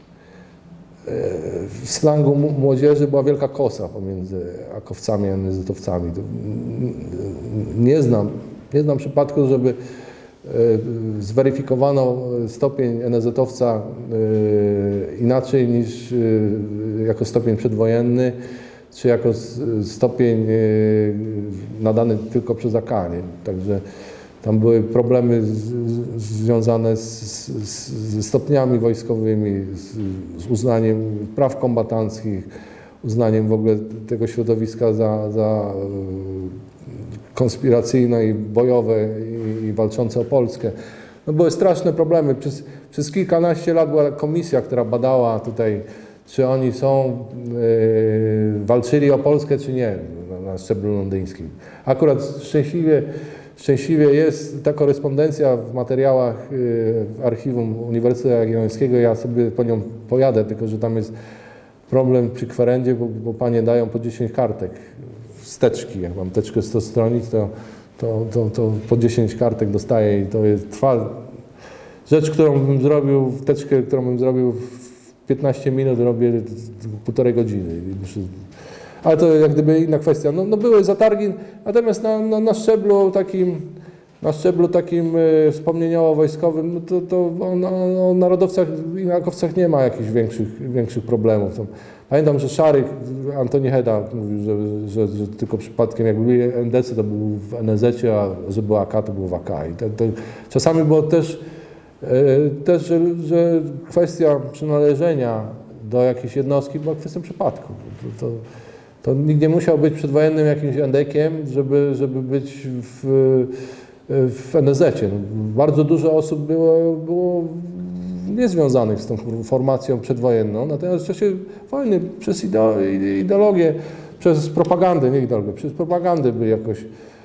w slangu młodzieży, była wielka kosa pomiędzy akowcami a NSZ-owcami. Nie znam przypadku, żeby zweryfikowano stopień NSZ-owca inaczej niż jako stopień przedwojenny, czy jako stopień nadany tylko przez AK. Nie? Także tam były problemy związane ze stopniami wojskowymi, z uznaniem praw kombatanckich, uznaniem w ogóle tego środowiska za konspiracyjne i bojowe i walczące o Polskę. No były straszne problemy. Przez kilkanaście lat była komisja, która badała tutaj, czy oni walczyli o Polskę, czy nie na szczeblu londyńskim. Akurat szczęśliwie jest ta korespondencja w materiałach w archiwum Uniwersytetu Jagiellońskiego. Ja sobie po nią pojadę, tylko że tam jest problem przy kwerendzie, bo panie dają po 10 kartek, wsteczki. Jak mam teczkę 100 stronic, to po 10 kartek dostaję i to trwa. Rzecz, którą bym zrobił, teczkę, którą bym zrobił w 15 minut, robię 1,5 godziny. Ale to jak gdyby inna kwestia. No były zatargi, natomiast na szczeblu takim wspomnieniowo-wojskowym, no to o narodowcach i nakowcach nie ma jakichś większych problemów. Pamiętam, że Szarych, Antoni Heda mówił, że tylko przypadkiem jak byli NDC, to był w NSZ-cie, a że był AK, to był w AK. I czasami było też że kwestia przynależenia do jakiejś jednostki była kwestią przypadku. To nikt nie musiał być przedwojennym jakimś endekiem, żeby być w NSZ-cie. Bardzo dużo osób było niezwiązanych z tą formacją przedwojenną, natomiast w czasie wojny przez ideologię, przez propagandę, nie ideologię, przez propagandę by jakoś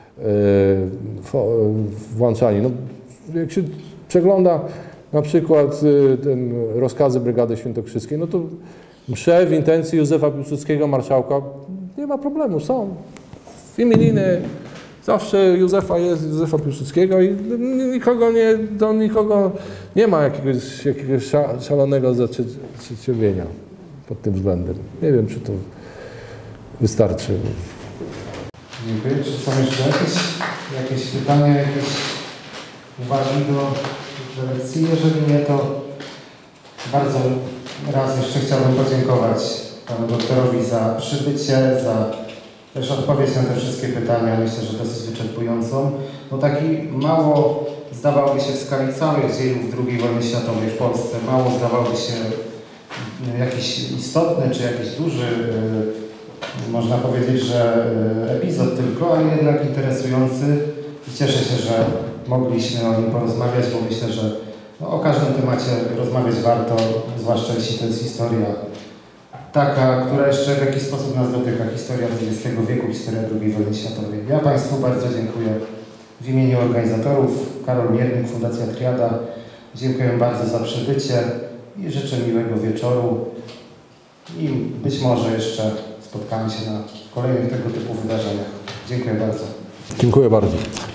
włączani. No, jak się przegląda na przykład ten rozkazy Brygady Świętokrzyskiej, no to msze w intencji Józefa Piłsudskiego, marszałka, nie ma problemu, są. Imieniny, zawsze Józefa Piłsudskiego i do nikogo nie ma jakiegoś szalonego zacietrzewienia pod tym względem. Nie wiem, czy to wystarczy. Dziękuję. Czy są jeszcze jakieś pytania, jakieś uwagi do lekcji? Jeżeli nie, to bardzo raz jeszcze chciałbym podziękować panu doktorowi za przybycie, za też odpowiedź na te wszystkie pytania, myślę, że dosyć wyczerpującą, bo taki mało zdawałoby się w skali całych dziejów II wojny światowej w Polsce, mało zdawałoby się jakiś istotny czy jakiś duży, można powiedzieć, że epizod tylko, ale jednak interesujący i cieszę się, że mogliśmy o nim porozmawiać, bo myślę, że o każdym temacie rozmawiać warto, zwłaszcza jeśli to jest historia taka, która jeszcze w jakiś sposób nas dotyka, historia XX wieku, historia II wojny światowej. Ja Państwu bardzo dziękuję w imieniu organizatorów, Karol Miernik, Fundacja Triada. Dziękuję bardzo za przybycie i życzę miłego wieczoru i być może jeszcze spotkamy się na kolejnych tego typu wydarzeniach. Dziękuję bardzo. Dziękuję bardzo.